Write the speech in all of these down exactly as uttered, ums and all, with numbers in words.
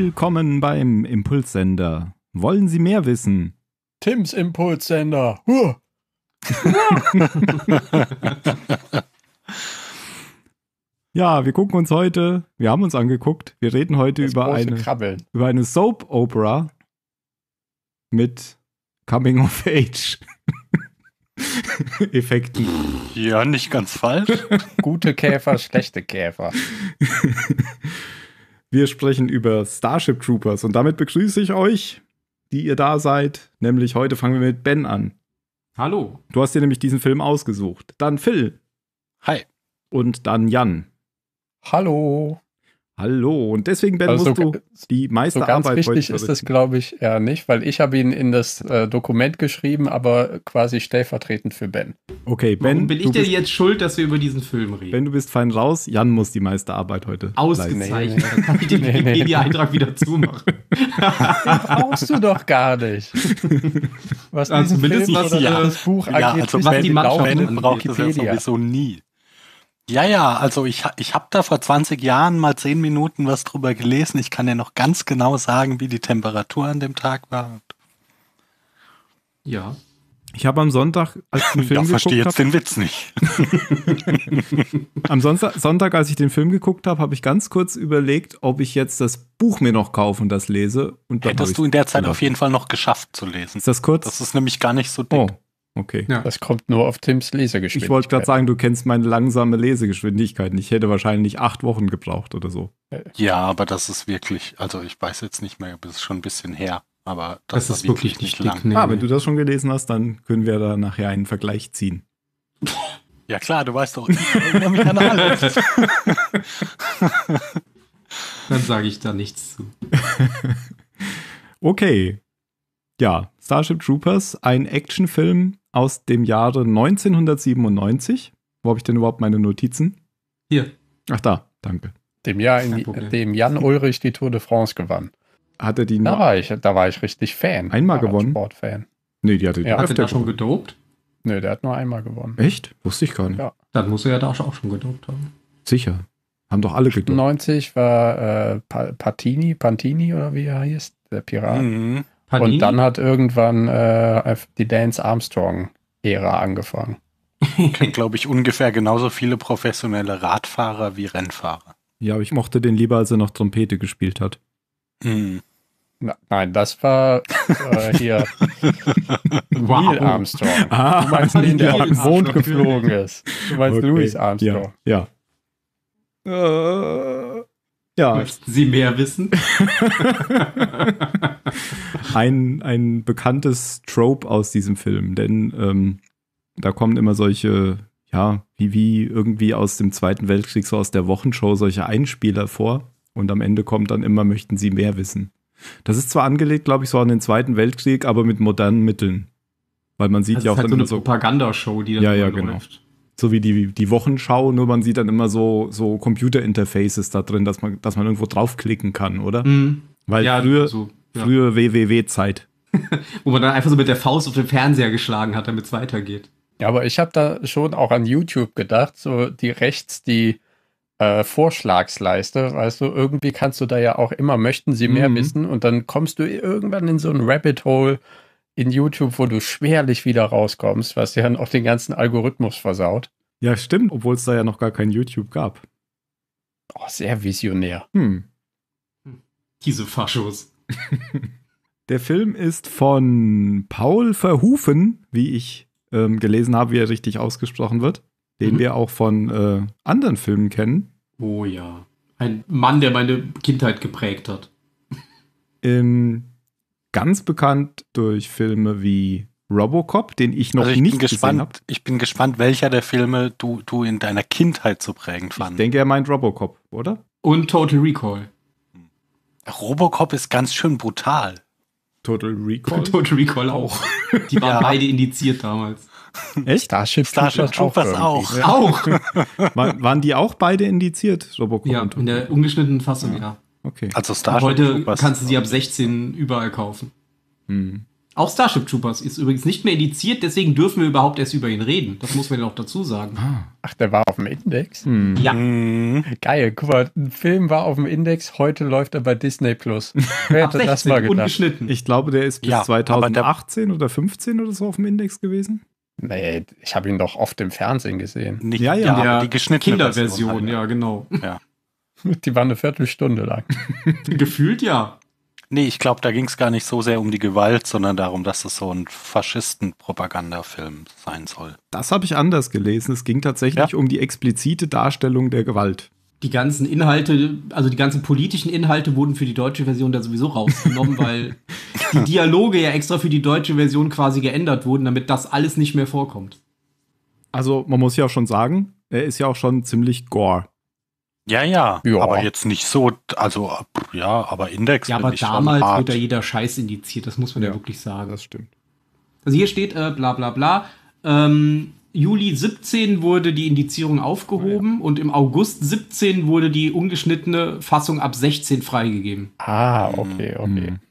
Willkommen beim Impulssender. Wollen Sie mehr wissen? Tims Impulssender. Huh. Ja, wir gucken uns heute, wir haben uns angeguckt, wir reden heute Das über große eine, Krabbeln. über eine Soap-Opera mit Coming-of-Age-Effekten. Ja, nicht ganz falsch. Gute Käfer, schlechte Käfer. Wir sprechen über Starship Troopers und damit begrüße ich euch, die ihr da seid. Nämlich heute fangen wir mit Ben an. Hallo. Du hast dir nämlich diesen Film ausgesucht. Dann Phil. Hi. Und dann Jan. Hallo. Hallo. Und deswegen, Ben, Also musst so, du die meiste so ganz Arbeit richtig heute ist das, verrichten. glaube ich, eher nicht, weil ich habe ihn in das äh, Dokument geschrieben, aber quasi stellvertretend für Ben. Okay, Ben, Warum bin ich du denn bist, jetzt schuld, dass wir über diesen Film reden? Ben, du bist fein raus. Jan muss die meiste Arbeit heute leisten. Ausgezeichnet. Nee, nee. Dann kann ich den Nee, nee. Wikipedia-Eintrag wieder zumachen. Brauchst du doch gar nicht. Was Also diesen zumindest Film was, oder äh, das Buch Ja, angeht, also ist was Ben, die die Mannschaft laufende Ben braucht das ja Wikipedia. sowieso nie. Ja, ja, also ich, ich habe da vor zwanzig Jahren mal zehn Minuten was drüber gelesen. Ich kann ja noch ganz genau sagen, wie die Temperatur an dem Tag war. Ja. Ich habe am Sonntag, als ich den Film Ja, verstehe geguckt jetzt den Witz nicht. habe, am Sonntag, Sonntag, als ich den Film geguckt habe, habe ich ganz kurz überlegt, ob ich jetzt das Buch mir noch kaufe und das lese. Und dann habe Hättest ich's du in der Zeit gelassen. auf jeden Fall noch geschafft zu lesen. Ist das kurz? Das ist nämlich gar nicht so dick. oh, okay. Ja. Das kommt nur auf Tims Lesegeschwindigkeit. Ich wollte gerade sagen, du kennst meine langsame Lesegeschwindigkeit. Ich hätte wahrscheinlich acht Wochen gebraucht oder so. Ja, aber das ist wirklich, also ich weiß jetzt nicht mehr, das ist schon ein bisschen her, aber das, Das ist ist wirklich nicht lang. dick. Nee, ah, nee. wenn du das schon gelesen hast, dann können wir da nachher einen Vergleich ziehen. Ja klar, du weißt doch, ich erinnere mich an alles. Dann sage ich da nichts zu. Okay. Ja, Starship Troopers, ein Actionfilm aus dem Jahre neunzehnhundertsiebenundneunzig. Wo habe ich denn überhaupt meine Notizen? Hier. Ach da, danke. Dem Jahr, in Kein die, Problem. dem Jan Ulrich die Tour de France gewann. Hat er die Da noch? war ich, da war ich richtig Fan. Einmal gewonnen? Sportfan. Nee, die hatte die Ja. Hat er öfter da schon gewonnen. gedopt? Nö, der hat nur einmal gewonnen. Echt? Wusste ich gar nicht. Ja. Dann muss er ja da auch schon gedopt haben. Sicher. Haben doch alle gedacht. neunzig war äh, Pa- Patini, Pantini oder wie er hieß, der Pirat. Mhm. Panini? Und dann hat irgendwann äh, die Lance Armstrong-Ära angefangen. Kennt, glaube ich, ungefähr genauso viele professionelle Radfahrer wie Rennfahrer. Ja, aber ich mochte den lieber, als er noch Trompete gespielt hat. Mhm. Na, nein, das war äh, hier Wow. Neil Armstrong. Ah, Du meinst den, der auf Neil den Mond Armstrong, geflogen ist. Du meinst Okay. Louis Armstrong. Ja. Ja. Äh, ja, Möchten Sie mehr wissen? ein, ein bekanntes Trope aus diesem Film, denn ähm, da kommen immer solche, ja, wie, wie irgendwie aus dem Zweiten Weltkrieg, so aus der Wochenshow, solche Einspieler vor und am Ende kommt dann immer, möchten Sie mehr wissen. Das ist zwar angelegt, glaube ich, so an den Zweiten Weltkrieg, aber mit modernen Mitteln. Weil man sieht Das ja ist auch halt dann so eine immer so, Propagandashow, die dann Ja, ja, immer genau. läuft. so wie die, die Wochenschau, nur man sieht dann immer so, so Computer-Interfaces da drin, dass man, dass man irgendwo draufklicken kann, oder? Mhm. Weil Ja, früher, so, ja. früher W W W-Zeit. Wo man dann einfach so mit der Faust auf den Fernseher geschlagen hat, damit es weitergeht. Ja, aber ich habe da schon auch an YouTube gedacht, so die rechts, die äh, Vorschlagsleiste, weißt du, irgendwie kannst du da ja auch immer, möchten sie mehr Mhm. wissen und dann kommst du irgendwann in so ein Rabbit Hole in YouTube, wo du schwerlich wieder rauskommst, was dir dann auch den ganzen Algorithmus versaut. Ja, stimmt, obwohl es da ja noch gar kein YouTube gab. Oh, sehr visionär. Hm. Diese Faschos. Der Film ist von Paul Verhoeven, wie ich ähm, gelesen habe, wie er richtig ausgesprochen wird, den Mhm. wir auch von äh, anderen Filmen kennen. Oh ja. Ein Mann, der meine Kindheit geprägt hat. Ähm, ganz bekannt durch Filme wie Robocop, den ich noch Also ich nicht bin gesehen habe. gespannt, ich bin gespannt, welcher der Filme du, du in deiner Kindheit so prägend Ich fandest. denke, er meint Robocop, oder? Und Total Recall. Robocop ist ganz schön brutal. Total Recall. Total Recall auch. Die waren Ja. beide indiziert damals. Echt? Starship, Starship Troopers irgendwie. auch. Ja. Auch. War, waren die auch beide indiziert, Robocop Ja, und in der ungeschnittenen Fassung, ja. Okay. Also Ab Starship heute Troopers. kannst du sie ab sechzehn überall kaufen. Hm. Auch Starship Troopers ist übrigens nicht mehr indiziert, deswegen dürfen wir überhaupt erst über ihn reden. Das muss man ja noch dazu sagen. Ach, der war auf dem Index? Hm. Ja. Mhm. Geil, guck mal, ein Film war auf dem Index, heute läuft er bei Disney Plus. Wer Ab hätte das sechzehn, mal gedacht? ungeschnitten. Ich glaube, der ist bis Ja, aber zweitausendachtzehn oder fünfzehn oder so auf dem Index gewesen. Nee, ich habe ihn doch oft im Fernsehen gesehen. Nicht, Ja, ja, ja, aber Der die geschnittene Kinderversion, Version halt. ja, genau. Die war eine Viertelstunde lang. Gefühlt ja. Nee, ich glaube, da ging es gar nicht so sehr um die Gewalt, sondern darum, dass es so ein Faschisten-Propagandafilm sein soll. Das habe ich anders gelesen. Es ging tatsächlich Ja. um die explizite Darstellung der Gewalt. Die ganzen Inhalte, also die ganzen politischen Inhalte wurden für die deutsche Version da sowieso rausgenommen, weil die Dialoge ja extra für die deutsche Version quasi geändert wurden, damit das alles nicht mehr vorkommt. Also man muss ja auch schon sagen, er ist ja auch schon ziemlich gore. Ja, ja, Ja. aber jetzt nicht so, also ja, aber Index Ja, finde aber ich schon damals hart. wird da jeder Scheiß indiziert, das muss man ja, Ja. wirklich sagen. Das stimmt. Also hier steht äh, bla bla bla. Ähm, Juli siebzehn wurde die Indizierung aufgehoben und im August siebzehn wurde die ungeschnittene Fassung ab sechzehn freigegeben. Ah, okay, okay. Hm.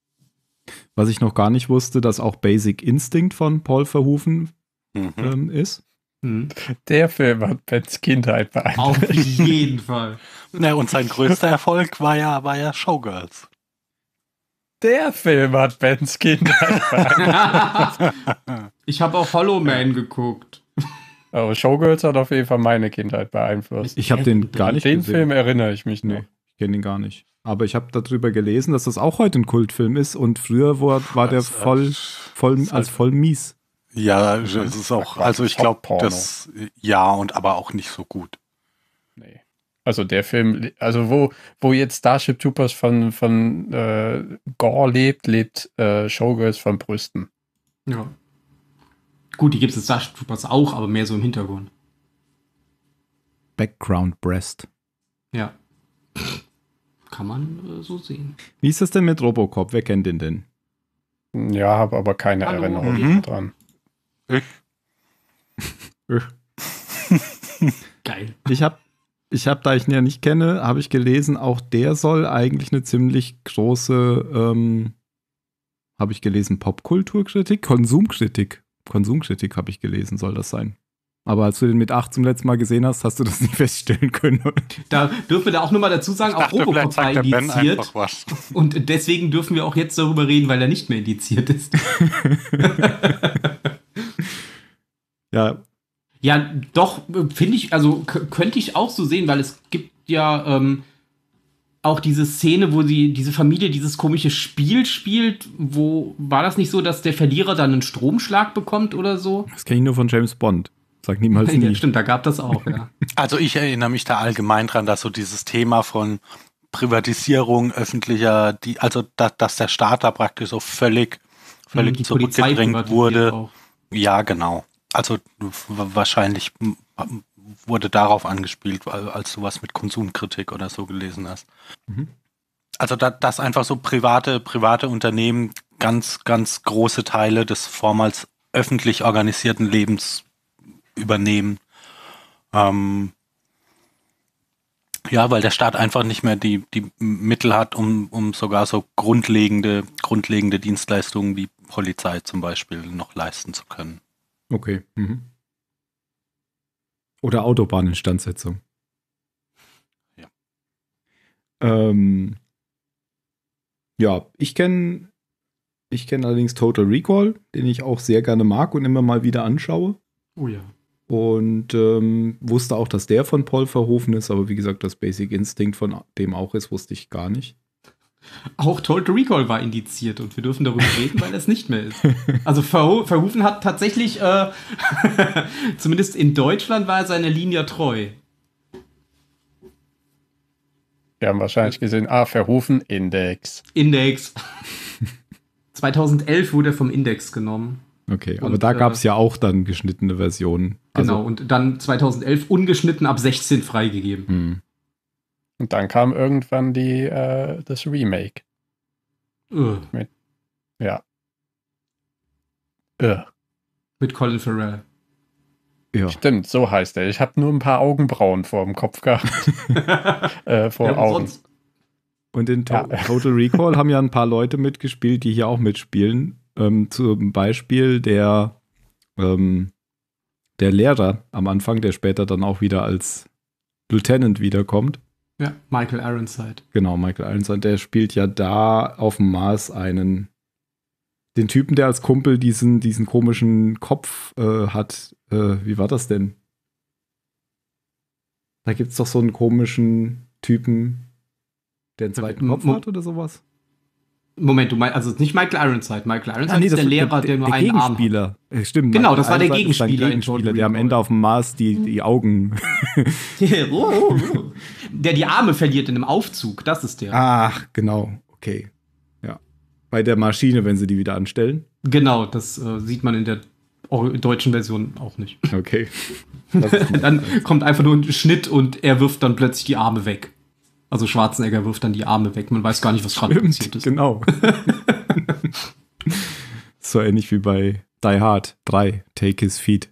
Was ich noch gar nicht wusste, dass auch Basic Instinct von Paul Verhoeven Mhm. ähm, ist. Hm. Der Film hat Bens Kindheit beeinflusst. Auf jeden Fall. Ja, und sein größter Erfolg war ja, war ja Showgirls. Der Film hat Bens Kindheit beeinflusst. Ich habe auch Hollow Man geguckt. Aber Showgirls hat auf jeden Fall meine Kindheit beeinflusst. Ich habe den gar nicht Den gesehen. Film erinnere ich mich Nee, noch. ich kenne ihn gar nicht. Aber ich habe darüber gelesen, dass das auch heute ein Kultfilm ist und früher war, war der Das, äh, voll, voll ist als halt- voll mies. Ja, es ist auch, also ich glaube, Porno. das, ja, und aber auch nicht so gut. Nee. Also der Film, also wo, wo jetzt Starship Troopers von, von äh, Gore lebt, lebt äh, Showgirls von Brüsten. Ja. Gut, die gibt es in Starship Troopers auch, aber mehr so im Hintergrund. Background Breast. Ja. Kann man äh, so sehen. Wie ist das denn mit Robocop? Wer kennt den denn? Ja, habe aber keine Hallo. Erinnerung Mhm. dran. Ich, Geil. Ich habe, ich hab, da ich ihn ja nicht kenne, habe ich gelesen, auch der soll eigentlich eine ziemlich große, ähm, habe ich gelesen, Popkulturkritik, Konsumkritik. Konsumkritik habe ich gelesen, soll das sein. Aber als du den mit acht zum letzten Mal gesehen hast, hast du das nicht feststellen können. Da dürfen wir da auch nur mal dazu sagen, ich auch dachte, vielleicht Robocop war sagt der Ben indiziert. einfach was. Und deswegen dürfen wir auch jetzt darüber reden, weil er nicht mehr indiziert ist. Ja, Ja, doch, äh, finde ich, also k- könnte ich auch so sehen, weil es gibt ja ähm, auch diese Szene, wo sie, diese Familie dieses komische Spiel spielt, wo, war das nicht so, dass der Verlierer dann einen Stromschlag bekommt oder so? das kenne ich nur von James Bond. Sag niemals Ja, nie. stimmt, da gab das auch, ja. Also ich erinnere mich da allgemein dran, dass so dieses Thema von Privatisierung öffentlicher, die, also da, dass der Staat da praktisch so völlig, völlig Die Polizei zurückgedrängt privatisiert wurde. auch. Ja, genau. Also w- wahrscheinlich m- wurde darauf angespielt, weil- als du was mit Konsumkritik oder so gelesen hast. Mhm. Also da, dass einfach so private, private Unternehmen ganz, ganz große Teile des vormals öffentlich organisierten Lebens übernehmen. Ähm, ja, weil der Staat einfach nicht mehr die, die Mittel hat, um, um sogar so grundlegende, grundlegende Dienstleistungen wie Polizei zum Beispiel noch leisten zu können. Okay. Mhm. Oder Autobahninstandsetzung. Ja. Ähm, ja, ich kenne ich kenn allerdings Total Recall, den ich auch sehr gerne mag und immer mal wieder anschaue. Oh ja. Und ähm, wusste auch, dass der von Paul Verhoeven ist, aber wie gesagt, dass Basic Instinct von dem auch ist, wusste ich gar nicht. Auch Total Recall war indiziert und wir dürfen darüber reden, weil es nicht mehr ist. Also Verho Verhoeven hat tatsächlich, äh, zumindest in Deutschland war er seiner Linie treu. Wir haben wahrscheinlich gesehen, ah, Verhoeven, Index. Index. zweitausendelf wurde er vom Index genommen. Okay, aber Und, da äh, gab es ja auch dann geschnittene Versionen. Genau, und dann zweitausendelf ungeschnitten ab sechzehn freigegeben. Hm. Und dann kam irgendwann die, äh, das Remake. Ugh. Ja. Äh, Mit Colin Farrell. Ja. stimmt, so heißt er. Ich habe nur ein paar Augenbrauen vor dem Kopf gehabt. äh, vor Ja, und Augen. sonst- Und in to Ja. Total Recall haben ja ein paar Leute mitgespielt, die hier auch mitspielen. Ähm, zum Beispiel der, ähm, der Lehrer am Anfang, der später dann auch wieder als Lieutenant wiederkommt. Ja, Michael Ironside. Genau, Michael Ironside, der spielt ja da auf dem Mars einen, den Typen, der als Kumpel diesen, diesen komischen Kopf äh, hat. Äh, wie war das denn? Da gibt es doch so einen komischen Typen, der einen zweiten Kopf Mo- hat oder sowas. Moment, du meinst, also nicht Michael Ironside. Michael Ironside Ah, nee, ist das der ist Lehrer, der, nur der einen Arm hat. Gegenspieler. Äh, Stimmt. Genau, Michael das war der Ironside ist ein Gegenspieler in Gegenspieler, Total der am Recall. Ende auf dem Mars die, die Augen. Der die Arme verliert in einem Aufzug, das ist der. Ach, genau. Okay. Ja. Bei der Maschine, wenn sie die wieder anstellen. Genau, das äh, sieht man in der or- deutschen Version auch nicht. Okay. Das ist Dann kommt einfach nur ein Schnitt und er wirft dann plötzlich die Arme weg. Also Schwarzenegger wirft dann die Arme weg. Man weiß gar nicht, was gerade passiert Stimmt, ist. genau. So ähnlich wie bei Die Hard drei, Take His Feet.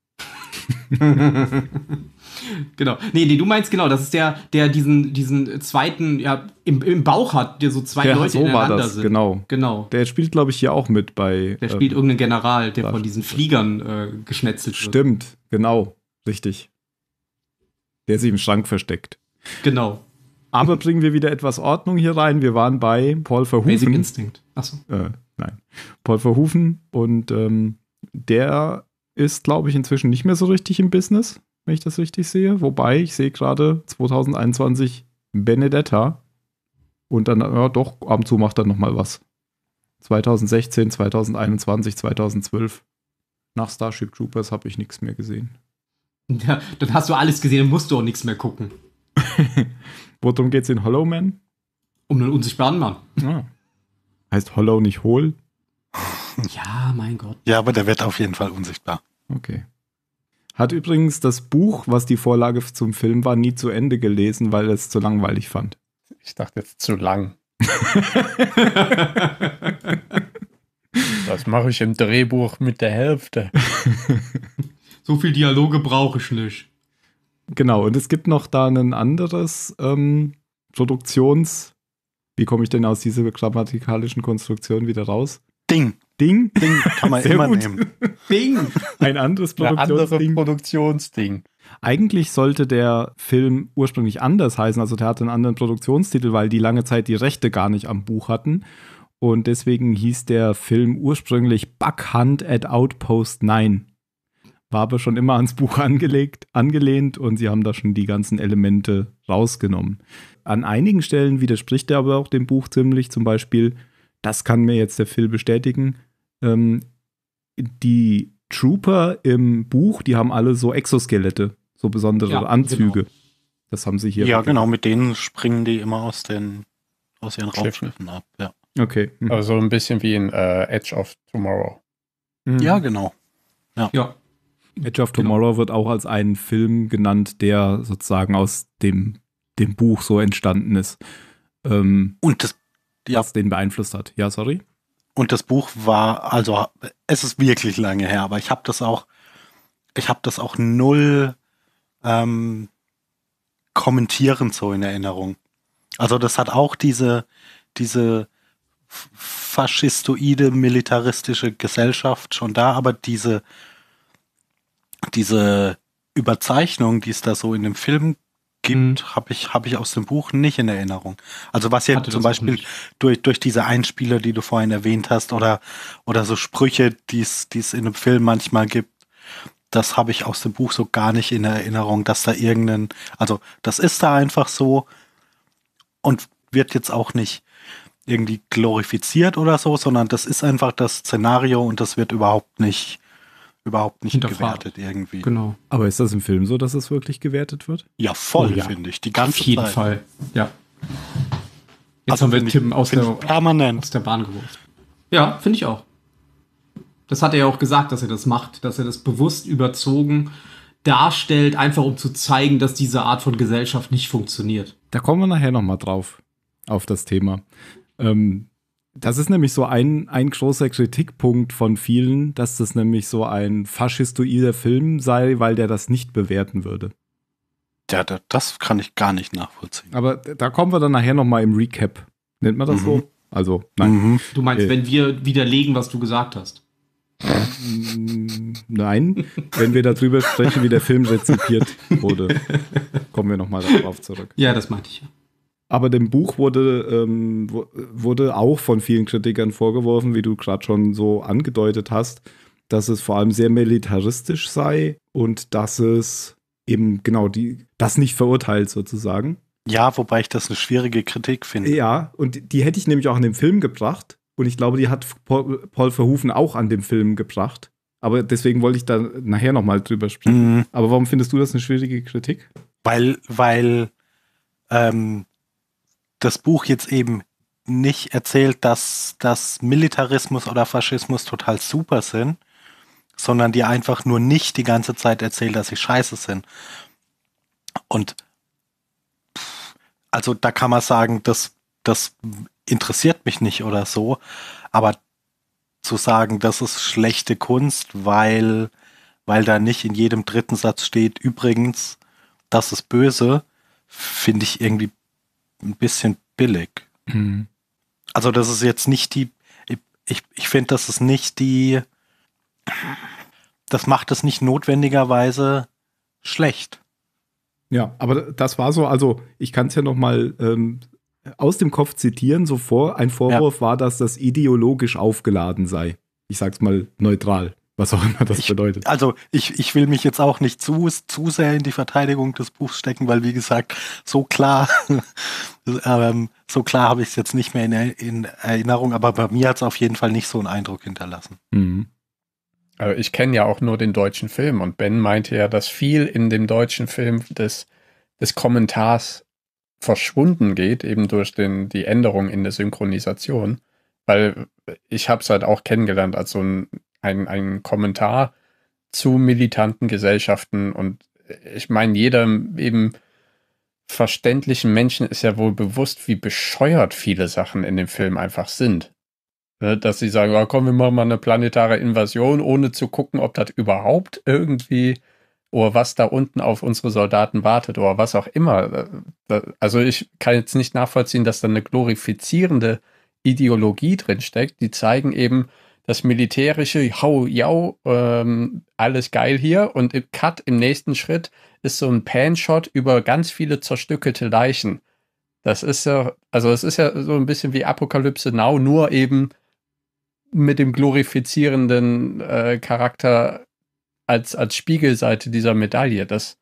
Genau. Nee, nee, du meinst genau, das ist der, der diesen, diesen zweiten, ja, im, im Bauch hat, der so zwei Ja, Leute so war ineinander das, sind. genau. Genau. Der spielt, glaube ich, hier auch mit bei. Der spielt ähm, irgendeinen General, der da von diesen Fliegern äh, geschnetzelt wird. Stimmt, genau. Richtig. Der sich im Schrank versteckt. Genau. Aber bringen wir wieder etwas Ordnung hier rein. Wir waren bei Paul Basic Verhoeven. Instinct. Achso. Äh, nein. Paul Verhoeven. Und ähm, der ist, glaube ich, inzwischen nicht mehr so richtig im Business, wenn ich das richtig sehe. Wobei, ich sehe gerade zwanzig einundzwanzig Benedetta. Und dann, ja doch, ab und zu macht er noch mal was. zwanzig sechzehn, zwanzig einundzwanzig, zwanzig zwölf. Nach Starship Troopers habe ich nichts mehr gesehen. Ja, dann hast du alles gesehen, dann musst du auch nichts mehr gucken. Worum geht's in Hollow Man? Um einen unsichtbaren Mann. Ah. Heißt Hollow nicht hohl? Ja, mein Gott. Ja, aber der wird auf jeden Fall unsichtbar. Okay. Hat übrigens das Buch, was die Vorlage zum Film war, nie zu Ende gelesen, weil er es zu langweilig fand. Ich dachte jetzt zu lang. Das mache ich im Drehbuch mit der Hälfte. So viel Dialoge brauche ich nicht. Genau, und es gibt noch da ein anderes ähm, Produktions... Wie komme ich denn aus dieser grammatikalischen Konstruktion wieder raus? Ding. Ding? Ding kann man Sehr immer gut. nehmen. Ding! Ein anderes Ein anderes Produktionsding. Produktionsding. Eigentlich sollte der Film ursprünglich anders heißen, also der hatte einen anderen Produktionstitel, weil die lange Zeit die Rechte gar nicht am Buch hatten. Und deswegen hieß der Film ursprünglich Buck Hunt at Outpost neun. War aber schon immer ans Buch angelegt, angelehnt und sie haben da schon die ganzen Elemente rausgenommen. An einigen Stellen widerspricht er aber auch dem Buch ziemlich, zum Beispiel, das kann mir jetzt der Phil bestätigen, ähm, die Trooper im Buch, die haben alle so Exoskelette, so besondere Ja, Anzüge. genau. Das haben sie hier. Ja, genau, mit denen springen die immer aus den aus ihren Schiffen. Raumschiffen ab. Ja, Okay. Mhm. Also ein bisschen wie in äh, Edge of Tomorrow. Mhm. ja genau. Ja. Edge of Tomorrow wird auch als ein Film genannt, der sozusagen aus dem, dem Buch so entstanden ist. Ähm, Und das, ja, was den beeinflusst hat. Ja, sorry? und das Buch war, also es ist wirklich lange her, aber ich habe das auch, ich habe das auch null ähm, kommentierend so in Erinnerung. Also das hat auch diese, diese faschistoide, militaristische Gesellschaft schon da, aber diese, diese Überzeichnung, die es da so in dem Film gibt, Mhm. habe ich, hab ich aus dem Buch nicht in Erinnerung. Also was ja Hatte zum das auch Beispiel nicht. durch, durch diese Einspieler, die du vorhin erwähnt hast, oder, oder so Sprüche, die es die es in einem Film manchmal gibt, das habe ich aus dem Buch so gar nicht in Erinnerung, dass da irgendein, also das ist da einfach so und wird jetzt auch nicht irgendwie glorifiziert oder so, sondern das ist einfach das Szenario und das wird überhaupt nicht, überhaupt nicht Hinterfragt. gewertet irgendwie. Genau. Aber ist das im Film so, dass es wirklich gewertet wird? Ja, voll, Oh ja. finde ich. Die Auf ganze jeden Zeit. Fall. Ja. Jetzt Also haben wir finde ich- Tim aus finde der, ich permanent. aus der Bahn geworfen. Ja, finde ich auch. Das hat er ja auch gesagt, dass er das macht, dass er das bewusst überzogen darstellt, einfach um zu zeigen, dass diese Art von Gesellschaft nicht funktioniert. Da kommen wir nachher nochmal drauf, auf das Thema. Ähm, das ist nämlich so ein, ein großer Kritikpunkt von vielen, dass das nämlich so ein faschistoider Film sei, weil der das nicht bewerten würde. Ja, da- das kann ich gar nicht nachvollziehen. Aber da kommen wir dann nachher nochmal im Recap. Nennt man das Mhm. so? Also, nein. Mhm. Du meinst, Äh. wenn wir widerlegen, was du gesagt hast? Nein, wenn wir darüber sprechen, wie der Film rezipiert wurde, kommen wir nochmal darauf zurück. Ja, das meinte ich ja. Aber dem Buch wurde, ähm, wo- wurde auch von vielen Kritikern vorgeworfen, wie du gerade schon so angedeutet hast, dass es vor allem sehr militaristisch sei und dass es eben genau die, das nicht verurteilt sozusagen. Ja, wobei ich das eine schwierige Kritik finde. Ja, und die, die hätte ich nämlich auch an dem Film gebracht. Und ich glaube, die hat Paul, Paul Verhoeven auch an dem Film gebracht. Aber deswegen wollte ich da nachher nochmal drüber sprechen. Mhm. Aber warum findest du das eine schwierige Kritik? Weil, weil ähm, das Buch jetzt eben nicht erzählt, dass, dass Militarismus oder Faschismus total super sind, sondern die einfach nur nicht die ganze Zeit erzählt, dass sie scheiße sind. Und pff, also da kann man sagen, das, das interessiert mich nicht oder so, aber zu sagen, das ist schlechte Kunst, weil, weil da nicht in jedem dritten Satz steht, übrigens, das ist böse, finde ich irgendwie ein bisschen billig. Mhm. Also das ist jetzt nicht die, ich, ich finde, das ist nicht die, das macht es nicht notwendigerweise schlecht. Ja, aber das war so, also ich kann es ja nochmal ähm, aus dem Kopf zitieren, so vor, ein Vorwurf war, dass das ideologisch aufgeladen sei. Ich sag's mal neutral, was auch immer das Ich- bedeutet. Also ich, ich will mich jetzt auch nicht zu, zu sehr in die Verteidigung des Buchs stecken, weil wie gesagt, so klar, ähm, so klar habe ich es jetzt nicht mehr in, Er- in Erinnerung, aber bei mir hat es auf jeden Fall nicht so einen Eindruck hinterlassen. Mhm. Also ich kenne ja auch nur den deutschen Film und Ben meinte ja, dass viel in dem deutschen Film des, des Kommentars verschwunden geht, eben durch den, die Änderung in der Synchronisation. Weil ich habe es halt auch kennengelernt als so ein, ein, ein Kommentar zu militanten Gesellschaften und ich meine, jedem eben verständlichen Menschen ist ja wohl bewusst, wie bescheuert viele Sachen in dem Film einfach sind. Ne, dass sie sagen, oh, komm, wir machen mal eine planetare Invasion, ohne zu gucken, ob das überhaupt irgendwie oder was da unten auf unsere Soldaten wartet oder was auch immer. Also ich kann jetzt nicht nachvollziehen, dass da eine glorifizierende Ideologie drin steckt. Die zeigen eben das militärische, hau, jau, ähm, alles geil hier und im Cut, im nächsten Schritt, ist so ein Pan-Shot über ganz viele zerstückelte Leichen. Das ist ja, also es ist ja so ein bisschen wie Apokalypse Now, nur eben mit dem glorifizierenden äh, Charakter als, als Spiegelseite dieser Medaille, das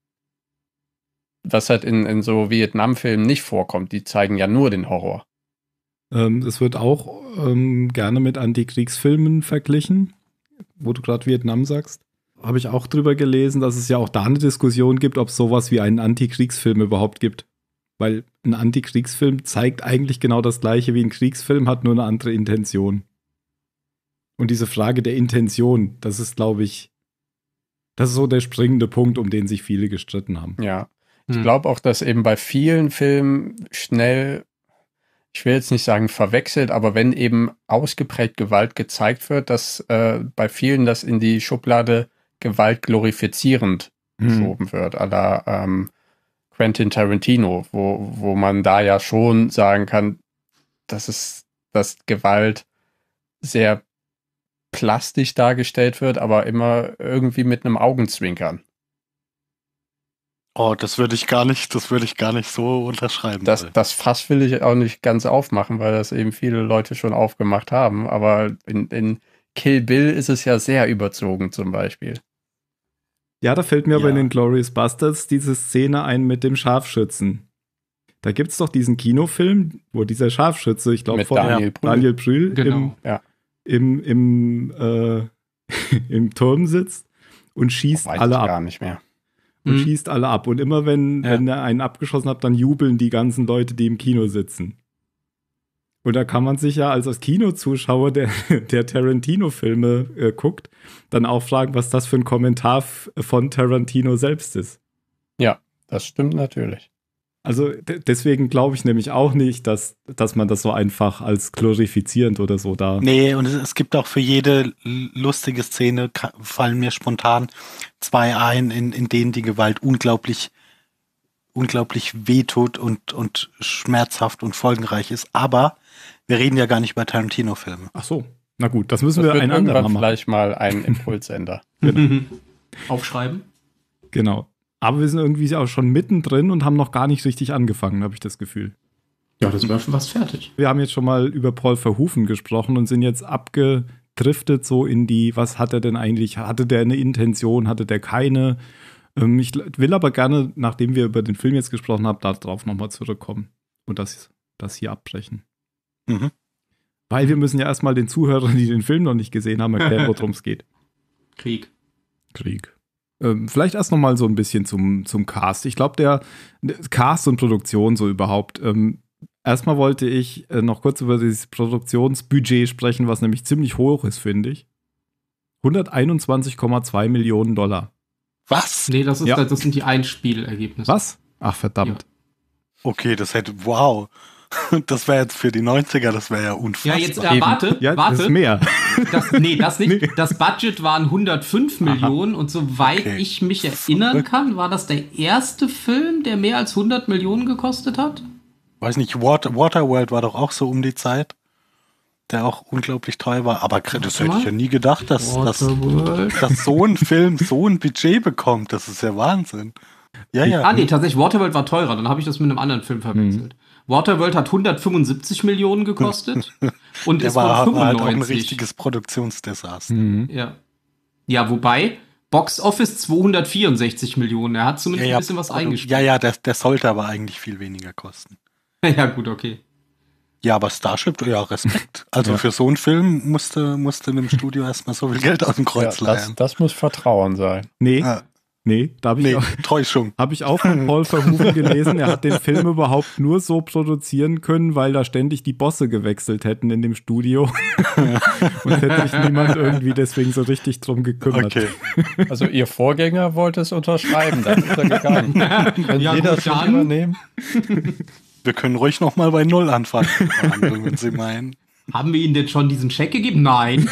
was halt in, in so Vietnam-Filmen nicht vorkommt. Die zeigen ja nur den Horror. Ähm, es wird auch ähm, gerne mit Antikriegsfilmen verglichen, wo du gerade Vietnam sagst. Habe ich auch drüber gelesen, dass es ja auch da eine Diskussion gibt, ob es sowas wie einen Antikriegsfilm überhaupt gibt. Weil ein Antikriegsfilm zeigt eigentlich genau das gleiche wie ein Kriegsfilm, hat nur eine andere Intention. Und diese Frage der Intention, das ist, glaube ich, das ist so der springende Punkt, um den sich viele gestritten haben. Ja. Ich Hm. glaube auch, dass eben bei vielen Filmen schnell, ich will jetzt nicht sagen verwechselt, aber wenn eben ausgeprägt Gewalt gezeigt wird, dass äh, bei vielen das in die Schublade Gewalt glorifizierend geschoben wird, à la ähm, Quentin Tarantino, wo, wo man da ja schon sagen kann, dass es, dass Gewalt sehr plastisch dargestellt wird, aber immer irgendwie mit einem Augenzwinkern. Oh, das würde ich gar nicht, das würde ich gar nicht so unterschreiben. Das, das Fass will ich auch nicht ganz aufmachen, weil das eben viele Leute schon aufgemacht haben. Aber in, in Kill Bill ist es ja sehr überzogen zum Beispiel. Ja, da fällt mir aber Ja. in den Glorious Bastards diese Szene ein mit dem Scharfschützen. Da gibt es doch diesen Kinofilm, wo dieser Scharfschütze, ich glaube Mit von Daniel Brühl. Daniel Brühl Genau. im, Ja. im, im, äh, im Turm sitzt und schießt Weiß alle ich ab. gar nicht mehr. Und Mhm. schießt alle ab. Und immer wenn, Ja. wenn er einen abgeschossen hat, dann jubeln die ganzen Leute, die im Kino sitzen. Und da kann man sich ja als Kinozuschauer, der, der Tarantino-Filme äh, guckt, dann auch fragen, was das für ein Kommentar f- von Tarantino selbst ist. Ja, das stimmt natürlich. Also d- deswegen glaube ich nämlich auch nicht, dass, dass man das so einfach als glorifizierend oder so da. Nee, und es, es gibt auch für jede l- lustige Szene, ka- fallen mir spontan zwei ein, in, in denen die Gewalt unglaublich unglaublich wehtut und, und schmerzhaft und folgenreich ist. Aber wir reden ja gar nicht über Tarantino-Filme. Ach so, na gut, das müssen Das wir wird ein irgendwann andermal machen. vielleicht mal ein Impulsender. Aufschreiben. Genau. Aber wir sind irgendwie auch schon mittendrin und haben noch gar nicht richtig angefangen, habe ich das Gefühl. Ja, da sind wir schon fast fertig. Wir haben jetzt schon mal über Paul Verhoeven gesprochen und sind jetzt abgedriftet so in die, was hat er denn eigentlich, hatte der eine Intention, hatte der keine? Ähm, ich will aber gerne, nachdem wir über den Film jetzt gesprochen haben, darauf nochmal zurückkommen und das, das hier abbrechen. Mhm. Weil wir müssen ja erstmal den Zuhörern, die den Film noch nicht gesehen haben, erklären, worum es geht. Krieg. Krieg. Ähm, vielleicht erst noch mal so ein bisschen zum, zum Cast. Ich glaube, der, der Cast und Produktion so überhaupt. Ähm, erstmal wollte ich äh, noch kurz über dieses Produktionsbudget sprechen, was nämlich ziemlich hoch ist, finde ich. hunderteinundzwanzig Komma zwei Millionen Dollar. Was? Nee, das, ist, Ja. das sind die Einspielergebnisse. Was? Ach, verdammt. Okay, das hätte, wow. Das wäre jetzt für die neunziger, das wäre ja Ja, unfassbar. jetzt äh, warte, Ja, warte. das ist mehr. Das, nee, das nicht. Das Budget waren hundertfünf Millionen und soweit Okay. ich mich erinnern kann, war das der erste Film, der mehr als hundert Millionen gekostet hat? Weiß nicht, Water, Waterworld war doch auch so um die Zeit, der auch unglaublich teuer war. Aber das Warte hätte ich mal. ja nie gedacht, dass, dass, Waterworld. dass so ein Film so ein Budget bekommt. Das ist ja Wahnsinn. Ja, ja. Ah, nee, tatsächlich, Waterworld war teurer, dann habe ich das mit einem anderen Film verwechselt. Waterworld hat hundertfünfundsiebzig Millionen gekostet und Der ist von war, war halt auch ein fünfundneunzig. richtiges Produktionsdesaster. Mhm. Ja. Ja, wobei, Box Office zweihundertvierundsechzig Millionen. Er hat zumindest Ja, ja, ein bisschen was Produ- eingespielt. ja, ja, der, der sollte aber eigentlich viel weniger kosten. Ja, gut, okay. Ja, aber Starship, ja, Respekt. Also Ja. für so einen Film musste, musste einem Studio erstmal so viel Geld aus dem Ja, Kreuz das, leihen. das muss Vertrauen sein. Nee, Ja. nee, da habe ich Nee, auch. Täuschung. Habe ich auch von Paul Verhoeven gelesen, er hat den Film überhaupt nur so produzieren können, weil da ständig die Bosse gewechselt hätten in dem Studio. Und es hätte sich niemand irgendwie deswegen so richtig drum gekümmert. Okay. Also ihr Vorgänger wollte es unterschreiben, dann ist er gegangen. Wenn Ja, Sie gut, das schon dann. übernehmen. Wir können ruhig nochmal bei Null anfangen, verhandeln, wenn Sie meinen. Haben wir Ihnen denn schon diesen Scheck gegeben? Nein.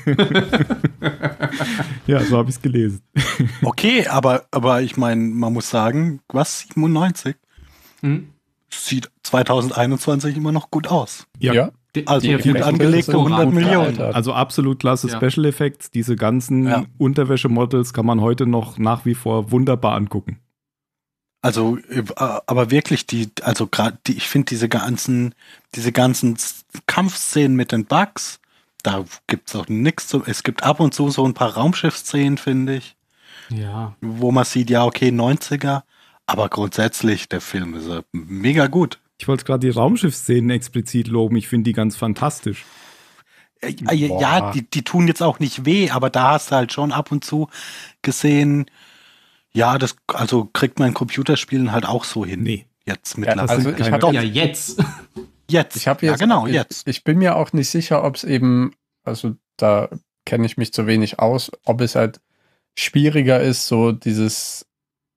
Ja, so habe ich es gelesen. Okay, aber, aber ich meine, man muss sagen, was, siebenundneunzig? Hm? Sieht zweitausendeinundzwanzig immer noch gut aus. Ja. Also Der gut Effekt angelegte ist hundert gut Millionen. gealtert. Also absolut klasse Ja. Special Effects. Diese ganzen Ja. Unterwäschemodels kann man heute noch nach wie vor wunderbar angucken. Also, äh, aber wirklich die, also gerade die, ich finde diese ganzen, diese ganzen S- Kampfszenen mit den Bugs, da gibt's auch nichts zu, es gibt ab und zu so ein paar Raumschiff-Szenen, finde ich, Ja. wo man sieht, ja, okay, neunziger, aber grundsätzlich, der Film ist äh, mega gut. Ich wollte gerade die Raumschiffsszenen explizit loben. Ich finde die ganz fantastisch. Äh, äh, Ja, Boah. die, die tun jetzt auch nicht weh, aber da hast du halt schon ab und zu gesehen, ja, das, also kriegt man in Computerspielen halt auch so hin. Nee. Jetzt Ja, mittlerweile. also sind ich keine- habe Ja, jetzt, jetzt. jetzt. ich habe jetzt, ja, genau, ich, jetzt. Ich bin mir auch nicht sicher, ob es eben, also da kenne ich mich zu wenig aus, ob es halt schwieriger ist, so dieses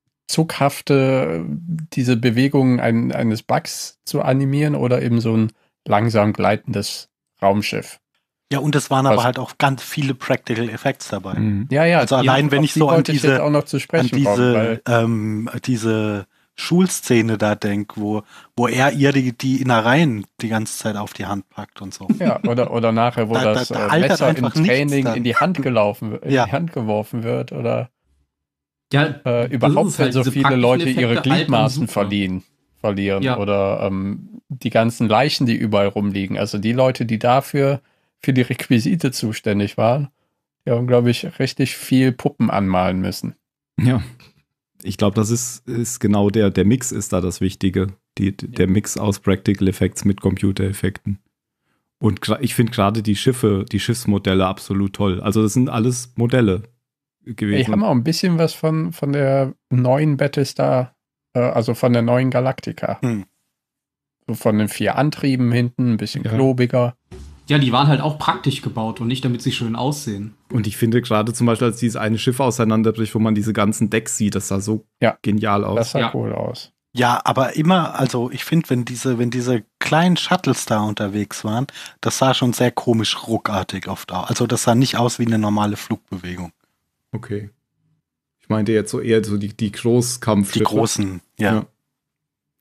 zuckhafte, diese Bewegungen ein, eines Bugs zu animieren oder eben so ein langsam gleitendes Raumschiff. Ja, und es waren aber Was- halt auch ganz viele Practical Effects dabei. Mhm. Ja, ja. Also allein, wenn auf ich die so an wollte ich diese- jetzt auch noch zu An sprechen kommen, diese, weil ähm, diese Schulszene da denk, wo, wo er ihr die, die Innereien die ganze Zeit auf die Hand packt und so. ja, oder, oder nachher, wo Da- da- das da äh, altert Messer im einfach nichts Training dann. in die Hand gelaufen, in Ja. die Hand geworfen wird oder Ja, äh, überhaupt, ist wenn halt, so diese viele praktischen Leute ihre Effekte altern Gliedmaßen super. verlieren, verlieren Ja. oder ähm, die ganzen Leichen, die überall rumliegen. Also die Leute, die dafür für die Requisite zuständig waren, die haben, glaube ich, richtig viel Puppen anmalen müssen. Ja. Ich glaube, das ist, ist genau der, der Mix ist da das Wichtige. Die, der Mix aus Practical Effects mit Computereffekten. Und gra- ich finde gerade die Schiffe, die Schiffsmodelle absolut toll. Also das sind alles Modelle gewesen. Ich habe auch ein bisschen was von, von der neuen Battlestar, äh, also von der neuen Galactica. Hm. So von den vier Antrieben hinten, ein bisschen Ja. klobiger. ja, die waren halt auch praktisch gebaut und nicht, damit sie schön aussehen. Und ich finde gerade zum Beispiel, als dieses eine Schiff auseinanderbricht, wo man diese ganzen Decks sieht, das sah so Ja. genial aus. Das sah Ja. cool aus. Ja, aber immer, also ich finde, wenn diese, wenn diese kleinen Shuttles da unterwegs waren, das sah schon sehr komisch ruckartig oft aus. Also das sah nicht aus wie eine normale Flugbewegung. Okay. Ich meinte jetzt so eher so die, die Die Großkampfschiffe. großen, ja. Ja.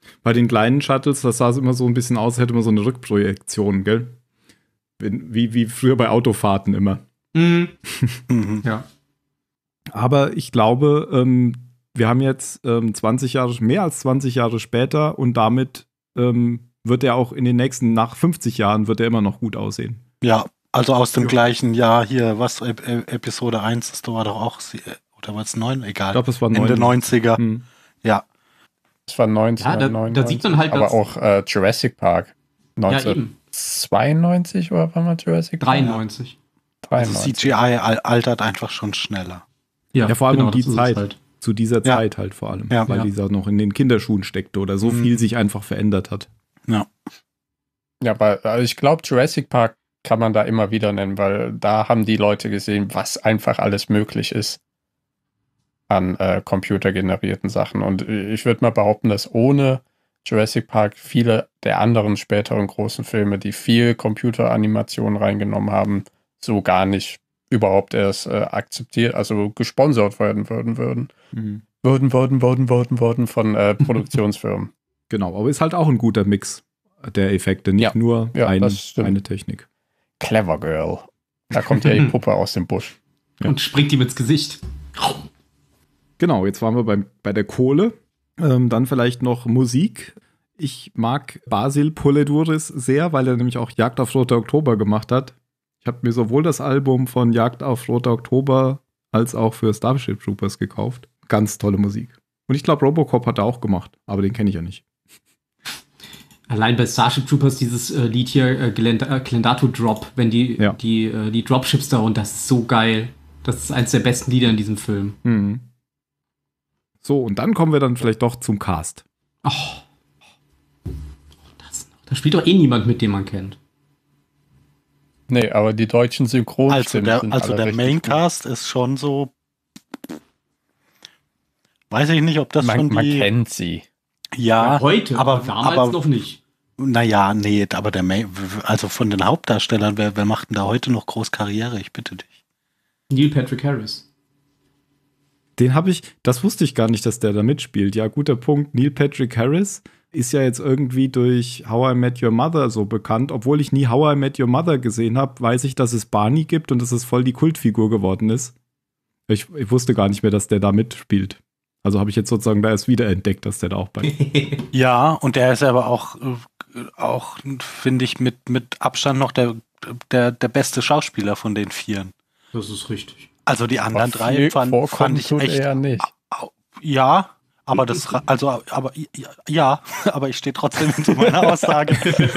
Bei den kleinen Shuttles, das sah es immer so ein bisschen aus, hätte man so eine Rückprojektion, gell? Wie, wie früher bei Autofahrten immer. Mhm. Ja. Aber ich glaube, ähm, wir haben jetzt ähm, zwanzig Jahre, mehr als zwanzig Jahre später und damit ähm, wird er auch in den nächsten, nach fünfzig Jahren, wird er immer noch gut aussehen. Ja, also aus dem Ja. gleichen Jahr hier, was, Ep- Ep- Episode eins, das war doch auch, sie- oder war es neun? Egal. Ich glaube, es war Ende neun. neunziger. Hm. Ja. Das war neunzehnhundertneunundneunzig. Ja, da- da sieht man halt, aber dass- auch äh, Jurassic Park. Ja, eben. neunzehnhundertzweiundneunzig oder war mal Jurassic Park? dreiundneunzig. Also dreiundneunzig. C G I al- altert einfach schon schneller. Ja, vor allem genau, um die das ist es Zeit. halt. Zu dieser Ja. Zeit halt vor allem. Ja. Weil Ja. dieser noch in den Kinderschuhen steckte oder so Mhm. viel sich einfach verändert hat. Ja. Ja, aber also ich glaube, Jurassic Park kann man da immer wieder nennen, weil da haben die Leute gesehen, was einfach alles möglich ist an äh, computergenerierten Sachen. Und ich würde mal behaupten, dass ohne Jurassic Park viele der anderen späteren großen Filme, die viel Computeranimation reingenommen haben, so gar nicht überhaupt erst äh, akzeptiert, also gesponsert werden würden, würden. Mhm. Würden, würden, würden, würden, würden von äh, Produktionsfirmen. Genau, aber ist halt auch ein guter Mix der Effekte, nicht Ja. nur Ja, ein, das stimmt. eine Technik. Clever Girl. Da kommt ja die Puppe aus dem Busch. Ja. Und springt ihm ins Gesicht. Genau, jetzt waren wir beim, bei der Kohle. Ähm, dann vielleicht noch Musik. Ich mag Basil Poledouris sehr, weil er nämlich auch Jagd auf Roter Oktober gemacht hat. Ich habe mir sowohl das Album von Jagd auf Roter Oktober als auch für Starship Troopers gekauft. Ganz tolle Musik. Und ich glaube, Robocop hat er auch gemacht, aber den kenne ich ja nicht. Allein bei Starship Troopers dieses äh, Lied hier, äh, Glend äh, Glendato Drop, wenn die, Ja. die, äh, die Dropships darunter, das ist so geil. Das ist eins der besten Lieder in diesem Film. Mhm. So, und dann kommen wir dann vielleicht doch zum Cast. Oh. Das, da spielt doch eh niemand mit, den man kennt. Nee, aber die deutschen Also Synchronstimmen der, sind also alle der richtig Maincast ist schon so. Weiß ich nicht, ob das gut. schon Man, man die. kennt sie. Ja, heute, aber, aber damals aber noch nicht. naja, nee, aber der Main, also von den Hauptdarstellern, wer, wer macht denn da heute noch groß Karriere? Ich bitte dich. Neil Patrick Harris. Den habe ich, das wusste ich gar nicht, dass der da mitspielt. Ja, guter Punkt. Neil Patrick Harris ist ja jetzt irgendwie durch How I Met Your Mother so bekannt. Obwohl ich nie How I Met Your Mother gesehen habe, weiß ich, dass es Barney gibt und dass es voll die Kultfigur geworden ist. Ich, ich wusste gar nicht mehr, dass der da mitspielt. Also habe ich jetzt sozusagen da erst wieder entdeckt, dass der da auch bei. Ja, und der ist aber auch, äh, auch finde ich, mit, mit Abstand noch der, der, der beste Schauspieler von den Vieren. Das ist richtig. Also die anderen Aber drei viel fand, vorkommen fand ich tut echt. er nicht. Ja, aber das, ra- also, aber ja, aber ich stehe trotzdem hinter meiner Aussage.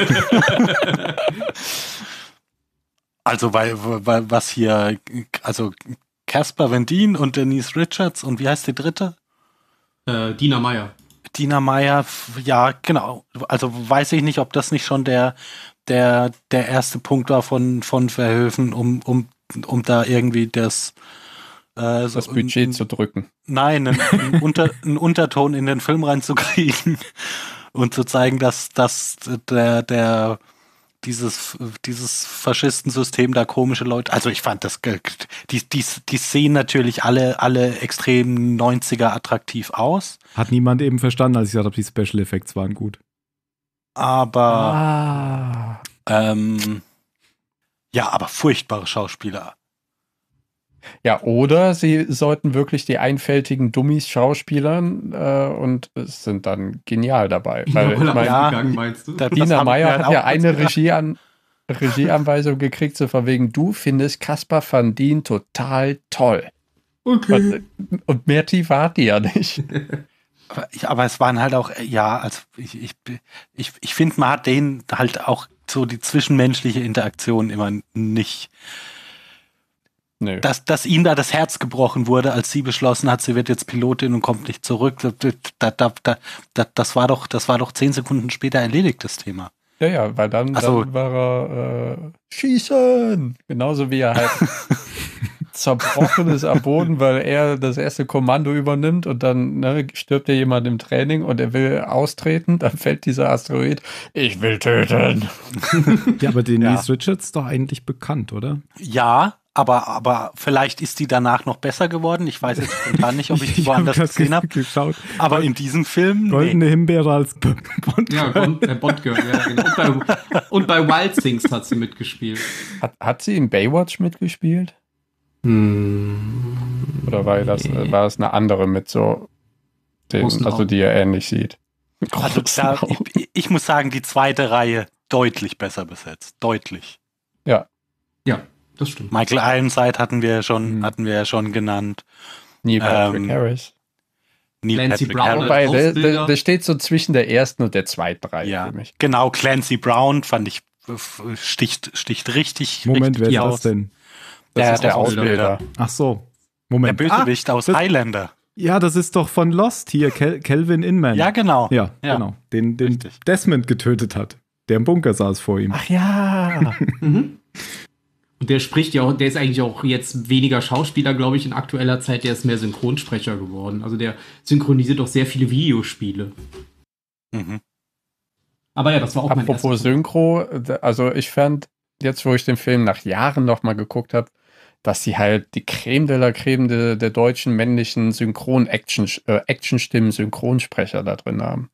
Also, weil, weil, was hier, also Caspar Van Dien und Denise Richards und wie heißt die dritte? Äh, Dina Meyer. Dina Meyer, ja, genau. Also weiß ich nicht, ob das nicht schon der, der, der erste Punkt war von, von Verhoeven, um, um, um da irgendwie das, äh, so Das Budget ein, zu drücken. Nein, einen, einen, Unter, einen Unterton in den Film reinzukriegen und zu zeigen, dass, dass der, der, dieses, dieses Faschistensystem da komische Leute, also ich fand das, die, die, die sehen natürlich alle, alle extrem neunziger attraktiv aus. Hat niemand eben verstanden, als ich gesagt habe, die Special Effects waren gut. Aber, Ah. ähm, ja, aber furchtbare Schauspieler. Ja, oder sie sollten wirklich die einfältigen Dummies schauspielern äh, und es sind dann genial dabei. Weil, ich mein, ja, gegangen, meinst du? Da- das Dina hab ich mir Meyer halt hat auch ja kurz eine gedacht. Regiean Regieanweisung gekriegt, so von wegen, du findest Caspar Van Dien total toll. Okay. Und, und mehr Tiefe hat die ja nicht. Aber, ich, aber es waren halt auch, äh, ja, also ich, ich, ich, ich finde, man hat denen halt auch so die zwischenmenschliche Interaktion immer nicht. Nö. Dass, dass ihm da das Herz gebrochen wurde, als sie beschlossen hat, sie wird jetzt Pilotin und kommt nicht zurück. Da, da, da, da, das war doch, das war doch zehn Sekunden später erledigt, das Thema. Ja, ja, weil dann, Also- dann war er äh, schießen. Genauso wie er halt zerbrochen ist am Boden, weil er das erste Kommando übernimmt und dann ne, stirbt ja jemand im Training und er will austreten, dann fällt dieser Asteroid. Ich will töten. Ja, aber Denise Ja. Richards ist doch eigentlich bekannt, oder? Ja, aber, aber vielleicht ist die danach noch besser geworden. Ich weiß jetzt spontan nicht, ob ich die woanders gesehen habe. Aber in diesem Film. Goldene nee. Himbeere als Bond. Ja, Bond, äh, Bond Girl, ja, genau. Und bei, und bei Wild Things hat sie mitgespielt. Hat, hat sie in Baywatch mitgespielt? Hm. Oder war das, nee. war das eine andere mit so, den, also die er ähnlich sieht? Also da, ich, ich muss sagen, die zweite Reihe deutlich besser besetzt. Deutlich. Ja. Ja, das stimmt. Michael Ironside hatten wir ja schon, mhm. hatten wir ja schon genannt. Neil Patrick ähm, Harris. Neil Clancy Patrick Brown. Harris. Wobei, der, der, der steht so zwischen der ersten und der zweiten Reihe ja, für mich. Genau, Clancy Brown fand ich, sticht, sticht richtig. Moment, richtig wer ist aus. das denn? Das der, ist der Ausbilder. Ach so. Moment. Der Bösewicht ah, aus das, Highlander. Ja, das ist doch von Lost hier, Kel- Kelvin Inman. Ja, genau. Ja, ja. genau. Den, den Desmond getötet hat, der im Bunker saß vor ihm. Ach ja. mhm. Und der spricht ja auch, der ist eigentlich auch jetzt weniger Schauspieler, glaube ich, in aktueller Zeit, der ist mehr Synchronsprecher geworden. Also der synchronisiert auch sehr viele Videospiele. Mhm. Aber ja, das war auch mein Apropos Synchro, also ich fand, jetzt wo ich den Film nach Jahren nochmal geguckt habe, dass sie halt die Creme de la Creme de, der deutschen männlichen Synchron-Action, äh, Action-Stimmen, Synchronsprecher da drin haben.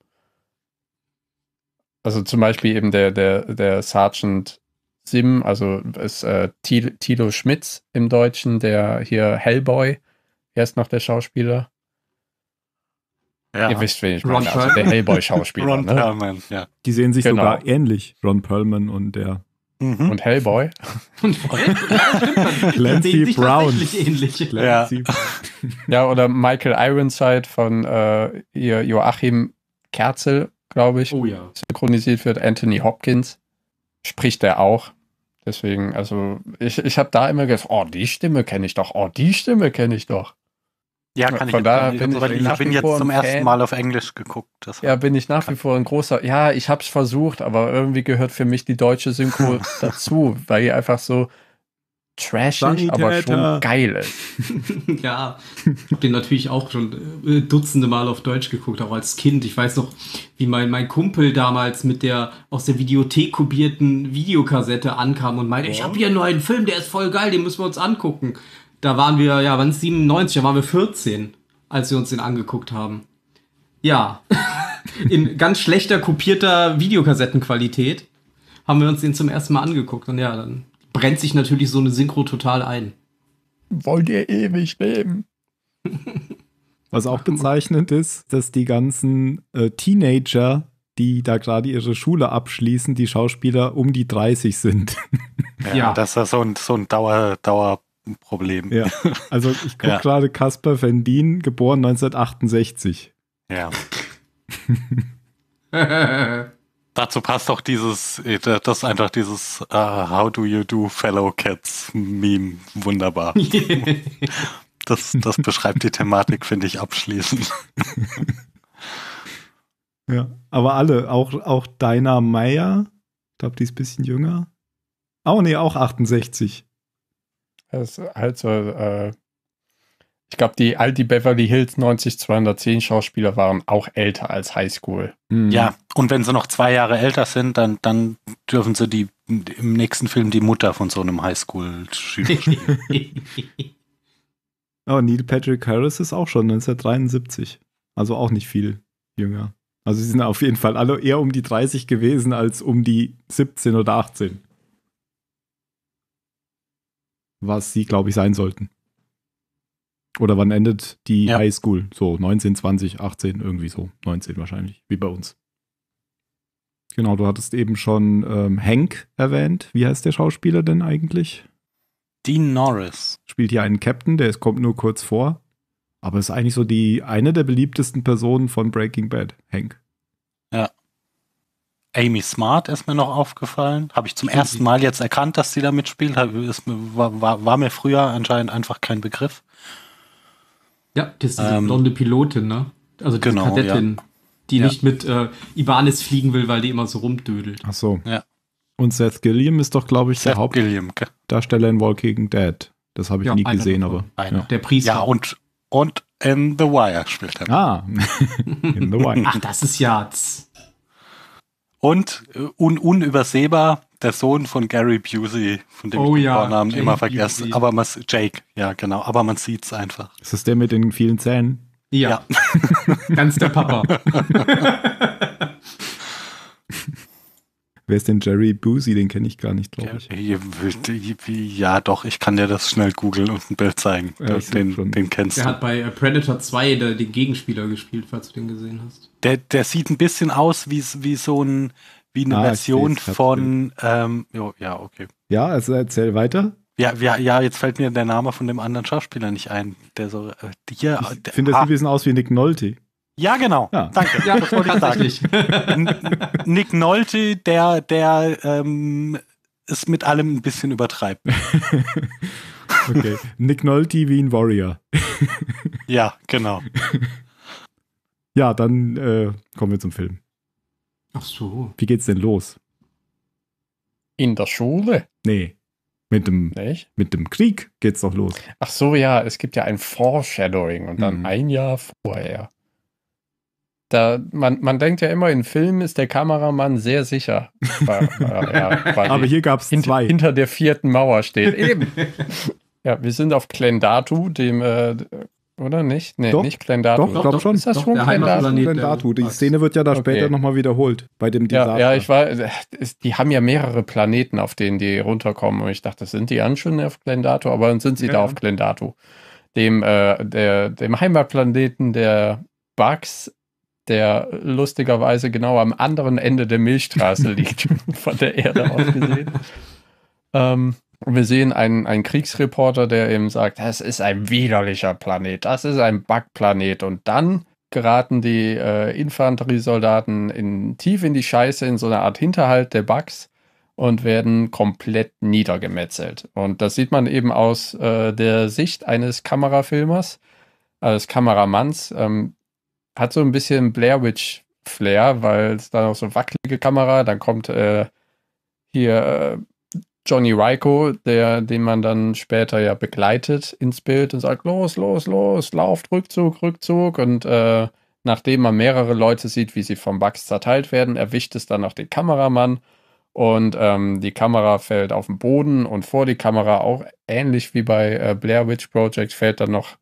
Also zum Beispiel eben der, der, der Sergeant Sim, also ist äh, Thilo Schmitz im Deutschen, der hier Hellboy, er ist noch der Schauspieler. Ja. Ihr wisst, wen ich meine, also der Hellboy-Schauspieler. Ron ne? Perlman, ja. Die sehen sich Genau. sogar ähnlich, Ron Perlman und der Mhm. Und Hellboy. Und ja, Clancy Brown. Ähnlich. Clancy. Ja. ja, oder Michael Ironside von äh, Joachim Kerzel, glaube ich. Oh ja. Synchronisiert wird. Anthony Hopkins spricht er auch. Deswegen, also ich, ich habe da immer gedacht, oh, die Stimme kenne ich doch, oh, die Stimme kenne ich doch. Ja, kann Von ich daher jetzt, bin aber ich ich nach bin wie jetzt vor zum ein ersten Fan. Mal auf Englisch geguckt. Das Ja, bin ich nach wie vor ein großer, ja, ich habe es versucht, aber irgendwie gehört für mich die deutsche Synchro dazu, weil die einfach so trashig, aber schon geil ist. Ja, ich habe den natürlich auch schon äh, dutzende Mal auf Deutsch geguckt, auch als Kind. Ich weiß noch, wie mein, mein Kumpel damals mit der aus der Videothek kopierten Videokassette ankam und meinte, oh. ich habe hier nur einen Film, der ist voll geil, den müssen wir uns angucken. Da waren wir, ja, wann ist siebenundneunzig, da waren wir vierzehn, als wir uns den angeguckt haben. Ja, in ganz schlechter kopierter Videokassettenqualität haben wir uns den zum ersten Mal angeguckt. Und ja, dann brennt sich natürlich so eine Synchro total ein. Wollt ihr ewig leben? Was auch bezeichnend ist, dass die ganzen äh, Teenager, die da gerade ihre Schule abschließen, die Schauspieler um die dreißig sind. Ja, ja. Das ist so ein, so ein Dauer, Dauerproblem. Ja, also ich gucke ja. gerade Caspar Van Dien, geboren neunzehnhundertachtundsechzig. Ja. Dazu passt auch dieses, das ist einfach dieses uh, How do you do fellow cats Meme wunderbar. das, das beschreibt die Thematik, finde ich, abschließend. Ja, aber alle, auch, auch Dinah Meyer, ich glaube, die ist ein bisschen jünger. Oh nee, auch achtundsechzig. Das ist halt so, äh, ich glaube, die all die Beverly Hills neunzig zweihundertzehn Schauspieler waren auch älter als Highschool. Mhm. Ja, und wenn sie noch zwei Jahre älter sind, dann, dann dürfen sie die im nächsten Film die Mutter von so einem Highschool-Schüler spielen. Oh, Neil Patrick Harris ist auch schon neunzehnhundertdreiundsiebzig. Also auch nicht viel jünger. Also sie sind auf jeden Fall alle eher um die dreißig gewesen als um die siebzehn oder achtzehn. Was sie, glaube ich, sein sollten. Oder wann endet die ja. Highschool? So neunzehn, zwanzig, achtzehn, irgendwie so. neunzehn wahrscheinlich, wie bei uns. Genau, du hattest eben schon ähm, Hank erwähnt. Wie heißt der Schauspieler denn eigentlich? Dean Norris. Spielt hier einen Captain, der ist, kommt nur kurz vor. Aber ist eigentlich so die eine der beliebtesten Personen von Breaking Bad, Hank. Ja. Amy Smart ist mir noch aufgefallen. Habe ich zum ersten Mal jetzt erkannt, dass sie da mitspielt. Ist, war, war, war mir früher anscheinend einfach kein Begriff. Ja, das ist diese ähm, blonde Pilotin, ne? Also diese genau, Kadettin, ja. die ja. nicht mit äh, Ibanez fliegen will, weil die immer so rumdödelt. Ach so. Ja. Und Seth Gilliam ist doch, glaube ich, Seth der Gilliam, okay. Hauptdarsteller in Walking Dead. Das habe ich ja, nie gesehen, aber. Ja. Der Priester. Ja, und, und in The Wire spielt er. Ah, in The Wire. Ach, das ist ja... Und un- unübersehbar, der Sohn von Gary Busey, von dem Oh ich den ja, Vornamen Jake immer vergesse. Busey. Aber man, Jake, ja genau, aber man sieht's einfach. Ist das der mit den vielen Zähnen? Ja, ganz der Papa. Wer ist denn Jerry Busey? Den kenne ich gar nicht, glaube ich. Ja, ja, doch, ich kann dir das schnell googeln und ein Bild zeigen. Ja, ich den, schon. den kennst Der du. hat bei äh, Predator zwei der, den Gegenspieler gespielt, falls du den gesehen hast. Der, der sieht ein bisschen aus wie, wie so ein, wie eine Ah, ich Version seh's, ich hab's von, ähm, jo, ja, okay. Ja, also erzähl weiter. Ja, ja, ja, jetzt fällt mir der Name von dem anderen Schauspieler nicht ein, der so, äh, hier, Ich der, finde, das ah, sieht ein bisschen aus wie Nick Nolte. ja, genau, Ja. danke, Ja, das wollte ich sagen. tatsächlich. Nick Nolte, der, der, ähm, es mit allem ein bisschen übertreibt. Okay. Nick Nolte wie ein Warrior. Ja, genau. Ja, dann äh, kommen wir zum Film. Ach so. Wie geht's denn los? In der Schule? Nee, mit dem, Nicht? mit dem Krieg geht's doch los. Ach so, ja, es gibt ja ein Foreshadowing und dann Mhm. ein Jahr vorher. Da, man, man denkt ja immer, in Filmen ist der Kameramann sehr sicher. Weil, äh, ja, quasi Aber hier gab's hint, zwei. hinter der vierten Mauer steht. Eben. Ja, wir sind auf Klendatu, dem, äh, oder nicht? Nee, Doch, nicht Klendatu. doch, glaub schon. Ist das Doch, schon der Klendatu? Heimatplanet. Wenn der- Datu. Die Szene wird ja da Okay. später nochmal wiederholt. Bei dem Desaster. Ja, ja, ich war, es- die haben ja mehrere Planeten, auf denen die runterkommen. Und ich dachte, sind die an schon auf Klendatu? Aber dann sind sie Ja, da ja. auf Klendatu. Dem, äh, der, dem Heimatplaneten der Bugs, der lustigerweise genau am anderen Ende der Milchstraße liegt, von der Erde aus gesehen. Ähm, und wir sehen einen, einen Kriegsreporter, der eben sagt, das ist ein widerlicher Planet, das ist ein Bugplanet. Und dann geraten die äh, Infanteriesoldaten in, tief in die Scheiße, in so eine Art Hinterhalt der Bugs und werden komplett niedergemetzelt. Und das sieht man eben aus äh, der Sicht eines Kamerafilmers, eines Kameramanns. Ähm, hat so ein bisschen Blair Witch Flair, weil es da noch so wackelige Kamera, dann kommt äh, hier äh, Johnny Ryko, der, den man dann später ja begleitet ins Bild und sagt, los, los, los, lauft, Rückzug, Rückzug. Und äh, nachdem man mehrere Leute sieht, wie sie vom Bugs zerteilt werden, erwischt es dann noch den Kameramann und ähm, die Kamera fällt auf den Boden und vor die Kamera, auch ähnlich wie bei äh, Blair Witch Project, fällt dann noch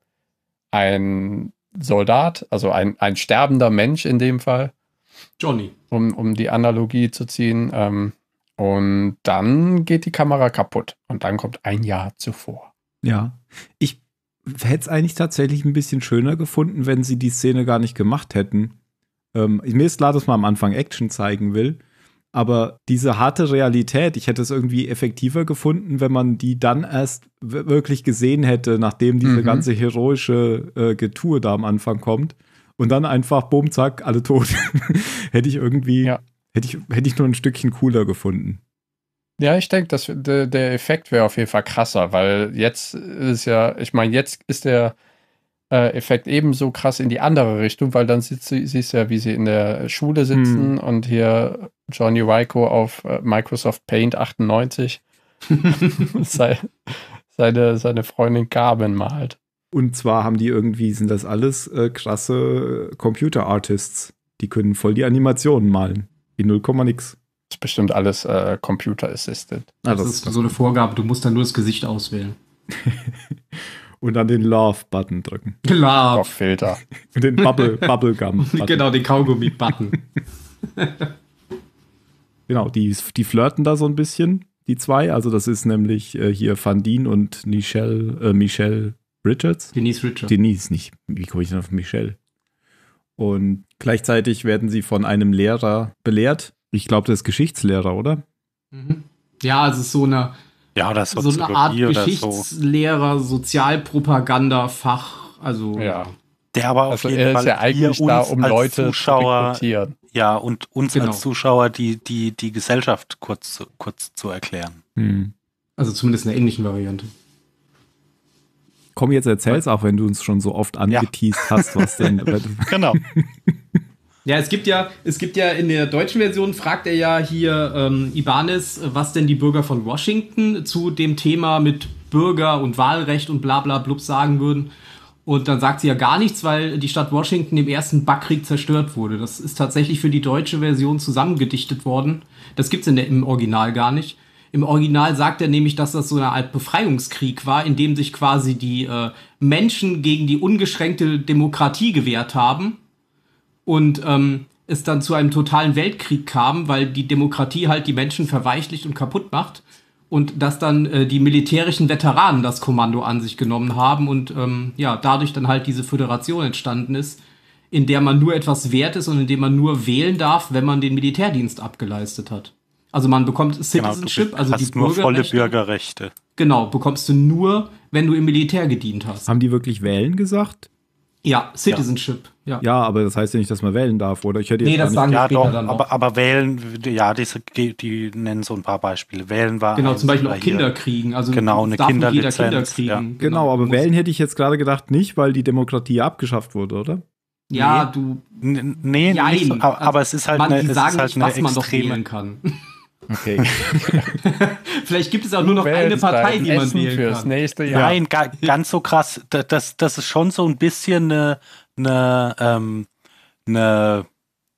ein Soldat, also ein, ein sterbender Mensch in dem Fall, Johnny. um, um die Analogie zu ziehen. Ähm, und dann geht die Kamera kaputt. Und dann kommt ein Jahr zuvor. Ja. Ich hätte es eigentlich tatsächlich ein bisschen schöner gefunden, wenn sie die Szene gar nicht gemacht hätten. Ähm, mir ist klar, dass man am Anfang Action zeigen will. Aber diese harte Realität, ich hätte es irgendwie effektiver gefunden, wenn man die dann erst w- wirklich gesehen hätte, nachdem diese Mhm. ganze heroische äh, Getue da am Anfang kommt. Und dann einfach, bumm, zack, alle tot. Hätte ich irgendwie, Ja. hätte ich, hätte ich nur ein Stückchen cooler gefunden. Ja, ich denke, dass der, der Effekt wäre auf jeden Fall krasser, weil jetzt ist ja, ich meine, jetzt ist der äh, Effekt ebenso krass in die andere Richtung, weil dann sitzt, sie- siehst du ja, wie sie in der Schule sitzen und hier Johnny Ryko auf äh, Microsoft Paint achtundneunzig sei, seine, seine Freundin Carmen malt. Und zwar haben die irgendwie, sind das alles äh, krasse Computer-Artists. Die können voll die Animationen malen. Die null Komma nix. Das ist bestimmt alles äh, Computer-Assisted. Das, ist so eine Vorgabe, du musst dann nur das Gesicht auswählen. Und dann den Love-Button drücken. Klar. Auf Filter. Und den Bubble, Bubblegum-Button. Genau, den Kaugummi-Button. Genau, die, die flirten da so ein bisschen, die zwei. Also das ist nämlich äh, hier Fandine und Michelle, äh, Michelle Richards. Denise Richards. Denise, nicht. Wie komme ich denn auf Michelle? Und gleichzeitig werden sie von einem Lehrer belehrt. Ich glaube, das ist Geschichtslehrer, oder? Mhm. Ja, also es ist so eine, Ja, das so eine Art Geschichtslehrer, Sozialpropaganda-Fach. Also Ja. Der aber auf Also jeden er Fall ist ja eigentlich hier da, uns um als Leute Zuschauer, zu rekrutieren. ja, und uns Genau. als Zuschauer die, die, die Gesellschaft kurz, zu- kurz zu erklären. Hm. Also zumindest in der ähnlichen Variante. Komm, jetzt erzähl's auch, wenn du uns schon so oft angeteased hast, was denn. Genau. Ja, es gibt ja, es gibt ja in der deutschen Version, fragt er ja hier ähm, Ibanez, was denn die Bürger von Washington zu dem Thema mit Bürger und Wahlrecht und bla bla blub sagen würden. Und dann sagt sie ja gar nichts, weil die Stadt Washington im ersten Bugkrieg zerstört wurde. Das ist tatsächlich für die deutsche Version zusammengedichtet worden. Das gibt's in der, im Original gar nicht. Im Original sagt er nämlich, dass das so eine Art Befreiungskrieg war, in dem sich quasi die äh, Menschen gegen die ungeschränkte Demokratie gewehrt haben. Und ähm, es dann zu einem totalen Weltkrieg kam, weil die Demokratie halt die Menschen verweichlicht und kaputt macht. Und dass dann äh, die militärischen Veteranen das Kommando an sich genommen haben und ähm, ja, dadurch dann halt diese Föderation entstanden ist, in der man nur etwas wert ist und in dem man nur wählen darf, wenn man den Militärdienst abgeleistet hat. Also man bekommt Citizenship, genau, also hast die nur Bürgerrechte. volle Bürgerrechte. Genau, bekommst du nur, wenn du im Militär gedient hast. Haben die wirklich wählen gesagt? Ja, Citizenship. Ja, Ja, aber das heißt ja nicht, dass man wählen darf, oder? Ich hätte jetzt Nee, das gar nicht, sagen Ja, später doch, dann noch. aber, aber wählen, ja, diese, die nennen so ein paar Beispiele. Wählen war Genau, eins, zum Beispiel oder auch hier- Kinder kriegen. Also Genau, es eine darf nicht jeder Kinderlizenz, Kinder ja. kriegen. Genau, aber du musst- wählen hätte ich jetzt gerade gedacht nicht, weil die Demokratie abgeschafft wurde, oder? Ja, du. N- Nee, Jein. nicht so, aber, aber es ist halt man, eine, die es sagen ist halt nicht, eine was man doch extreme. wählen kann. Okay. Vielleicht gibt es auch nur noch eine Partei, die man Essen wählen fürs kann. nächste Jahr. Nein, ga, ganz so krass. Da- Das, das ist schon so ein bisschen eine, eine, ähm, eine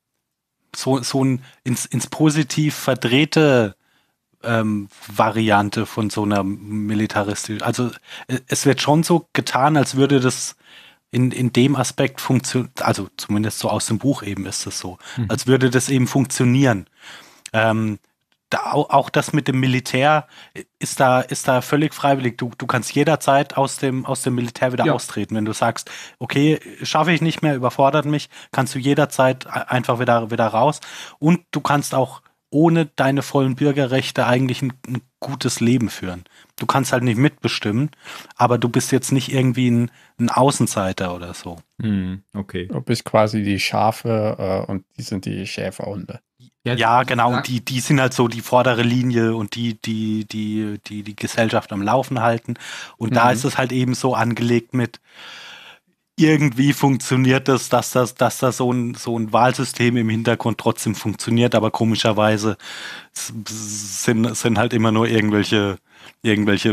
so, so ein ins, ins Positiv verdrehte ähm, Variante von so einer militaristischen. Also äh, es wird schon so getan, als würde das in, in dem Aspekt funktionieren, also zumindest so aus dem Buch eben ist es so, Mhm. als würde das eben funktionieren. Ähm, da, auch, auch das mit dem Militär ist da, ist da völlig freiwillig. Du, du kannst jederzeit aus dem, aus dem Militär wieder Ja. austreten. Wenn du sagst, okay, schaffe ich nicht mehr, überfordert mich, kannst du jederzeit einfach wieder, wieder raus. Und du kannst auch ohne deine vollen Bürgerrechte eigentlich ein, ein gutes Leben führen. Du kannst halt nicht mitbestimmen, aber du bist jetzt nicht irgendwie ein, ein Außenseiter oder so. Hm, okay. Du bist quasi die Schafe äh, und die sind die Schäferhunde. Ja, genau. sag- Und die, die sind halt so die vordere Linie und die, die, die, die, die Gesellschaft am Laufen halten. Und da Mhm. ist es halt eben so angelegt mit, irgendwie funktioniert das, dass das, dass da so ein, so ein Wahlsystem im Hintergrund trotzdem funktioniert, aber komischerweise s- sind, sind halt immer nur irgendwelche, irgendwelche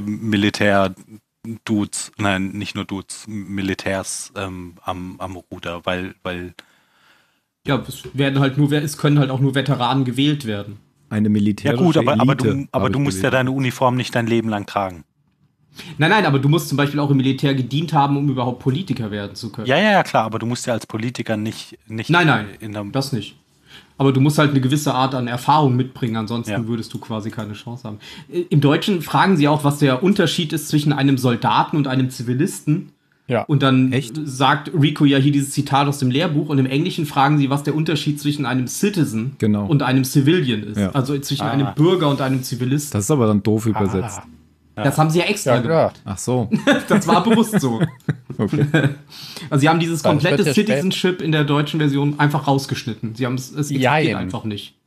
Militär-Dudes, nein, nicht nur Dudes, Militärs ähm, am, am Ruder, weil, weil Ja, es werden halt nur, es können halt auch nur Veteranen gewählt werden. Eine ja militärische gut, aber, aber Elite, du, aber habe du ich musst ja gelesen. deine Uniform nicht dein Leben lang tragen. Nein, nein, aber du musst zum Beispiel auch im Militär gedient haben, um überhaupt Politiker werden zu können. Ja, ja, ja, klar, aber du musst ja als Politiker nicht, nicht Nein, nein, in der, das nicht. Aber du musst halt eine gewisse Art an Erfahrung mitbringen, ansonsten Ja. würdest du quasi keine Chance haben. Äh, Im Deutschen fragen sie auch, was der Unterschied ist zwischen einem Soldaten und einem Zivilisten. Ja. Und dann Echt? sagt Rico ja hier dieses Zitat aus dem Lehrbuch und im Englischen fragen sie, was der Unterschied zwischen einem Citizen Genau. und einem Civilian ist. Ja. Also zwischen Ah. einem Bürger und einem Zivilisten. Das ist aber dann doof übersetzt. Ah, Das haben sie ja extra ja, klar. gemacht. Ach so. Das war bewusst so. Okay. Also sie haben dieses Weil es komplette wird ja spät- Citizenship in der deutschen Version einfach rausgeschnitten. Sie haben es, es existiert Jein. einfach nicht.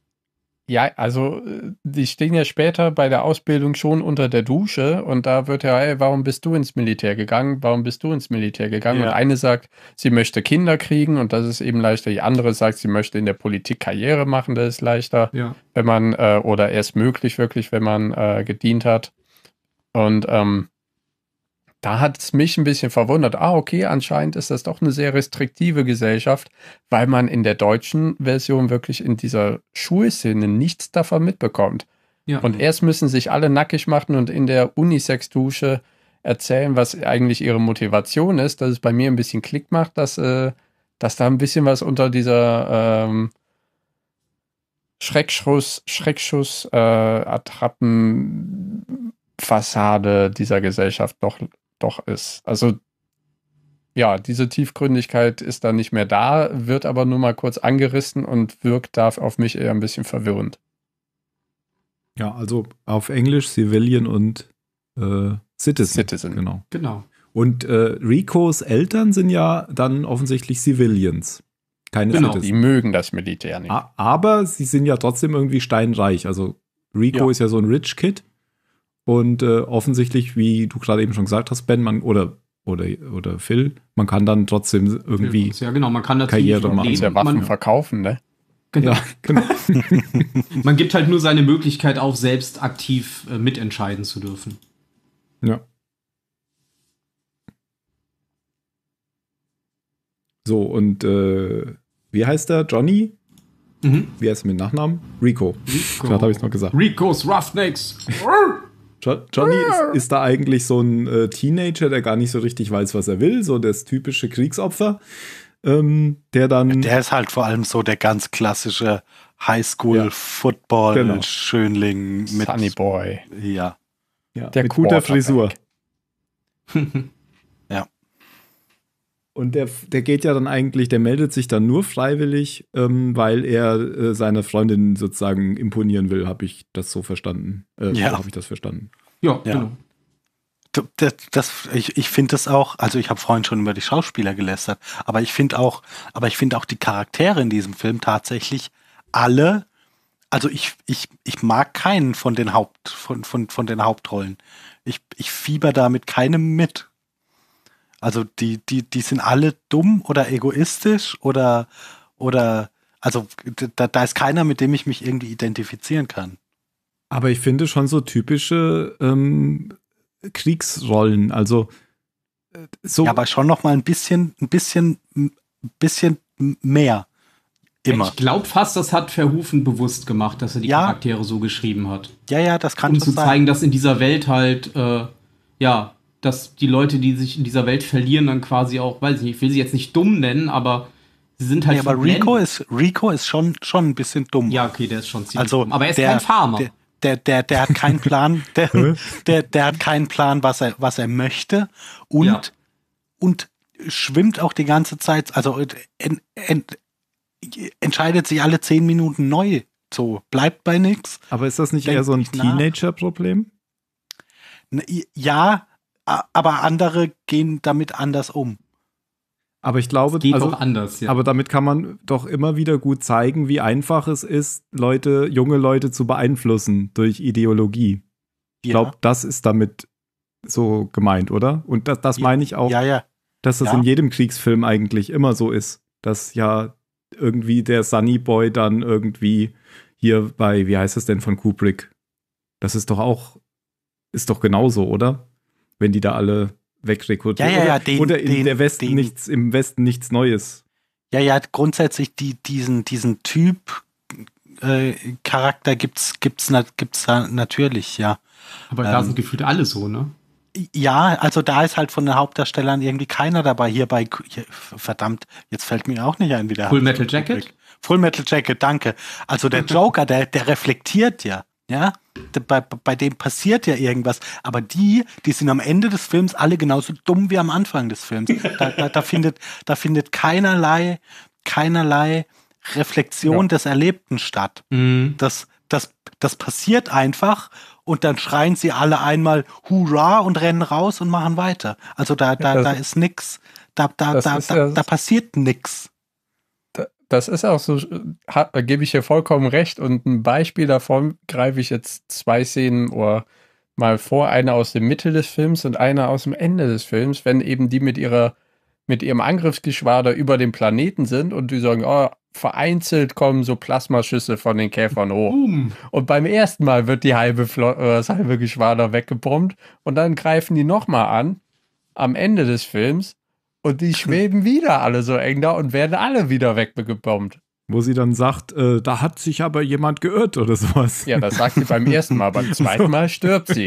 Ja, also äh, die stehen ja später bei der Ausbildung schon unter der Dusche und da wird ja, hey, warum bist du ins Militär gegangen? Warum bist du ins Militär gegangen? Ja. Und eine sagt, sie möchte Kinder kriegen und das ist eben leichter. Die andere sagt, sie möchte in der Politik Karriere machen, das ist leichter, Ja. wenn man, äh, oder erst möglich wirklich, wenn man äh, gedient hat. Und ähm, da hat es mich ein bisschen verwundert. Ah, okay, anscheinend ist das doch eine sehr restriktive Gesellschaft, weil man in der deutschen Version wirklich in dieser Schulszene nichts davon mitbekommt. Ja. Und erst müssen sich alle nackig machen und in der Unisex-Dusche erzählen, was eigentlich ihre Motivation ist, dass es bei mir ein bisschen Klick macht, dass, äh, dass da ein bisschen was unter dieser ähm, Schreckschuss, Schreckschuss, äh, Attrappenfassade dieser Gesellschaft doch, doch ist. Also ja, diese Tiefgründigkeit ist da nicht mehr da, wird aber nur mal kurz angerissen und wirkt da auf mich eher ein bisschen verwirrend. Ja, also auf Englisch Civilian und äh, Citizen. Citizen. Genau. Genau. Und äh, Ricos Eltern sind ja dann offensichtlich Civilians. Keine Genau, Die Citizen. mögen das Militär nicht. A- Aber sie sind ja trotzdem irgendwie steinreich. Also Rico Ja. ist ja so ein Rich Kid. Und äh, offensichtlich, wie du gerade eben schon gesagt hast, Ben, man, oder, oder, oder Phil, man kann dann trotzdem irgendwie. Ja, genau. Man kann da Karriere ziemlich machen. leben. Ja Waffen Man, verkaufen, ne? genau. Ja, genau. Man gibt halt nur seine Möglichkeit auf, selbst aktiv äh, mitentscheiden zu dürfen. Ja. So, und äh, wie heißt der? Johnny? Mhm. Wie heißt er mit Nachnamen? Rico. Rico. Gerade habe ich es noch gesagt. Rico's Roughnecks. Jo- Johnny ist, ist da eigentlich so ein äh, Teenager, der gar nicht so richtig weiß, was er will. So das typische Kriegsopfer. Ähm, der dann. Der ist halt vor allem so der ganz klassische Highschool-Football-Schönling Genau. mit. Sunny Boy. Ja. Ja, Der mit guter Quarterback. Frisur. Ja. Und der, der geht ja dann eigentlich, der meldet sich dann nur freiwillig, ähm, weil er äh, seiner Freundin sozusagen imponieren will, habe ich das so verstanden. Äh, Ja. so habe ich das verstanden. Ja, Ja. genau. Das, das, ich ich finde das auch, also ich habe vorhin schon über die Schauspieler gelästert, aber ich finde auch, aber ich finde auch die Charaktere in diesem Film tatsächlich alle, also ich, ich, ich mag keinen von den Haupt, von, von, von den Hauptrollen. Ich, ich fieber da mit keinem mit. Also die, die, die sind alle dumm oder egoistisch oder, oder, also da, da ist keiner, mit dem ich mich irgendwie identifizieren kann. Aber ich finde schon so typische ähm, Kriegsrollen, also äh, so. Ja, aber schon noch mal ein bisschen, ein bisschen, ein bisschen mehr. Immer. Ich glaube fast, das hat Verhoeven bewusst gemacht, dass er die Ja. Charaktere so geschrieben hat. Ja, ja, das kann Um schon zu sein. zeigen, dass in dieser Welt halt, äh, ja, dass die Leute, die sich in dieser Welt verlieren, dann quasi auch, weiß ich nicht, ich will sie jetzt nicht dumm nennen, aber sie sind halt. Nee, aber verblendet. Rico ist, Rico ist schon, schon ein bisschen dumm. Ja, okay, der ist schon ziemlich Also, dumm. Aber er ist der- kein Farmer. Der, der, der, der hat keinen Plan, der, der, der hat keinen Plan, was er, was er möchte und, Ja. und schwimmt auch die ganze Zeit, also en, en, entscheidet sich alle zehn Minuten neu. So, bleibt bei nix. aber ist das nicht Denkt eher so ein nicht nach. Teenager-Problem? N- Ja, a- aber andere gehen damit anders um. Aber ich glaube, Geht also, auch anders, ja. aber damit kann man doch immer wieder gut zeigen, wie einfach es ist, Leute, junge Leute zu beeinflussen durch Ideologie. Ich Ja. glaube, das ist damit so gemeint, oder? Und das, das Ja. meine ich auch, Ja, ja. dass das Ja. in jedem Kriegsfilm eigentlich immer so ist, dass ja irgendwie der Sunny Boy dann irgendwie hier bei, wie heißt es denn von Kubrick? Das ist doch auch, ist doch genauso, oder? Wenn die da alle wegrekrutieren. Ja, ja, ja, oder den- oder in den- der Westen den- nichts, im Westen nichts Neues. Ja, ja, grundsätzlich die, diesen, diesen Typ äh, Charakter gibt's, gibt's, na, gibt's da natürlich, ja. aber da ähm, sind gefühlt alle so, ne? Ja, also da ist halt von den Hauptdarstellern irgendwie keiner dabei. Hier bei, hier, verdammt, jetzt fällt mir auch nicht ein, wie der Full heißt. Metal Jacket? Full Metal Jacket, danke. Also der Joker, der, der reflektiert ja, ja. Der, bei, bei dem passiert ja irgendwas. Aber die, die sind am Ende des Films alle genauso dumm wie am Anfang des Films. Da, da, da findet, da findet keinerlei, keinerlei Reflexion Ja. des Erlebten statt. Mhm. Das, das, das passiert einfach und dann schreien sie alle einmal Hurra und rennen raus und machen weiter. Also da, da, Das- da ist nix, da, da, das da, ist da, ja- da passiert nix. Da- Das ist auch so, ha- da gebe ich dir vollkommen recht. Und ein Beispiel davon greife ich jetzt zwei Szenen oder mal vor, eine aus der Mitte des Films und eine aus dem Ende des Films, wenn eben die mit ihrer, mit ihrem Angriffsgeschwader über den Planeten sind und die sagen, oh, vereinzelt kommen so Plasmaschüsse von den Käfern hoch. Boom. Und beim ersten Mal wird die halbe Flo äh, das halbe Geschwader weggebombt und dann greifen die nochmal an am Ende des Films und die schweben wieder alle so eng da und werden alle wieder weggebombt. Wo sie dann sagt, äh, da hat sich aber jemand geirrt oder sowas. Ja, das sagt sie beim ersten Mal, beim zweiten Mal stirbt sie.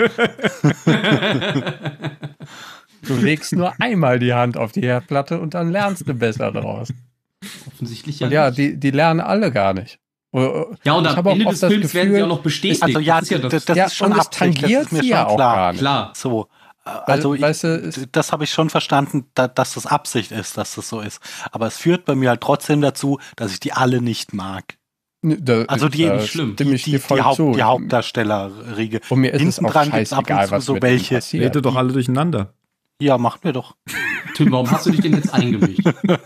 Du legst nur einmal die Hand auf die Herdplatte und dann lernst du besser daraus. Offensichtlich ja. Und ja, nicht. die, die lernen alle gar nicht. ja, und ich am habe auch Ende oft des das Films werden sie Gefühl, auch noch bestätigt. Also ja, das ist ja das, das. das ja, ist schon und es Absicht, tangiert das ist mir sie schon ja auch klar. gar nicht. Klar. So, äh, also Weil- ich, weißt du, es- das habe ich schon verstanden, da, dass das Absicht ist, dass das so ist. Aber es führt bei mir halt trotzdem dazu, dass ich die alle nicht mag. Nö, da, Also die, da die, schlimm. stimme ich die, dir voll die, Haupt, zu. die Hauptdarstellerriege. Und mir ist es Hinten auch dran gibt's ab und scheißegal, zu was so mit denen welche. passiert. Redet doch alle durcheinander. Ja, macht mir doch. Tim, warum hast du dich denn jetzt eingemischt?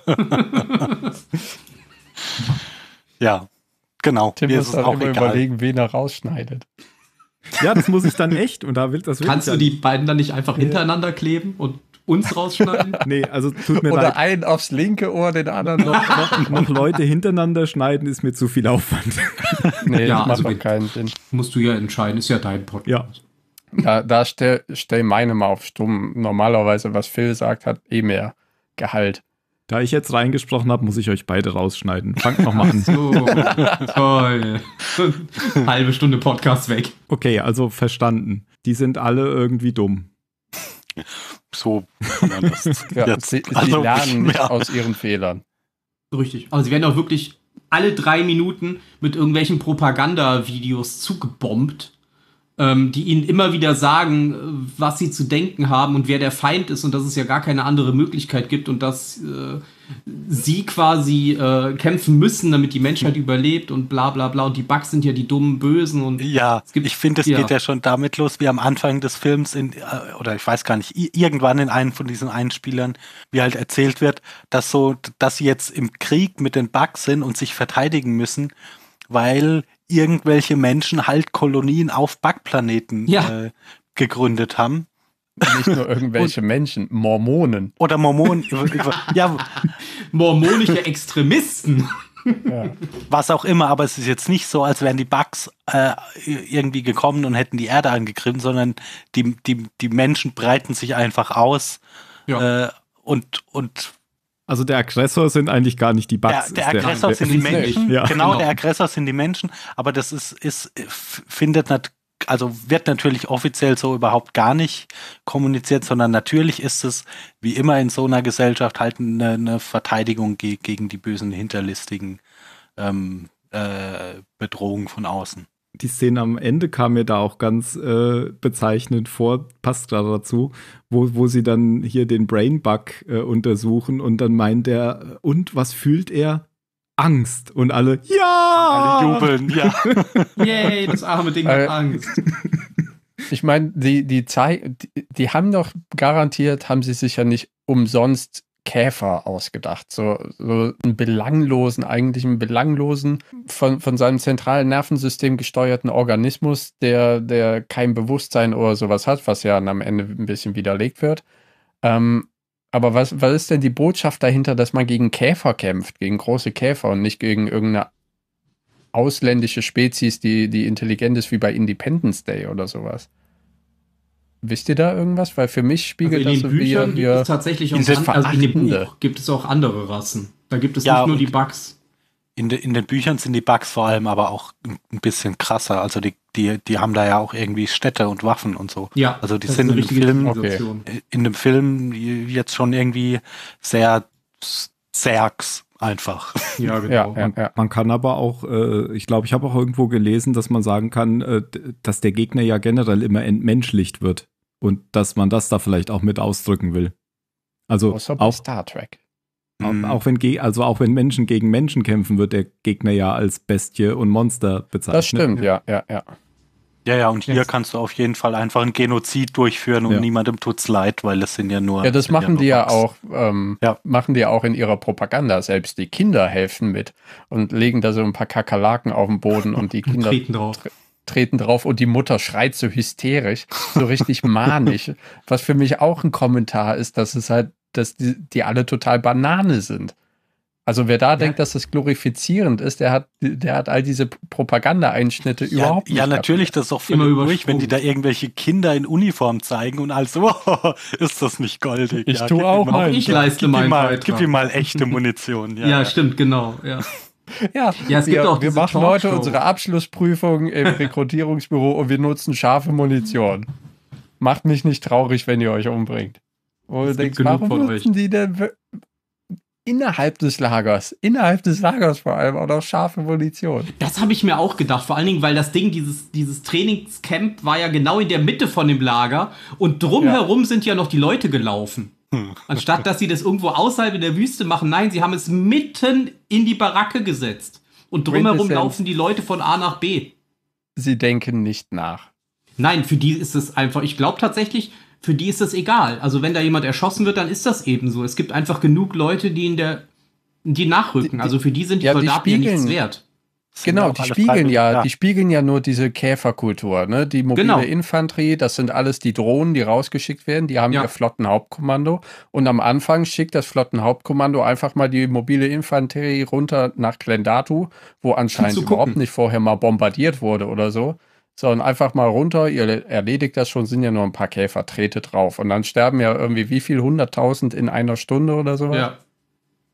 Ja, genau. Tim Mir muss ist es dann auch immer egal. überlegen, wen er rausschneidet. Ja, das muss ich dann echt. Und da will das will Kannst ich du dann. die beiden dann nicht einfach hintereinander kleben und uns rausschneiden? Nee, also tut mir Oder leid. einen aufs linke Ohr, den anderen noch. Noch, noch Leute hintereinander schneiden ist mir zu viel Aufwand. Nee, Ja, das macht also doch wenn- keinen Sinn. Musst du ja entscheiden, ist ja dein Podcast. Da, da stell, stell meine mal auf stumm. Normalerweise, was Phil sagt, hat eh mehr Gehalt. Da ich jetzt reingesprochen habe, muss ich euch beide rausschneiden. Fangt nochmal an. So, toll. Halbe Stunde Podcast weg. Okay, also verstanden. Die sind alle irgendwie dumm. So kann man das Ja, jetzt. sie, sie also, lernen nicht ja. aus ihren Fehlern. Richtig. Aber sie werden auch wirklich alle drei Minuten mit irgendwelchen Propagandavideos zugebombt, ähm, die ihnen immer wieder sagen, äh, was sie zu denken haben und wer der Feind ist und dass es ja gar keine andere Möglichkeit gibt und dass äh, sie quasi äh, kämpfen müssen, damit die Menschheit überlebt und bla bla bla. Und die Bugs sind ja die dummen Bösen. Und Ja, es gibt, ich finde, es ja. geht ja schon damit los, wie am Anfang des Films, in, oder ich weiß gar nicht, irgendwann in einem von diesen Einspielern, wie halt erzählt wird, dass so, dass sie jetzt im Krieg mit den Bugs sind und sich verteidigen müssen, weil irgendwelche Menschen halt Kolonien auf Bugplaneten Ja. äh, gegründet haben. Nicht nur irgendwelche Menschen, Mormonen. Oder Mormonen. Ja, mormonische Extremisten. Ja. was auch immer, aber es ist jetzt nicht so, als wären die Bugs äh, irgendwie gekommen und hätten die Erde angegriffen, sondern die, die, die Menschen breiten sich einfach aus Ja. äh, und, und Also der Aggressor sind eigentlich gar nicht die Bugs. der, der ist Aggressor der, sind die ist nicht. Menschen, Ja. genau, Genau. der Aggressor sind die Menschen, aber das ist, ist f- findet nat- also wird natürlich offiziell so überhaupt gar nicht kommuniziert, sondern natürlich ist es, wie immer in so einer Gesellschaft, halt eine, eine Verteidigung ge- gegen die bösen, hinterlistigen ähm, äh, Bedrohungen von außen. Die Szene am Ende kam mir da auch ganz äh, bezeichnend vor, passt gerade dazu, wo, wo sie dann hier den Brainbug äh, untersuchen und dann meint er, und was fühlt er? Angst. Und alle, ja! Alle jubeln, ja. Yay, das arme Ding hat Äh, Angst. Ich meine, die, die, Zei- die, die haben doch garantiert, haben sie sich ja nicht umsonst Käfer ausgedacht. So, so einen belanglosen, eigentlich einen belanglosen, von, von seinem zentralen Nervensystem gesteuerten Organismus, der, der kein Bewusstsein oder sowas hat, was ja am Ende ein bisschen widerlegt wird. Ähm, aber was, was ist denn die Botschaft dahinter, dass man gegen Käfer kämpft, gegen große Käfer und nicht gegen irgendeine ausländische Spezies, die, die intelligent ist wie bei Independence Day oder sowas? Wisst ihr da irgendwas? Weil für mich Also spiegelt in das den so wie Büchern gibt wir es tatsächlich auch dieses an, also in dem Verachtende. Buch gibt es auch andere Rassen. Da gibt es Ja, nicht nur und- die Bugs. In, de, in den Büchern sind die Bugs vor allem aber auch ein ein bisschen krasser. Also die, die, die haben da ja auch irgendwie Städte und Waffen und so. Ja, Also die das sind ist eine im richtige Film, Zivilisation. in dem Film jetzt schon irgendwie sehr Zergs einfach. Ja, genau. Ja, ja, ja. Man kann aber auch, äh, ich glaube, ich habe auch irgendwo gelesen, dass man sagen kann, äh, d- dass der Gegner ja generell immer entmenschlicht wird und dass man das da vielleicht auch mit ausdrücken will. Also Außer bei auch, Star Trek. auch, Mhm. auch wenn ge- also auch wenn Menschen gegen Menschen kämpfen, wird der Gegner ja als Bestie und Monster bezeichnet. Das stimmt, ja, ja, ja. Ja, ja, und hier Yes. kannst du auf jeden Fall einfach ein Genozid durchführen und Ja. niemandem tut's leid, weil es sind ja nur. Ja, das sind machen nur die ja Bugs. auch, ähm, Ja. machen die ja auch in ihrer Propaganda. Selbst die Kinder helfen mit und legen da so ein paar Kakerlaken auf den Boden und die Und Kinder treten drauf. treten drauf und die Mutter schreit so hysterisch, so richtig manisch. Was für mich auch ein Kommentar ist, dass es halt, dass die, die alle total Banane sind. Also wer da denkt, dass das glorifizierend ist, der hat, der hat all diese Propaganda-Einschnitte Ja, überhaupt nicht. ja, natürlich, das ist auch Immer völlig ruhig, wenn übersprungen. die da irgendwliche Kinder in Uniform zeigen und alles so, oh, ist das nicht goldig. Ich ja, tue gib auch ihm mal. Ich gib- leiste gib ihm meinen mal, Beitrag. Gib ihm mal echte Munition. Ja, Ja, stimmt, genau. Ja. Ja, Ja, es gibt wir, auch wir diese machen heute Talkshow. unsere Abschlussprüfung im Rekrutierungsbüro und wir nutzen scharfe Munition. Macht mich nicht traurig, wenn ihr euch umbringt. Und du Es denkst, gibt genug warum von nutzen die denn w- innerhalb des Lagers, innerhalb des Lagers vor allem auch noch scharfe Munition? Das habe ich mir auch gedacht, vor allen Dingen, weil das Ding, dieses, dieses Trainingscamp war ja genau in der Mitte von dem Lager und drumherum sind ja noch die Leute gelaufen. Hm. Anstatt dass sie das irgendwo außerhalb in der Wüste machen, nein, sie haben es mitten in die Baracke gesetzt. Und drumherum Quintessenz. laufen die Leute von A nach B. Sie denken nicht nach. Nein, für die ist es einfach, ich glaube tatsächlich, für die ist das egal. Also wenn da jemand erschossen wird, dann ist das eben so. Es gibt einfach genug Leute, die in der, die nachrücken. Die- die- Also für die sind die ja, die Soldaten ja nichts spiegeln- wert. Sind Genau, auch die alle spiegeln freiwillig, ja, die spiegeln ja nur diese Käferkultur, ne? Die mobile Genau. Infanterie, das sind alles die Drohnen, die rausgeschickt werden, die haben Ja. ihr Flottenhauptkommando und am Anfang schickt das Flottenhauptkommando einfach mal die mobile Infanterie runter nach Glendatu, wo anscheinend Zu gucken. überhaupt nicht vorher mal bombardiert wurde oder so, sondern einfach mal runter, ihr erledigt das schon, sind ja nur ein paar Käfer, tretet drauf und dann sterben ja irgendwie wie viel, hunderttausend in einer Stunde oder sowas? Ja.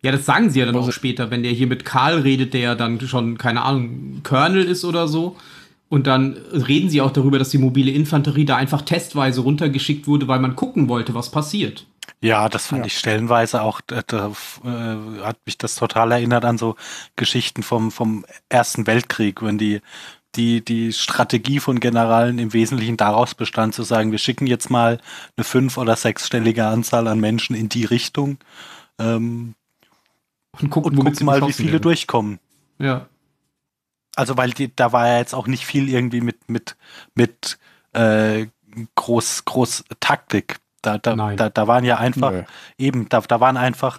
Ja, das sagen sie ja dann auch später, wenn der hier mit Karl redet, der ja dann schon, keine Ahnung, Colonel ist oder so. Und dann reden sie auch darüber, dass die mobile Infanterie da einfach testweise runtergeschickt wurde, weil man gucken wollte, was passiert. Ja, das fand ja. ich stellenweise auch, da, da äh, hat mich das total erinnert an so Geschichten vom, vom Ersten Weltkrieg, wenn die, die, die Strategie von Generalen im Wesentlichen daraus bestand, zu sagen, wir schicken jetzt mal eine fünf- oder sechsstellige Anzahl an Menschen in die Richtung ähm, und gucken, und gucken mal, wie viele werden. durchkommen. Ja. Also, weil die, da war ja jetzt auch nicht viel irgendwie mit, mit, mit äh, groß, groß Taktik. Da, da, da, da waren ja einfach, Nö. eben, da, da waren einfach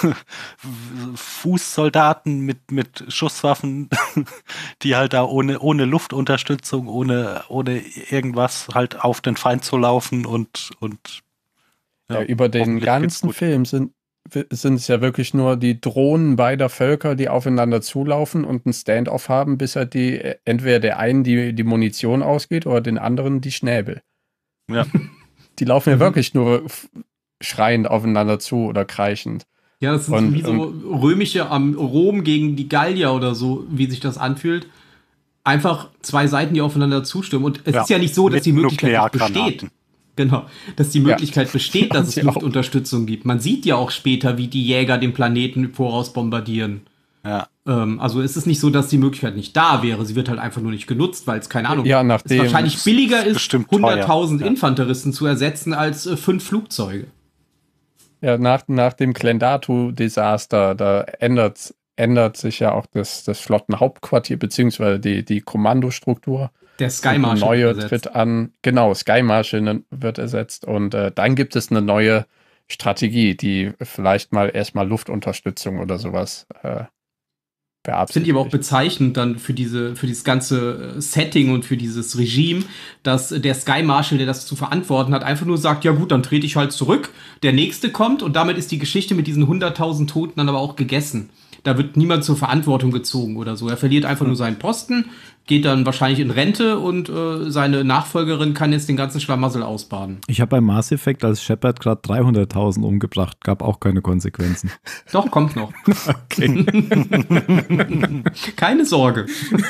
Fußsoldaten mit, mit Schusswaffen, die halt da ohne, ohne Luftunterstützung, ohne, ohne irgendwas halt auf den Feind zu laufen und, und ja, ja, über den ganzen Film sind, sind es ja wirklich nur die Drohnen beider Völker, die aufeinander zulaufen und einen Stand-off haben, bis halt die, entweder der einen die, die Munition ausgeht oder den anderen die Schnäbel. Ja. Die laufen ja wirklich nur schreiend aufeinander zu oder kreischend. Ja, das sind und, wie so römische am Rom gegen die Gallier oder so, wie sich das anfühlt. Einfach zwei Seiten, die aufeinander zustimmen. Und es ja, ist ja nicht so, dass die Möglichkeit besteht. Genau, dass die Möglichkeit ja. besteht, dass es Luftunterstützung gibt. Man sieht ja auch später, wie die Jäger den Planeten voraus bombardieren. Ja. Ähm, also ist es nicht so, dass die Möglichkeit nicht da wäre. Sie wird halt einfach nur nicht genutzt, weil es, keine Ahnung, ja, nachdem es wahrscheinlich billiger ist, hunderttausend ja. Infanteristen zu ersetzen als äh, fünf Flugzeuge. Ja, nach, nach dem Clendatu-Desaster, da ändert, ändert sich ja auch das, das Flottenhauptquartier, beziehungsweise die, die Kommandostruktur. Der Sky Marshal neue tritt an. Genau, Sky Marshal wird ersetzt. Und äh, dann gibt es eine neue Strategie, die vielleicht mal erstmal Luftunterstützung oder sowas äh, Finde ich aber auch bezeichnend dann für diese, für dieses ganze Setting und für dieses Regime, dass der Sky Marshal, der das zu verantworten hat, einfach nur sagt, ja gut, dann trete ich halt zurück, der nächste kommt und damit ist die Geschichte mit diesen hunderttausend Toten dann aber auch gegessen. Da wird niemand zur Verantwortung gezogen oder so. Er verliert einfach nur seinen Posten, geht dann wahrscheinlich in Rente und äh, seine Nachfolgerin kann jetzt den ganzen Schlamassel ausbaden. Ich habe beim Mass Effect als Shepard gerade dreihunderttausend umgebracht, gab auch keine Konsequenzen. Doch, kommt noch. Okay. Keine Sorge.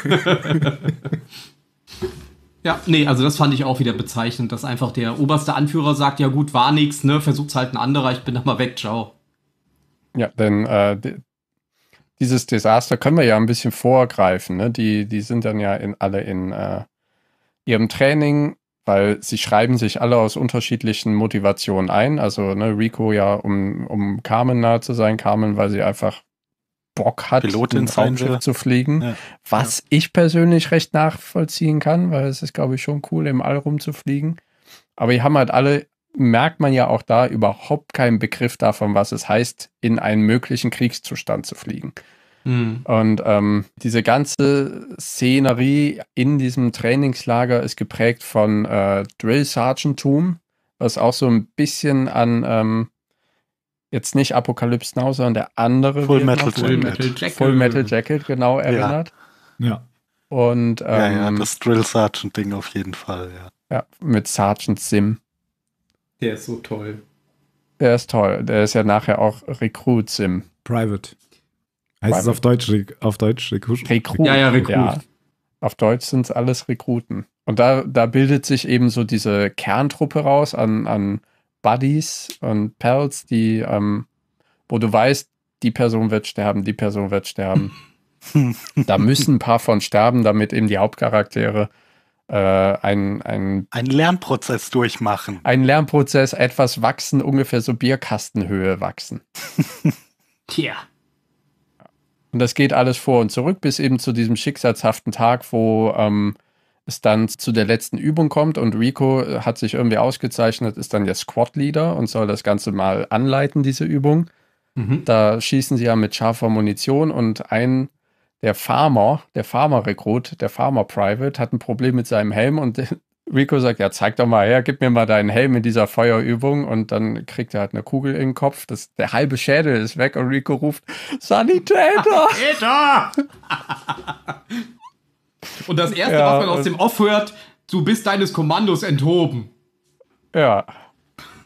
Ja, nee, also das fand ich auch wieder bezeichnend, dass einfach der oberste Anführer sagt, ja gut, war nix, ne, versucht's halt ein anderer, ich bin da mal weg, ciao. Ja, denn äh, dieses Desaster können wir ja ein bisschen vorgreifen. Ne? Die, die sind dann ja in, alle in äh, ihrem Training, weil sie schreiben sich alle aus unterschiedlichen Motivationen ein. Also ne, Rico ja, um, um Carmen nahe zu sein. Carmen, weil sie einfach Bock hat, Pilotin ein Raumschiff zu fliegen. Ja. Was ja. ich persönlich recht nachvollziehen kann, weil es ist, glaube ich, schon cool, im All rumzufliegen. Aber die haben halt alle, merkt man ja auch da, überhaupt keinen Begriff davon, was es heißt, in einen möglichen Kriegszustand zu fliegen. Mhm. Und ähm, diese ganze Szenerie in diesem Trainingslager ist geprägt von äh, Drill-Sergeant-Tum, was auch so ein bisschen an ähm, jetzt nicht Apocalypse Now, sondern der andere Full Metal, Full Metal Jacket. Full Metal Jacket, genau, erinnert. Ja. ja. Und, ähm, ja, ja, das Drill-Sergeant-Ding auf jeden Fall, ja. Ja, mit Sergeant Sim. Der ist so toll. Der ist toll. Der ist ja nachher auch Recruit Sim. Private. Heißt Private. Es auf Deutsch, auf Deutsch Recruit? Recruit. Ja, ja, Recruit. Ja. Auf Deutsch sind es alles Rekruten. Und da, da bildet sich eben so diese Kerntruppe raus an, an Buddies und Pals, die, ähm, wo du weißt, die Person wird sterben, die Person wird sterben. Da müssen ein paar von sterben, damit eben die Hauptcharaktere äh, ein, ein, einen Lernprozess durchmachen. Einen Lernprozess, etwas wachsen, ungefähr so Bierkastenhöhe wachsen. Tja. Und das geht alles vor und zurück, bis eben zu diesem schicksalshaften Tag, wo ähm, es dann zu der letzten Übung kommt und Rico hat sich irgendwie ausgezeichnet, ist dann der Squad-Leader und soll das Ganze mal anleiten, diese Übung. Mhm. Da schießen sie ja mit scharfer Munition und ein, der Farmer, der Farmer-Rekrut, der Farmer-Private hat ein Problem mit seinem Helm und Rico sagt, ja, zeig doch mal her, gib mir mal deinen Helm in dieser Feuerübung und dann kriegt er halt eine Kugel in den Kopf, das, der halbe Schädel ist weg und Rico ruft, Sanitäter! Sanitäter! Und das Erste, ja, was man aus dem Off hört, du bist deines Kommandos enthoben. Ja.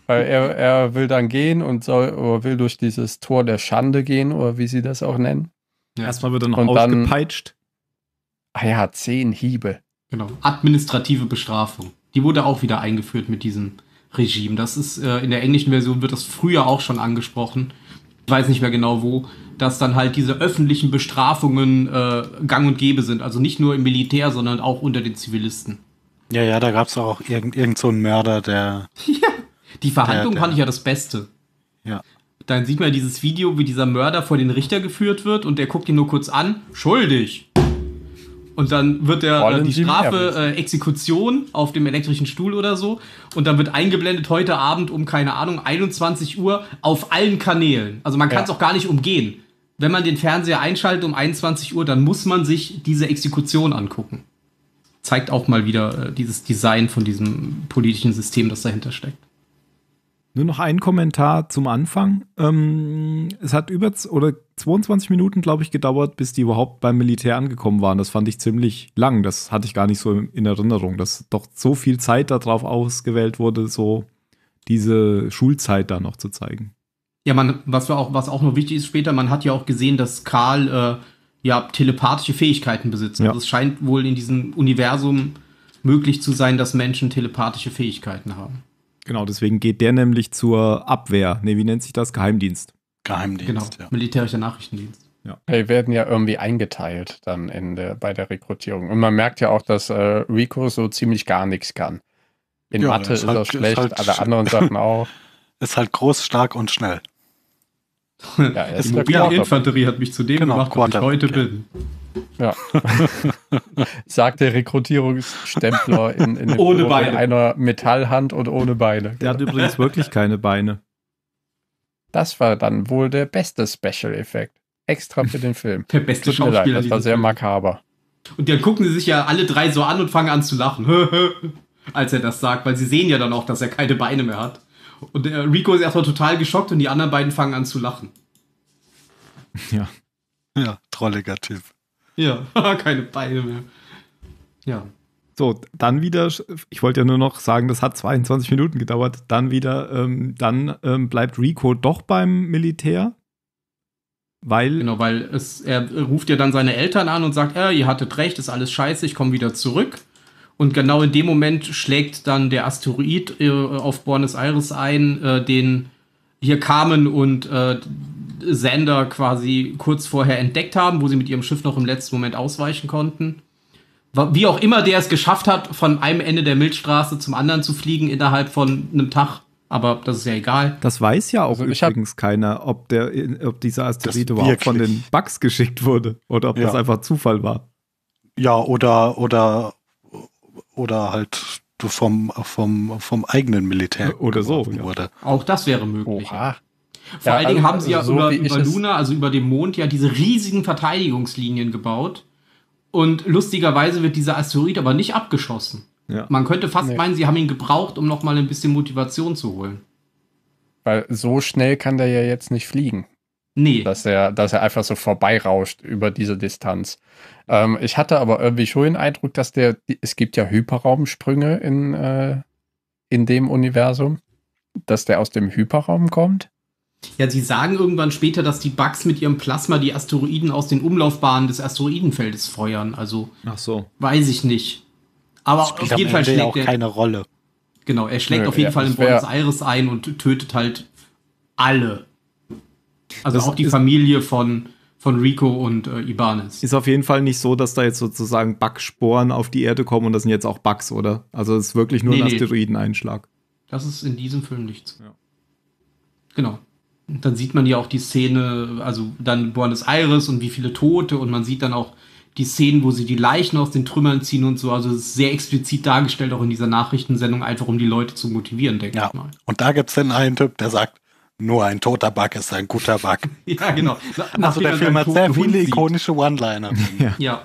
Weil er, er will dann gehen und soll, oder will durch dieses Tor der Schande gehen, oder wie sie das auch nennen. Ja. Erstmal wird er noch Und dann- ausgepeitscht. Ah ja, zehn Hiebe. Genau. Administrative Bestrafung. Die wurde auch wieder eingeführt mit diesem Regime. Das ist, äh, in der englischen Version wird das früher auch schon angesprochen. Ich weiß nicht mehr genau wo, dass dann halt diese öffentlichen Bestrafungen äh, gang und gäbe sind. Also nicht nur im Militär, sondern auch unter den Zivilisten. Ja, ja, da gab es auch irgend, irgend so einen Mörder, der. Die Verhandlung Der- der- fand ich ja das Beste. Ja. Dann sieht man dieses Video, wie dieser Mörder vor den Richter geführt wird und der guckt ihn nur kurz an, schuldig. Und dann wird der, äh, Wollen die Sie mehr Strafe wissen? äh, Exekution auf dem elektrischen Stuhl oder so. Und dann wird eingeblendet heute Abend um, keine Ahnung, einundzwanzig Uhr auf allen Kanälen. Also man kann es Ja. auch gar nicht umgehen. Wenn man den Fernseher einschaltet um einundzwanzig Uhr, dann muss man sich diese Exekution angucken. Zeigt auch mal wieder äh, dieses Design von diesem politischen System, das dahinter steckt. Nur noch ein Kommentar zum Anfang. Ähm, es hat über z- oder zweiundzwanzig Minuten, glaube ich, gedauert, bis die überhaupt beim Militär angekommen waren. Das fand ich ziemlich lang. Das hatte ich gar nicht so in Erinnerung, dass doch so viel Zeit darauf ausgewählt wurde, so diese Schulzeit da noch zu zeigen. Ja, man, was wir auch, was auch noch wichtig ist später, man hat ja auch gesehen, dass Karl äh, ja telepathische Fähigkeiten besitzt. Ja. Also es scheint wohl in diesem Universum möglich zu sein, dass Menschen telepathische Fähigkeiten haben. Genau, deswegen geht der nämlich zur Abwehr. Nee, wie nennt sich das? Geheimdienst. Geheimdienst, Genau, ja. militärischer Nachrichtendienst. Die werden ja irgendwie eingeteilt dann in der, bei der Rekrutierung. Und man merkt ja auch, dass äh, Rico so ziemlich gar nichts kann. In Ja, Mathe ist ist halt- er ist schlecht, halt- alle anderen Sachen auch. Ist halt groß, stark und schnell. Ja, er ist Die der mobile Quarterback. Infanterie hat mich zu dem Genau, gemacht, was ich heute Quarterback, bin. Ja. Sagt der Rekrutierungsstempler in, in dem Ohne Büro Beine. mit einer Metallhand und ohne Beine. Der hat übrigens wirklich keine Beine. Das war dann wohl der beste Special-Effekt. Extra für den Film. Der beste Tut mir leid, Schauspieler das war dieses sehr Films. makaber. Und dann gucken sie sich ja alle drei so an und fangen an zu lachen. Als er das sagt, weil sie sehen ja dann auch, dass er keine Beine mehr hat. Und der Rico ist erstmal total geschockt und die anderen beiden fangen an zu lachen. Ja. Ja, trolliger Typ. Ja, keine Beine mehr. Ja. So, dann wieder, ich wollte ja nur noch sagen, das hat zweiundzwanzig Minuten gedauert. Dann wieder, ähm, dann ähm, bleibt Rico doch beim Militär. Weil, Genau, weil es, er ruft ja dann seine Eltern an und sagt, äh, ihr hattet recht, ist alles scheiße, ich komme wieder zurück. Und genau in dem Moment schlägt dann der Asteroid äh, auf Buenos Aires ein, äh, den hier Carmen und äh, Xander quasi kurz vorher entdeckt haben, wo sie mit ihrem Schiff noch im letzten Moment ausweichen konnten. Wie auch immer der es geschafft hat, von einem Ende der Milchstraße zum anderen zu fliegen innerhalb von einem Tag. Aber das ist ja egal. das weiß ja auch Also ich hab- übrigens keiner, ob, der, ob dieser Asteroid Das überhaupt von wirklich. den Bugs geschickt wurde oder ob Ja. das einfach Zufall war. Ja, oder, oder, oder halt vom, vom, vom eigenen Militär Oder so, geworfen ja. wurde. Auch das wäre möglich. Oha. Vor Ja, allen Dingen also haben sie ja so über, wie ich über es- Luna, also über dem Mond, ja diese riesigen Verteidigungslinien gebaut. Und lustigerweise wird dieser Asteroid aber nicht abgeschossen. Ja. Man könnte fast Nee. meinen, sie haben ihn gebraucht, um noch mal ein bisschen Motivation zu holen. Weil so schnell kann der ja jetzt nicht fliegen, Nee. dass er, dass er einfach so vorbeirauscht über diese Distanz. Ähm, ich hatte aber irgendwie schon den Eindruck, dass der, es gibt ja Hyperraumsprünge in, äh, in dem Universum, dass der aus dem Hyperraum kommt. Ja, sie sagen irgendwann später, dass die Bugs mit ihrem Plasma die Asteroiden aus den Umlaufbahnen des Asteroidenfeldes feuern. Also, Ach so. weiß ich nicht. Aber Spielt auf jeden am Fall Ende ja schlägt auch er. keine Rolle. Genau, er schlägt Nö, auf jeden ja, Fall in das wär- Buenos Aires ein und tötet halt alle. Also Das auch die ist- Familie von, von Rico und äh, Ibanez. Ist auf jeden Fall nicht so, dass da jetzt sozusagen Bugsporen auf die Erde kommen und das sind jetzt auch Bugs, oder? Also es ist wirklich nur Nee, ein nee. Asteroideneinschlag. Das ist in diesem Film nichts. Ja. Genau. Und dann sieht man ja auch die Szene, also dann Buenos Aires und wie viele Tote und man sieht dann auch die Szenen, wo sie die Leichen aus den Trümmern ziehen und so. Also es ist sehr explizit dargestellt, auch in dieser Nachrichtensendung, einfach um die Leute zu motivieren, denke Ja. ich mal. Und da gibt's dann einen Typ, der sagt, nur ein toter Bug ist ein guter Bug. Ja, genau. Na- Also nachdem der er Film seinen hat toten sehr Hund viele sieht. ikonische One-Liner. Ja.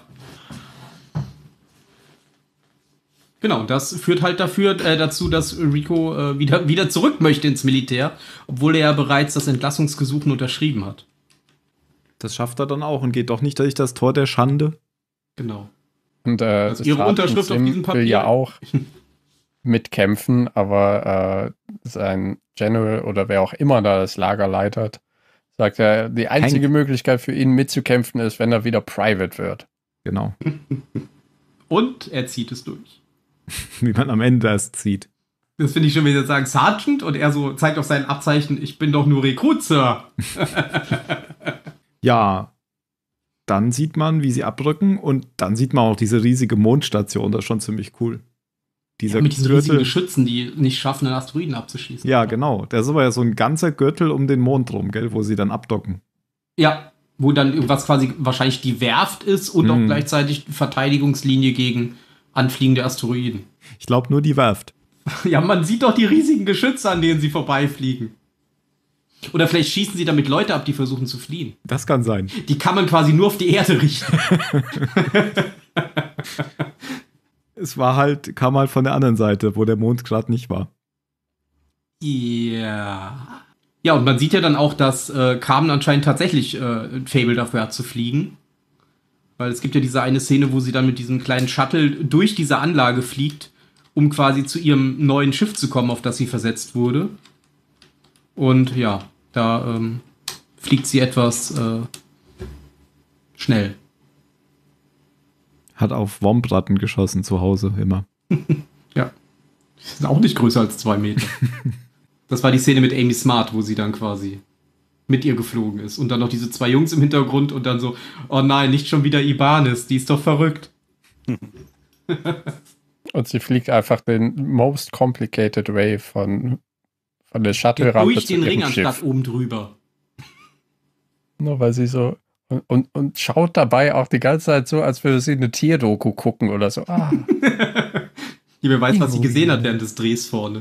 Genau, das führt halt dafür, äh, dazu, dass Rico äh, wieder, wieder zurück möchte ins Militär, obwohl er ja bereits das Entlassungsgesuch unterschrieben hat. Das schafft er dann auch und geht doch nicht durch das Tor der Schande. Genau. Und äh, Also ihre Sergeant Unterschrift auf Sim diesem Papier? will ja auch mitkämpfen, aber äh, sein General oder wer auch immer da das Lager leitet, sagt er, die einzige Hank. Möglichkeit für ihn mitzukämpfen ist, wenn er wieder Private wird. Genau. Und er zieht es durch. Wie man am Ende erst sieht. Das finde ich schon, wenn sie sagen Sergeant und er so zeigt auf sein Abzeichen, ich bin doch nur Rekrut, Sir. Ja, dann sieht man, wie sie abrücken und dann sieht man auch diese riesige Mondstation, das ist schon ziemlich cool. Dieser Ja, mit diesen riesigen Gürtel, Geschützen, die nicht schaffen, einen Asteroiden abzuschießen. ja genau, das ist aber ja so ein ganzer Gürtel um den Mond rum, gell, wo sie dann abdocken. Ja, wo dann irgendwas quasi wahrscheinlich die Werft ist und auch Mhm. gleichzeitig Verteidigungslinie gegen anfliegende Asteroiden. Ich glaube nur die Werft. Ja, man sieht doch die riesigen Geschütze, an denen sie vorbeifliegen. Oder vielleicht schießen sie damit Leute ab, die versuchen zu fliehen. Das kann sein. Die kann man quasi nur auf die Erde richten. Es war halt, kam halt von der anderen Seite, wo der Mond gerade nicht war. Ja. Ja, und man sieht ja dann auch, dass äh, Carmen anscheinend tatsächlich äh, ein Faible dafür hat zu fliegen. Weil es gibt ja diese eine Szene, wo sie dann mit diesem kleinen Shuttle durch diese Anlage fliegt, um quasi zu ihrem neuen Schiff zu kommen, auf das sie versetzt wurde. Und ja, da ähm, fliegt sie etwas äh, schnell. Hat auf Wombratten geschossen zu Hause immer. Ja. Die sind auch nicht größer als zwei Meter. Das war die Szene mit Amy Smart, wo sie dann quasi mit ihr geflogen ist. Und dann noch diese zwei Jungs im Hintergrund und dann so, oh nein, nicht schon wieder Ibanez, die ist doch verrückt. Und sie fliegt einfach den most complicated way von, von der Shuttle-Rampe Durch zu den ihrem Ring Schiff. anstatt oben drüber. Nur weil sie so und, und, und schaut dabei auch die ganze Zeit so, als würde sie eine Tierdoku gucken oder so. Ah. Wer weiß, was sie gesehen hat während des Drehs vorne.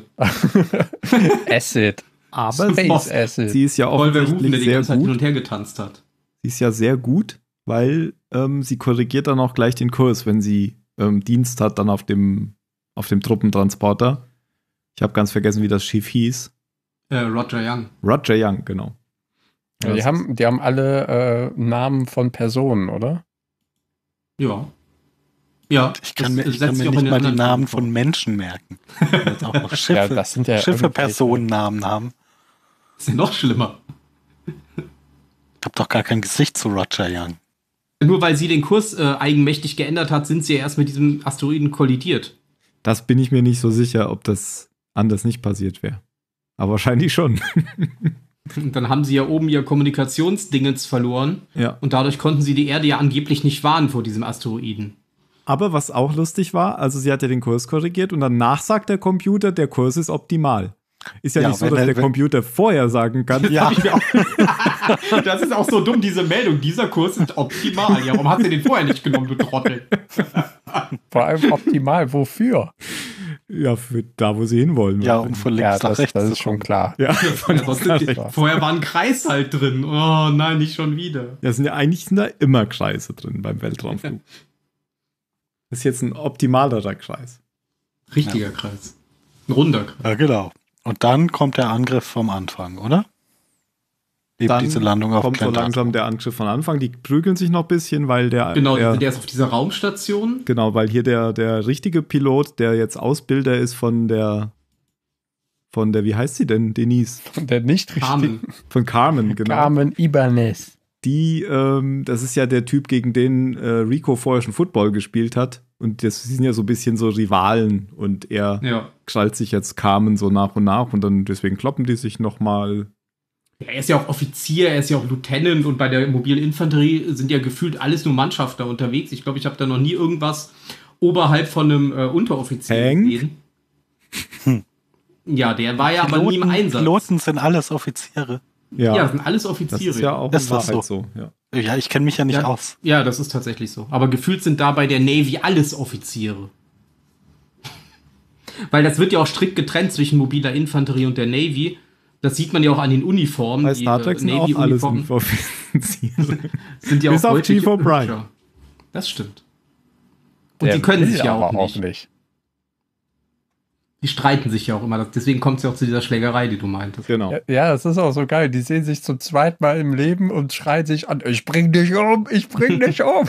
Acid. Aber Space Acid. sie ist ja Oliver Rufen, offensichtlich der die sehr ganze Zeit hin gut. und her getanzt hat. Sie ist ja sehr gut, weil ähm, sie korrigiert dann auch gleich den Kurs, wenn sie ähm, Dienst hat dann auf dem, auf dem Truppentransporter. Ich habe ganz vergessen, wie das Schiff hieß. Äh, Roger Young. Roger Young, genau. Ja, die, haben, die haben alle äh, Namen von Personen, oder? Ja. Ja. Ich kann das mir, ich setzt kann sich mir auch in nicht den mal die anderen Namen Filmen von Menschen merken. Jetzt auch noch Schiffe, Ja, das sind ja Schiffe irgendwelche- Personennamen haben. vor. Ist ja noch schlimmer. Ich habe doch gar kein Gesicht zu Roger Young. Nur weil sie den Kurs äh, eigenmächtig geändert hat, sind sie ja erst mit diesem Asteroiden kollidiert. Das bin ich mir nicht so sicher, ob das anders nicht passiert wäre. Aber wahrscheinlich schon. Und dann haben sie ja oben ihr Kommunikationsdingens verloren. Ja. Und dadurch konnten sie die Erde ja angeblich nicht warnen vor diesem Asteroiden. Aber was auch lustig war, also sie hat ja den Kurs korrigiert und danach sagt der Computer, der Kurs ist optimal. Ist ja, Ja, nicht so, wenn dass er- der wenn- Computer vorher sagen kann, Ja. Hab ich mir auch das ist auch so dumm, diese Meldung. Dieser Kurs ist optimal. Ja, warum hast du den vorher nicht genommen, du Trottel? Vor allem optimal. Wofür? ja, für da, wo sie hinwollen. Ja, um von links Ja, nach das, rechts das zu ist schon kommen. klar. Ja. Ja, sonst sind die, klar. vorher war ein Kreis halt drin. Oh nein, nicht schon wieder. Ja, sind ja eigentlich sind da immer Kreise drin beim Weltraumflug. Das ist jetzt ein optimalerer Kreis. Richtiger Kreis. Ein runder Kreis. Ja, genau. Und dann kommt der Angriff vom Anfang, oder? Eben Dann diese Landung auf kommt so Planetarium. langsam der Angriff von Anfang. Die prügeln sich noch ein bisschen, weil der, Genau, der der ist auf dieser Raumstation. genau, weil hier der der richtige Pilot, der jetzt Ausbilder ist von der von der, wie heißt sie denn, Denise? Und der nicht richtig Carmen. Von Carmen, genau. Carmen Ibanez. Die, ähm, das ist ja der Typ, gegen den äh, Rico vorher schon Football gespielt hat. Und das sind ja so ein bisschen so Rivalen. Und er Ja. krallt sich jetzt Carmen so nach und nach. Und dann deswegen kloppen die sich nochmal. Ja, er ist ja auch Offizier, er ist ja auch Lieutenant und bei der mobilen Infanterie sind ja gefühlt alles nur Mannschafter unterwegs. Ich glaube, ich habe da noch nie irgendwas oberhalb von einem äh, Unteroffizier Hank? gesehen. Ja, der war ja aber nie im Piloten, Einsatz. Piloten sind alles Offiziere. Ja, Ja, das sind alles das Offiziere. ist ja auch Ist in das Wahrheit so. Ja. Ja, ich kenne mich ja nicht Ja. aus. Ja, das ist tatsächlich so. Aber gefühlt sind da bei der Navy alles Offiziere. Weil das wird ja auch strikt getrennt zwischen mobiler Infanterie und der Navy. Das sieht man ja auch an den Uniformen. Bei Die, Star Trek äh, sind auch alles Navy-Uniformen Offiziere. sind ja Bis auch auf deutlich Chief O'Brien. hübscher. Das stimmt. Und Der die können will sich ja aber auch nicht. Die streiten sich ja auch immer. Deswegen kommt es ja auch zu dieser Schlägerei, die du meintest. Genau. Ja, ja, das ist auch so geil. Die sehen sich zum zweiten Mal im Leben und schreien sich an, ich bring dich um, ich bring dich um.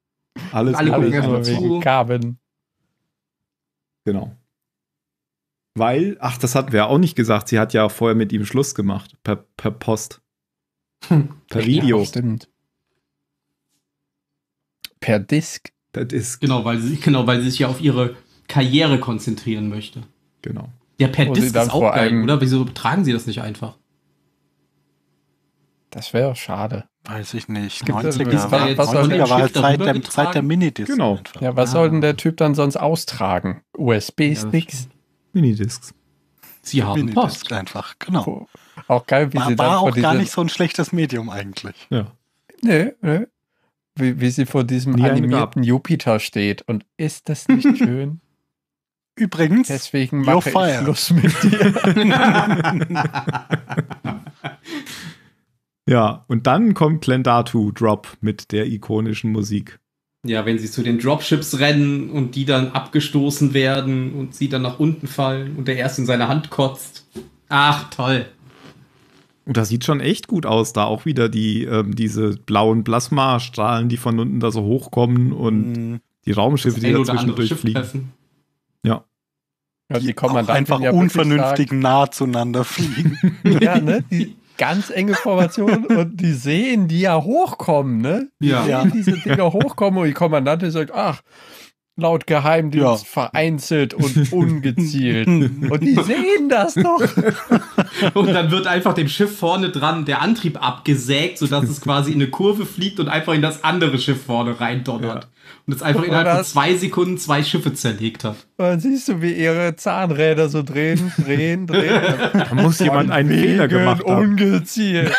Alles, Alle alles gucken Alles erst nur mal wegen zu. Carmen. genau. Weil, ach, das hatten wir ja auch nicht gesagt, sie hat ja vorher mit ihm Schluss gemacht. Per, per Post. Per Video. Ja, stimmt. Per Disk. Per Disk. Genau, weil sie, genau, weil sie sich ja auf ihre Karriere konzentrieren möchte. Genau. Ja, per Wo sie Disk dann ist auch vor geil, allem- oder? Wieso tragen sie das nicht einfach? Das wäre schade. Weiß ich nicht. Gibt es- neunziger, was- war, was soll neunziger der war halt Schiff Zeit darüber der, Zeit der getragen? Minidisc. Genau. Einfach. Ja, was Ah. soll denn der Typ dann sonst austragen? U S B-Sticks? Minidiscs. Sie haben Minidisc Post. einfach, genau. Auch geil, wie War, sie dann war vor auch gar diesem- nicht so ein schlechtes Medium eigentlich. Ja. Nee, nee. Wie, wie sie vor diesem Nie eine animierten Jupiter steht. Und ist das nicht schön? Übrigens, Deswegen You're mache ich fired. Schluss mit dir. Ja, und dann kommt Glendatu Drop mit der ikonischen Musik. Ja, wenn sie zu den Dropships rennen und die dann abgestoßen werden und sie dann nach unten fallen und der erst in seine Hand kotzt. Ach, toll. Und das sieht schon echt gut aus, da auch wieder die, ähm, diese blauen Plasmastrahlen, die von unten da so hochkommen und mh, die Raumschiffe, die Ein da oder andere zwischendurch Schiff fliegen. treffen. Ja. Ja, die die auch Kommandantin einfach ja wirklich unvernünftig nah zueinander fliegen. Sagt, ja, ne? Die ganz enge Formation und die sehen, die ja hochkommen, ne? Ja. Ja. Wie diese Dinger hochkommen und die Kommandantin sagt, ach, laut Geheimdienst Ja. vereinzelt und ungezielt. Und die sehen das doch. Und dann wird einfach dem Schiff vorne dran der Antrieb abgesägt, sodass es quasi in eine Kurve fliegt und einfach in das andere Schiff vorne reindonnert. Ja. Und es einfach Guck innerhalb mal, von das- zwei Sekunden zwei Schiffe zerlegt hat. Und dann siehst du, wie ihre Zahnräder so drehen, drehen, drehen. Da muss jemand einen Fehler gemacht haben. Ungezielt.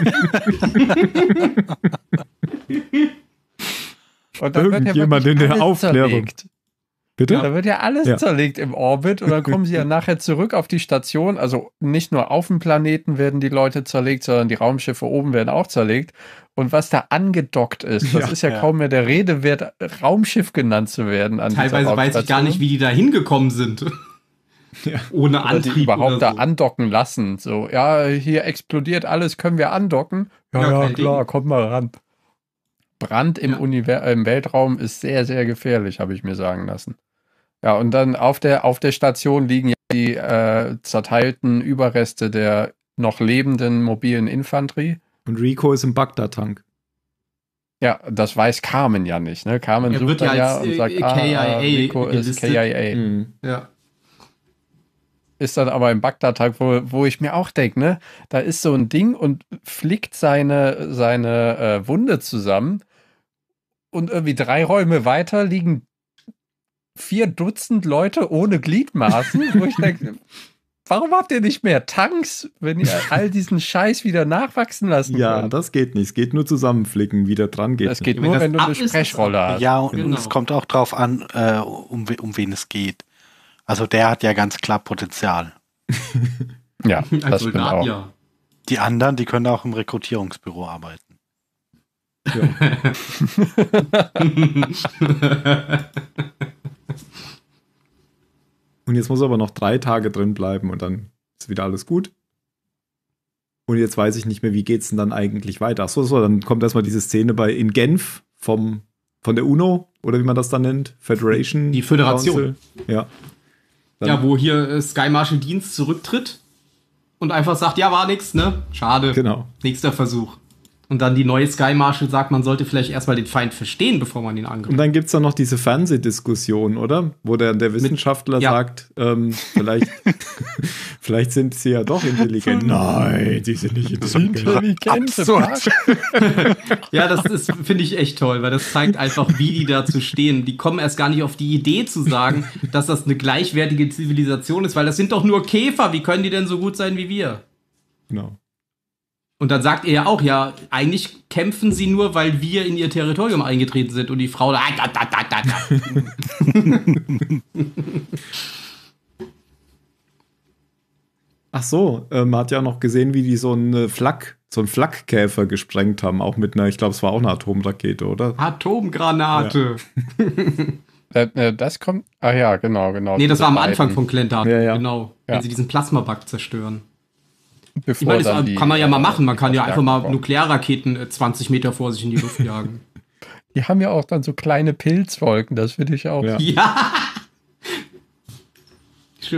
Und dann wird ja Irgendjemand wirklich in der alles Aufklärung. zerlegt. Bitte? Da wird ja alles Ja. zerlegt im Orbit und dann kommen sie ja nachher zurück auf die Station. Also nicht nur auf dem Planeten werden die Leute zerlegt, sondern die Raumschiffe oben werden auch zerlegt. Und was da angedockt ist, das Ja, ist ja, ja. kaum mehr der Rede wert, Raumschiff genannt zu werden. An Teilweise dieser weiß ich gar nicht, Raumstation. wie die da hingekommen sind. Ja. Ohne Oder Antrieb die überhaupt oder da so. andocken lassen. So, ja, hier explodiert alles, können wir andocken? Ja, Ja, ja, kein klar, Ding. kommt mal ran. Brand im, Ja. Univer im Weltraum ist sehr, sehr gefährlich, habe ich mir sagen lassen. Ja, und dann auf der, auf der Station liegen ja die äh, zerteilten Überreste der noch lebenden mobilen Infanterie. Und Rico ist im Bagdad-Tank. Ja, das weiß Carmen ja nicht. Ne? Carmen Er sucht wird ja dann ja als, und äh, sagt, K I A ah, Rico ist gelistet. K I A. Mhm. Ja. Ist dann aber im Bagdad-Tag, wo, wo ich mir auch denke, ne, da ist so ein Ding und flickt seine, seine äh, Wunde zusammen und irgendwie drei Räume weiter liegen vier Dutzend Leute ohne Gliedmaßen, wo ich denke, warum habt ihr nicht mehr Tanks, wenn ihr all diesen Scheiß wieder nachwachsen lassen Ja, könnt? das geht nicht. Es geht nur zusammenflicken. Wieder dran geht Das nicht. geht Wenn nur, das wenn du ab eine ist, ist Sprechrolle ab. hast. Ja, und Genau. es kommt auch drauf an, äh, um, we- um wen es geht. Also der hat ja ganz klar Potenzial. Ja, Als das stimmt Soldat, auch. ja. Die anderen, die können auch im Rekrutierungsbüro arbeiten. Und jetzt muss er aber noch drei Tage drin bleiben und dann ist wieder alles gut. Und jetzt weiß ich nicht mehr, wie geht's denn dann eigentlich weiter? Achso, so, dann kommt erstmal diese Szene bei in Genf vom, von der UNO, oder wie man das dann nennt, Federation. Die Föderation. Council. Ja. Dann- Ja, wo hier äh, Sky Marshal Dienst zurücktritt und einfach sagt, ja, war nix, ne? Schade. Genau. Nächster Versuch. Und dann die neue Sky Marshal sagt, man sollte vielleicht erstmal den Feind verstehen, bevor man ihn Und angreift. dann gibt es dann noch diese Fernsehdiskussion, oder? Wo der, der Wissenschaftler ja. sagt, ähm, vielleicht, vielleicht sind sie ja doch intelligent. Nein, sie sind nicht intelligent. Intelligente Absurd. Frage. Ja, das ist, finde ich echt toll, weil das zeigt einfach, wie die dazu stehen. Die kommen erst gar nicht auf die Idee zu sagen, dass das eine gleichwertige Zivilisation ist, weil das sind doch nur Käfer. Wie können die denn so gut sein wie wir? Genau. Und dann sagt er ja auch, ja, eigentlich kämpfen sie nur, weil wir in ihr Territorium eingetreten sind. Und die Frau da, da, da, da, da, da. Ach so, äh, man hat ja noch gesehen, wie die so eine Flak, so einen Flakkäfer gesprengt haben, auch mit einer, ich glaube, es war auch eine Atomrakete, oder? Atomgranate. Äh, äh, Das kommt. Ah ja, genau, genau. Nee, das diese war am beiden, Anfang von Glendart. Ja, ja. Genau. Ja. Wenn sie diesen Plasmabug zerstören. Bevor Ich meine, das dann die, kann man ja mal äh, machen. Man kann ja einfach mal kommen. Nuklearraketen äh, zwanzig Meter vor sich in die Luft jagen. Die haben ja auch dann so kleine Pilzwolken, das finde ich auch. Ja. Ja. Schön.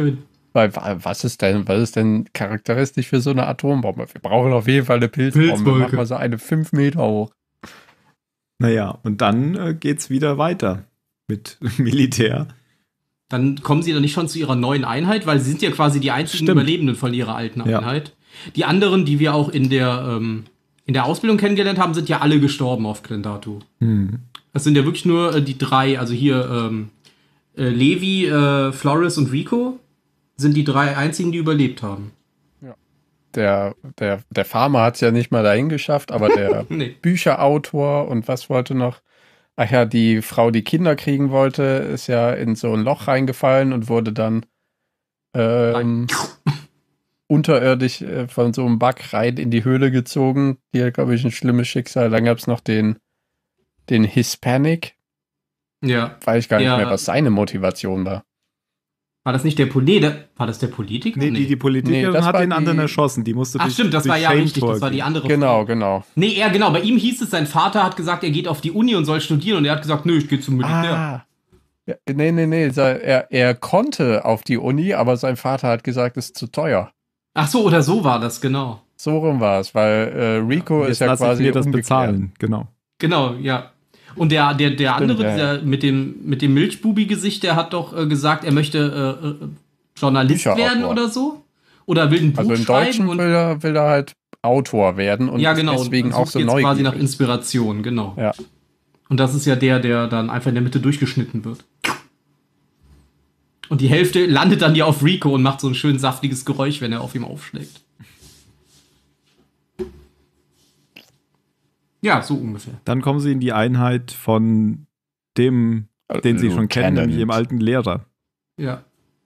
Weil, was ist denn, was ist denn charakteristisch für so eine Atombombe? Wir brauchen auf jeden Fall eine Pilzbombe. Pilzwolke. Machen wir so eine fünf Meter hoch. Naja, und dann äh, geht's wieder weiter mit Militär. Dann kommen sie dann nicht schon zu ihrer neuen Einheit, weil sie sind ja quasi die einzigen Stimmt. Überlebenden von ihrer alten Ja. Einheit. Die anderen, die wir auch in der, ähm, in der Ausbildung kennengelernt haben, sind ja alle gestorben auf Glendatu. Hm. Das sind ja wirklich nur äh, die drei, also hier ähm, äh, Levi, äh, Flores und Rico sind die drei einzigen, die überlebt haben. Der, der, der Farmer hat es ja nicht mal dahin geschafft, aber der Nee. Bücherautor und was wollte noch? Ach ja, die Frau, die Kinder kriegen wollte, ist ja in so ein Loch reingefallen und wurde dann ähm, unterirdisch äh, von so einem Bug rein in die Höhle gezogen. Die hat, glaube ich, ein schlimmes Schicksal. Dann gab es noch den, den Hispanic. Ja. Weiß ich gar nicht Ja. mehr, was seine Motivation war. War das nicht der Politiker? War das der Politiker? Nee, die, die Politikerin Nee, das hat war den anderen die- erschossen. Die musste Ach durch, stimmt, das durch war ja Shane richtig, das war die gehen. andere Genau, Frau. genau. Nee, er genau, bei ihm hieß es, sein Vater hat gesagt, er geht auf die Uni und soll studieren und er hat gesagt, nö, ich gehe zum Militär. Ah. Ja, nee, nee, nee. Er, er konnte auf die Uni, aber sein Vater hat gesagt, es ist zu teuer. Ach so, oder so war das, genau. So rum war es, weil äh, Rico Jetzt ist ja lasse ich quasi mir das umgekehrt. bezahlen. Genau. Genau, ja. Und der, der, der Stimmt, andere, ja, ja. dieser mit dem, mit dem Milchbubi-Gesicht, der hat doch äh, gesagt, er möchte äh, äh, Journalist Bücherautor. werden oder so. Oder will ein Buch Also im schreiben. Deutschen Und, will er, will er halt Autor werden und ja, ist genau. deswegen und auch sucht so jetzt neugierig. quasi nach Inspiration, genau. Ja. Und das ist ja der, der dann einfach in der Mitte durchgeschnitten wird. Und die Hälfte landet dann ja auf Rico und macht so ein schön saftiges Geräusch, wenn er auf ihm aufschlägt. Ja, so ungefähr. Dann kommen sie in die Einheit von dem, den sie schon kennen, nämlich dem alten Lehrer. Ja.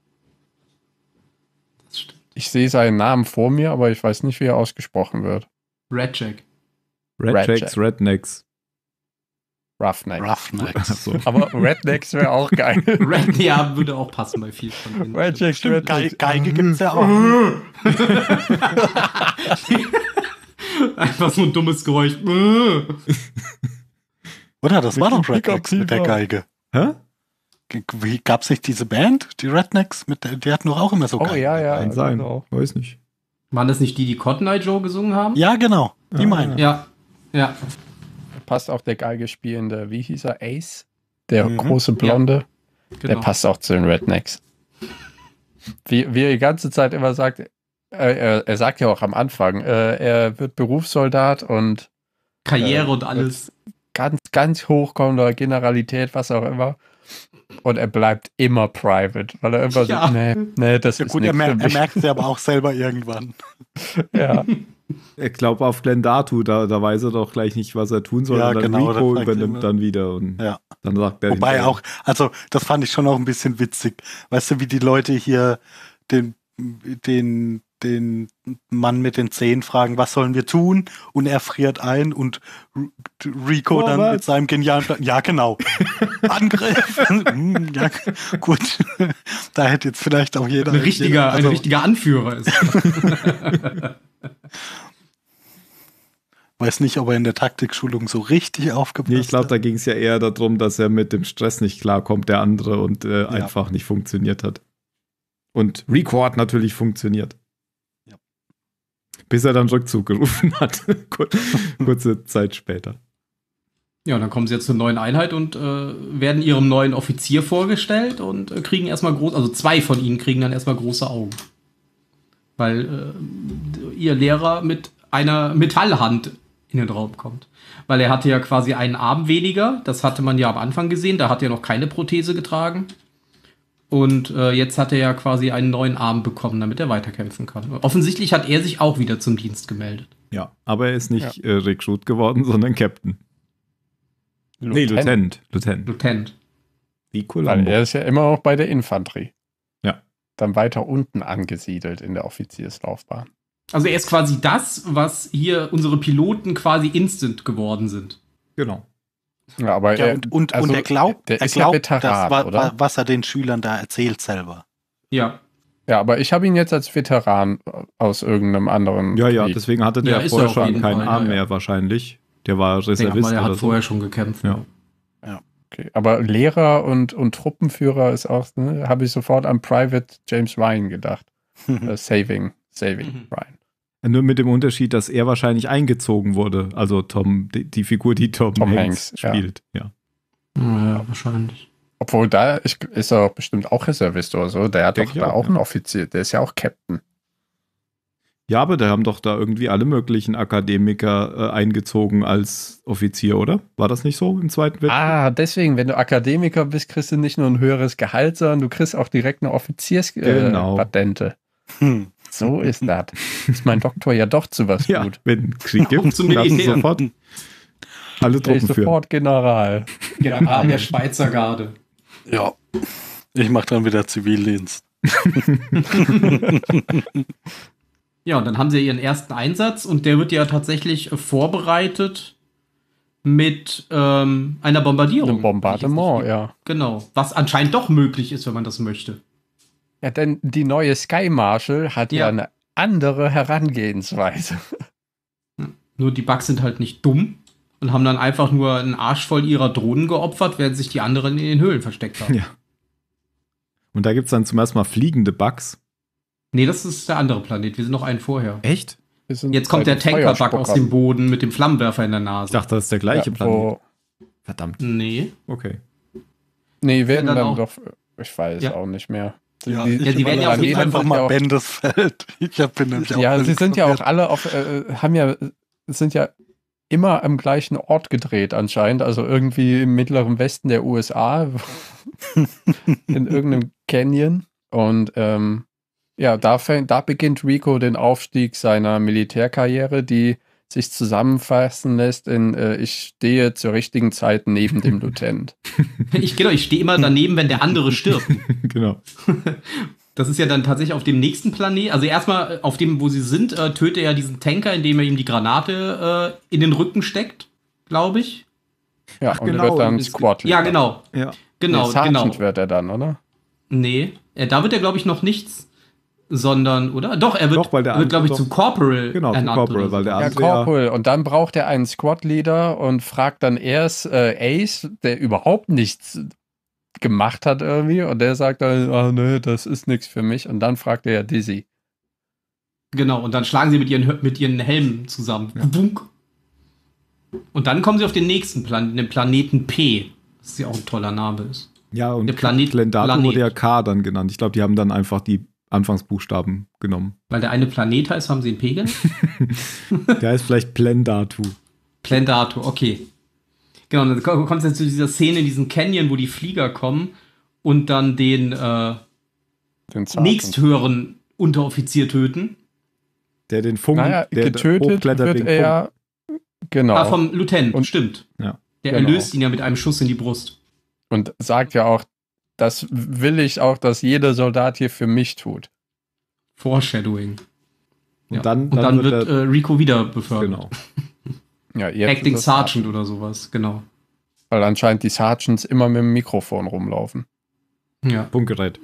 Das stimmt. Ich sehe seinen Namen vor mir, aber ich weiß nicht, wie er ausgesprochen wird. Red Jack. Redjacks, Rednecks. Roughneck. Roughnecks. Achso. Aber Rednecks wäre auch geil. Red, ja, würde auch passen bei viel von denen. Redjacks, Ge Rednecks. Geige gibt's ja auch. Einfach so ein dummes Geräusch. Oder? Das war Mit doch dem Rednecks mit der Pickup-Pieper. Geige. Hä? G- Wie gab's nicht diese Band, die Rednecks? Mit der, die hatten doch auch immer so Oh Geigen. ja, ja. Kann sein. genau. Weiß nicht. Waren das nicht die, die Cotton Eye Joe gesungen haben? Ja, genau. Die Ah. meine ich. Ja. Ja. Passt auch der Geige spielende, wie hieß er? Ace? Der Mhm. große Blonde. Der Genau. passt auch zu den Rednecks. Wie, wie er die ganze Zeit immer sagt, äh, er, er sagt ja auch am Anfang, äh, er wird Berufssoldat und Karriere äh, und alles. ganz, ganz hoch kommt oder Generalität, was auch immer. Und er bleibt immer private, weil er immer Ja. so, nee, nee, das Ja, ist gut, er, nichts mer für er mich. merkt es ja aber auch selber irgendwann. Ja. Ich glaube, auf Glendatu, da, da weiß er doch gleich nicht, was er tun soll. Ja, und dann genau, Rico das sagt er übernimmt immer. dann wieder. Und Ja. dann sagt er Wobei hinterher, auch, also das fand ich schon auch ein bisschen witzig. Weißt du, wie die Leute hier den, den, den Mann mit den Zehen fragen, was sollen wir tun? Und er friert ein und R- Rico Oh, dann was? mit seinem genialen Plan, ja genau, Angriff. Hm, ja, gut, da hätte jetzt vielleicht auch jeder... Ein richtiger, jeder, also, ein richtiger Anführer ist. weiß nicht, ob er in der Taktikschulung so richtig aufgepasst Nee, ich glaube, hat. da ging es ja eher darum, dass er mit dem Stress nicht klarkommt, der andere, und äh, einfach nicht funktioniert hat. Und Rico hat natürlich funktioniert. Ja. Bis er dann Rückzug gerufen hat. Kur- Kurze Zeit später. Ja, und dann kommen sie jetzt zur neuen Einheit und äh, werden ihrem neuen Offizier vorgestellt und äh, kriegen erstmal groß, also zwei von ihnen kriegen dann erstmal große Augen. Weil äh, ihr Lehrer mit einer Metallhand in den Raum kommt. Weil er hatte ja quasi einen Arm weniger, das hatte man ja am Anfang gesehen, da hat er noch keine Prothese getragen. Und äh, jetzt hat er ja quasi einen neuen Arm bekommen, damit er weiterkämpfen kann. Offensichtlich hat er sich auch wieder zum Dienst gemeldet. Ja, aber er ist nicht äh, Recruit geworden, sondern Captain. Nee, Lieutenant. Lieutenant. Lieutenant. Wie Weil Columbo. er ist ja immer noch bei der Infanterie. Ja. Dann weiter unten angesiedelt in der Offizierslaufbahn. Also er ist quasi das, was hier unsere Piloten quasi instant geworden sind. Genau. Ja, aber Ja, er, und, und, also, und er glaubt, der er ist ja glaubt Veteran, das, wa- oder? wa- was er den Schülern da erzählt selber. Ja. Ja, aber ich habe ihn jetzt als Veteran aus irgendeinem anderen Ja, ja, Krieg. deswegen hatte der Ja, ist vorher er auf schon jeden keinen Fall, Arm ja, ja. mehr wahrscheinlich. Der war Ich denke Reservist mal, er oder hat so. vorher schon gekämpft. Ja. Okay, aber Lehrer und, und Truppenführer ist auch, ne, habe ich sofort an Private James Ryan gedacht. äh, saving, Saving Mhm. Ryan. Nur mit dem Unterschied, dass er wahrscheinlich eingezogen wurde. Also Tom, die, die Figur, die Tom, Tom Hanks, Hanks, ja. spielt. Ja. Ja, wahrscheinlich. Obwohl, da ist, ist er bestimmt auch Reservist oder so. Der hat Denk doch ich da auch, auch ja. einen Offizier. Der ist ja auch Captain. ja, aber da haben doch da irgendwie alle möglichen Akademiker äh, eingezogen als Offizier, oder? War das nicht so im Zweiten Weltkrieg? Ah, deswegen, wenn du Akademiker bist, kriegst du nicht nur ein höheres Gehalt, sondern du kriegst auch direkt eine Offizierspatente. Genau. Äh, Patente. Hm. So ist das. Ist mein Doktor ja doch zu was Ja, gut. wenn Krieg Auf gibt, zum darfst du Militär. sofort alle Der Truppen ist führen. sofort General. General der Schweizer Garde. Ja. Ich mache dann wieder Zivildienst. Ja, und dann haben sie ihren ersten Einsatz und der wird ja tatsächlich äh, vorbereitet mit ähm, einer Bombardierung. Ein Bombardement, ja. Genau. Was anscheinend doch möglich ist, wenn man das möchte. Ja, denn die neue Sky Marshal hat ja, Ja. eine andere Herangehensweise. Nur die Bugs sind halt nicht dumm und haben dann einfach nur einen Arsch voll ihrer Drohnen geopfert, während sich die anderen in den Höhlen versteckt haben. Ja. Und da gibt es dann zum ersten Mal fliegende Bugs. Nee, das ist der andere Planet. Wir sind noch einen vorher. Echt? Wir sind Jetzt kommt bei der den Tankerbug aus Feuerspuckern. dem Boden mit dem Flammenwerfer in der Ich Nase. dachte, das ist der gleiche Ja, Planet. wo, Verdammt. Nee. Okay. nee, werden dann dann, auch- doch, ich weiß Ja. auch nicht mehr. Ja, Die- ich Ja, sie werden ja auf jeden Planeten Fall einfach sind mal ja auch- Bendes Feld. Ich hab- bin nämlich auch Ja, sie völlig sind ja auch verwirrt. alle auf, äh, haben ja, sind ja immer am gleichen Ort gedreht anscheinend, also irgendwie im mittleren Westen der U S A, in irgendeinem Canyon. Und ähm, ja, da, fängt, da beginnt Rico den Aufstieg seiner Militärkarriere, die sich zusammenfassen lässt in äh, ich stehe zur richtigen Zeit neben dem Lieutenant. Ich, genau, ich stehe immer daneben, wenn der andere stirbt. Genau. Das ist ja dann tatsächlich auf dem nächsten Planet. Also erstmal auf dem, wo sie sind, äh, tötet er diesen Tanker, indem er ihm die Granate äh, in den Rücken steckt, glaube ich. Ja, Ach, und genau, wird dann und Squad. Ja, genau. Ja. Genau, nee, Sergeant genau. wird er dann, oder? Nee, äh, da wird er, glaube ich, noch nichts, sondern, oder? Doch, er wird, Doch, weil der wird glaube ich, andere zum Corporal Genau, zum ernannt Corporal, oder so. weil der Ja, andere ja- Corporal. Und dann braucht er einen Squad-Leader und fragt dann erst äh, Ace, der überhaupt nichts gemacht hat irgendwie. Und der sagt dann, ah nee, das ist nichts für mich. Und dann fragt er ja Dizzy. Genau, und dann schlagen sie mit ihren, mit ihren Helmen zusammen. Bunk. Und dann kommen sie auf den nächsten Planeten, den Planeten P. Das ja auch ein toller Name ist. Ja, und Der Planet- Glendato Planet. wurde ja K dann genannt. Ich glaube, die haben dann einfach die Anfangsbuchstaben genommen. Weil der eine Planet heißt, haben sie einen P genannt? Der heißt vielleicht Plendatu. Plendato, okay. Genau, und dann kommt es jetzt zu dieser Szene in diesem Canyon, wo die Flieger kommen und dann den äh, Den Sergeant. nächsthöheren Unteroffizier töten. Der den Funken, Naja, der getötet hochklettert wird wegen er ja. Genau. Ah, vom Lieutenant, Und- stimmt. Ja. Der Genau. erlöst ihn ja mit einem Schuss in die Brust. Und sagt ja auch, das will ich auch, dass jeder Soldat hier für mich tut. Foreshadowing. Und Ja. dann, Und dann, wird, er, äh, Rico wieder befördert. genau. Ja, jetzt Acting ist das Sergeant oder sowas, genau. Weil anscheinend die Sergeants immer mit dem Mikrofon rumlaufen. Ja. Funkgerät.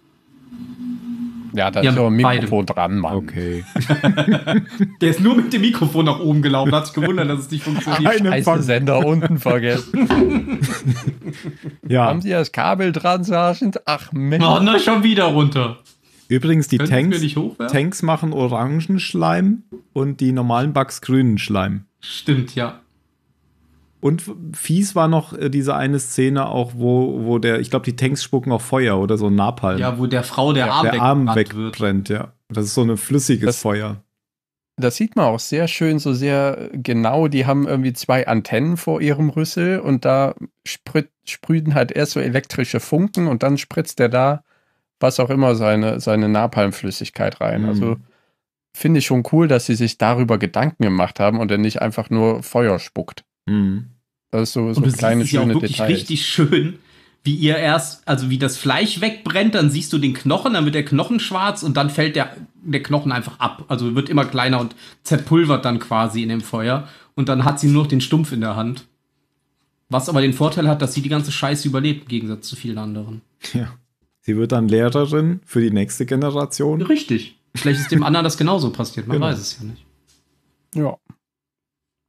Ja, da Ja, ist auch ein beide. Mikrofon dran, Mann. Okay. Der ist nur mit dem Mikrofon nach oben gelaufen, hat sich gewundert, dass es nicht funktioniert. Ein Scheiße, Empfang. Sender unten vergessen. Ja. Haben Sie das Kabel dran, Sergeant? Ach Mensch. Oh, na, schon wieder runter. Übrigens, die Können Sie Tanks, mir nicht hochwerfen? Tanks machen orangen Schleim und die normalen Bugs grünen Schleim. Stimmt, ja. Und fies war noch äh, diese eine Szene auch, wo, wo der, ich glaube, die Tanks spucken auf Feuer oder so Napalm. Ja, wo der Frau der Arm der Arm weggebrannt wird. wegbrennt, ja. Das ist so ein flüssiges Das- Feuer. Das sieht man auch sehr schön, so sehr genau. Die haben irgendwie zwei Antennen vor ihrem Rüssel und da sprüht, sprühen halt erst so elektrische Funken und dann spritzt der da, was auch immer, seine, seine Napalmflüssigkeit rein. Mhm. Also finde ich schon cool, dass sie sich darüber Gedanken gemacht haben und er nicht einfach nur Feuer spuckt. Mhm. Das ist so, so Und du kleine, siehst es ja auch schöne wirklich Details. richtig schön, wie ihr erst, also wie das Fleisch wegbrennt, dann siehst du den Knochen, dann wird der Knochen schwarz und dann fällt der, der Knochen einfach ab. Also wird immer kleiner und zerpulvert dann quasi in dem Feuer. Und dann hat sie nur noch den Stumpf in der Hand. Was aber den Vorteil hat, dass sie die ganze Scheiße überlebt, im Gegensatz zu vielen anderen. Ja. Sie wird dann Lehrerin für die nächste Generation. Richtig. Vielleicht ist dem anderen das genauso passiert, man Genau. weiß es ja nicht. Ja.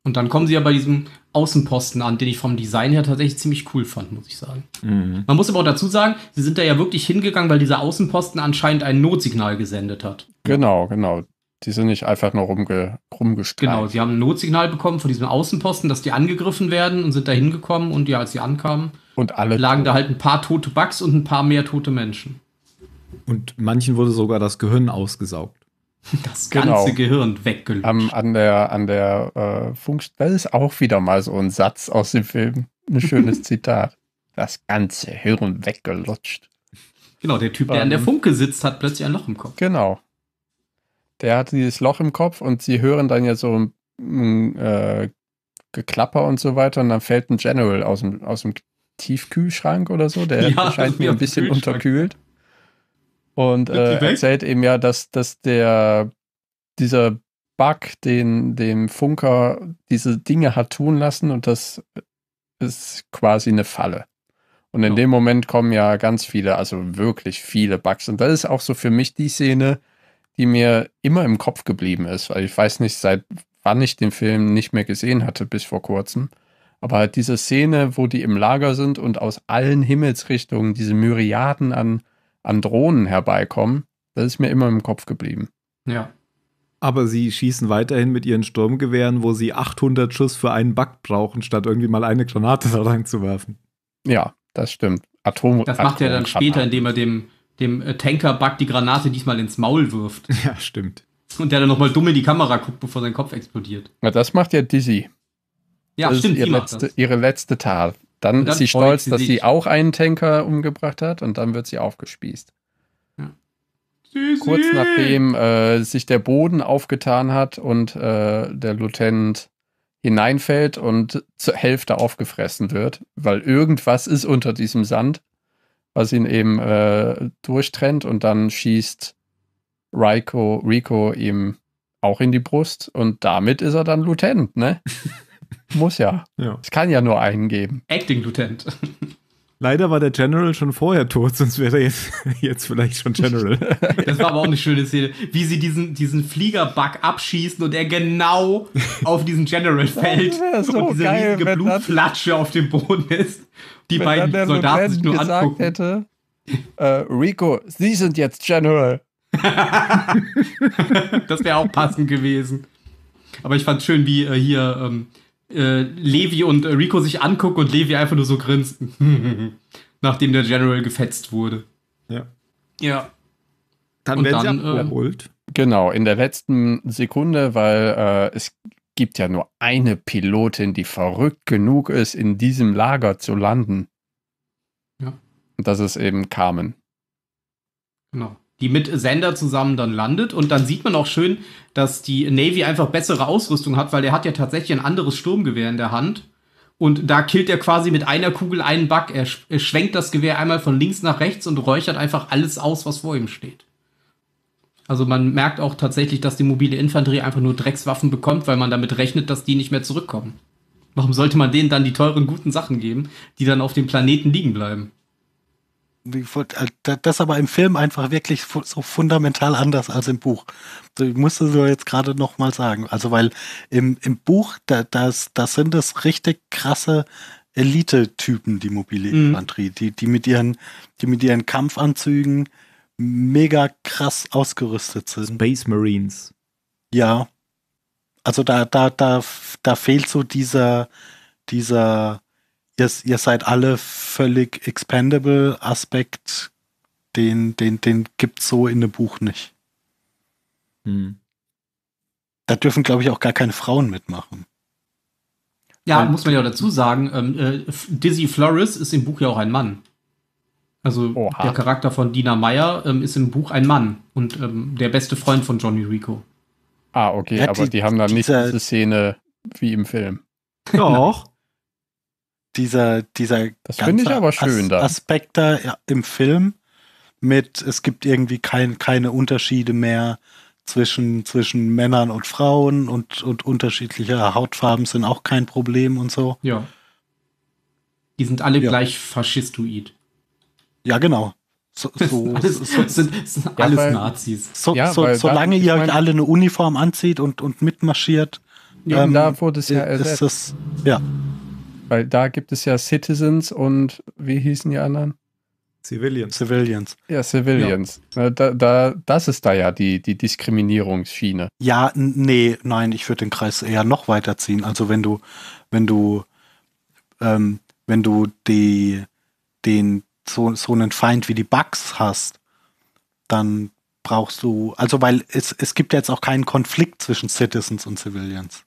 Und dann kommen sie ja bei diesem Außenposten an, den ich vom Design her tatsächlich ziemlich cool fand, muss ich sagen. Mhm. Man muss aber auch dazu sagen, sie sind da ja wirklich hingegangen, weil dieser Außenposten anscheinend ein Notsignal gesendet hat. Genau, genau. Die sind nicht einfach nur rumge rumgestreift. Genau, sie haben ein Notsignal bekommen von diesem Außenposten, dass die angegriffen werden und sind da hingekommen. Und ja, als sie ankamen, und alle lagen da halt ein paar tote Bugs und ein paar mehr tote Menschen. Und manchen wurde sogar das Gehirn ausgesaugt. Das ganze genau. Gehirn weggelöscht. Um, an der, an der äh, Funk, das ist auch wieder mal so ein Satz aus dem Film. Ein schönes Zitat. Das ganze Hirn weggelutscht. Genau, der Typ, der um, an der Funke sitzt, hat plötzlich ein Loch im Kopf. Genau. Der hat dieses Loch im Kopf und sie hören dann ja so ein äh, Geklapper und so weiter und dann fällt ein General aus dem, aus dem Tiefkühlschrank oder so. Der ja, scheint mir ein bisschen unterkühlt. Und äh, erzählt ihm ja, dass, dass der dieser Bug, den dem Funker diese Dinge hat tun lassen und das ist quasi eine Falle. Und in ja. dem Moment kommen ja ganz viele, also wirklich viele Bugs. Und das ist auch so für mich die Szene, die mir immer im Kopf geblieben ist, weil ich weiß nicht, seit wann ich den Film nicht mehr gesehen hatte, bis vor kurzem. Aber halt diese Szene, wo die im Lager sind und aus allen Himmelsrichtungen diese Myriaden an an Drohnen herbeikommen, das ist mir immer im Kopf geblieben. Ja. Aber sie schießen weiterhin mit ihren Sturmgewehren, wo sie achthundert Schuss für einen Bug brauchen, statt irgendwie mal eine Granate da reinzuwerfen. Ja, das stimmt. Atom. Das macht er dann später, indem er dem, dem Tanker-Bug die Granate diesmal ins Maul wirft. Ja, stimmt. Und der dann nochmal dumm in die Kamera guckt, bevor sein Kopf explodiert. Ja, das macht ja Dizzy. Ja, das stimmt, ist ihr letzte, das. ihre letzte Tat. Dann, dann ist sie stolz, sie dass sie auch einen Tanker umgebracht hat und dann wird sie aufgespießt. Ja. Kurz nachdem äh, sich der Boden aufgetan hat und äh, der Lieutenant hineinfällt und zur Hälfte aufgefressen wird, weil irgendwas ist unter diesem Sand, was ihn eben äh, durchtrennt und dann schießt Rico, Rico ihm auch in die Brust und damit ist er dann Lieutenant, ne? Muss ja. ja. Es kann ja nur einen geben. Acting-Lieutenant. Leider war der General schon vorher tot, sonst wäre er jetzt, jetzt vielleicht schon General. Das war aber auch eine schöne Szene, wie sie diesen, diesen Fliegerbug abschießen und er genau auf diesen General fällt. So und diese geil, riesige Blutflatsche auf dem Boden ist. Die wenn beiden dann der Soldaten sich nur gesagt angucken. Hätte, äh, Rico, Sie sind jetzt General. Das wäre auch passend gewesen. Aber ich fand schön, wie äh, hier ähm, äh, Levi und äh, Rico sich angucken und Levi einfach nur so grinst. Nachdem der General gefetzt wurde. Ja. Ja. Dann und werden dann, sie abgeholt. Äh, genau, in der letzten Sekunde, weil äh, es gibt ja nur eine Pilotin, die verrückt genug ist, in diesem Lager zu landen. Ja. Und das ist eben Carmen. Genau. Die mit Sander zusammen dann landet. Und dann sieht man auch schön, dass die Navy einfach bessere Ausrüstung hat, weil der hat ja tatsächlich ein anderes Sturmgewehr in der Hand. Und da killt er quasi mit einer Kugel einen Bug. Er, sch- er schwenkt das Gewehr einmal von links nach rechts und räuchert einfach alles aus, was vor ihm steht. Also man merkt auch tatsächlich, dass die mobile Infanterie einfach nur Dreckswaffen bekommt, weil man damit rechnet, dass die nicht mehr zurückkommen. Warum sollte man denen dann die teuren, guten Sachen geben, die dann auf dem Planeten liegen bleiben? Das ist aber im Film einfach wirklich so fundamental anders als im Buch. Ich musste so jetzt gerade noch mal sagen. Also weil im, im Buch, da, das, das sind das richtig krasse Elite-Typen, die mobile Infanterie, mhm. die, die mit ihren, die mit ihren Kampfanzügen mega krass ausgerüstet sind. Space Marines. Ja. Also da, da, da, da fehlt so dieser, dieser Ihr, ihr seid alle völlig expendable Aspekt, den, den, den gibt's so in dem Buch nicht. Hm. Da dürfen, glaube ich, auch gar keine Frauen mitmachen. Ja, Und, muss man ja dazu sagen, ähm, äh, Dizzy Flores ist im Buch ja auch ein Mann. Also Oha. Der Charakter von Dina Meyer ähm, ist im Buch ein Mann und ähm, der beste Freund von Johnny Rico. Ah, okay, ja, aber die, die haben dann nicht diese Szene wie im Film. Doch. Dieser, dieser das finde ich aber schön As- da. Aspekt da ja, im Film mit, es gibt irgendwie kein, keine Unterschiede mehr zwischen, zwischen Männern und Frauen und, und unterschiedliche Hautfarben sind auch kein Problem und so. Ja. Die sind alle ja. gleich faschistoid. Ja, genau. So, so, alles, so, sind, sind alles ja, weil, Nazis. So, ja, so, solange dann, ihr ich euch mein, alle eine Uniform anzieht und, und mitmarschiert, Ja, ähm, da wurde es ja ersetzt. Ist das, ja. Weil da gibt es ja Citizens und wie hießen die anderen? Civilians. Civilians. Ja, Civilians. Ja. Da, da, das ist da ja die, die Diskriminierungsschiene. Ja, n- nee, nein, ich würde den Kreis eher noch weiterziehen. Also wenn du, wenn du, ähm, wenn du die, den, so, so einen Feind wie die Bugs hast, dann brauchst du, also weil es, es gibt jetzt auch keinen Konflikt zwischen Citizens und Civilians.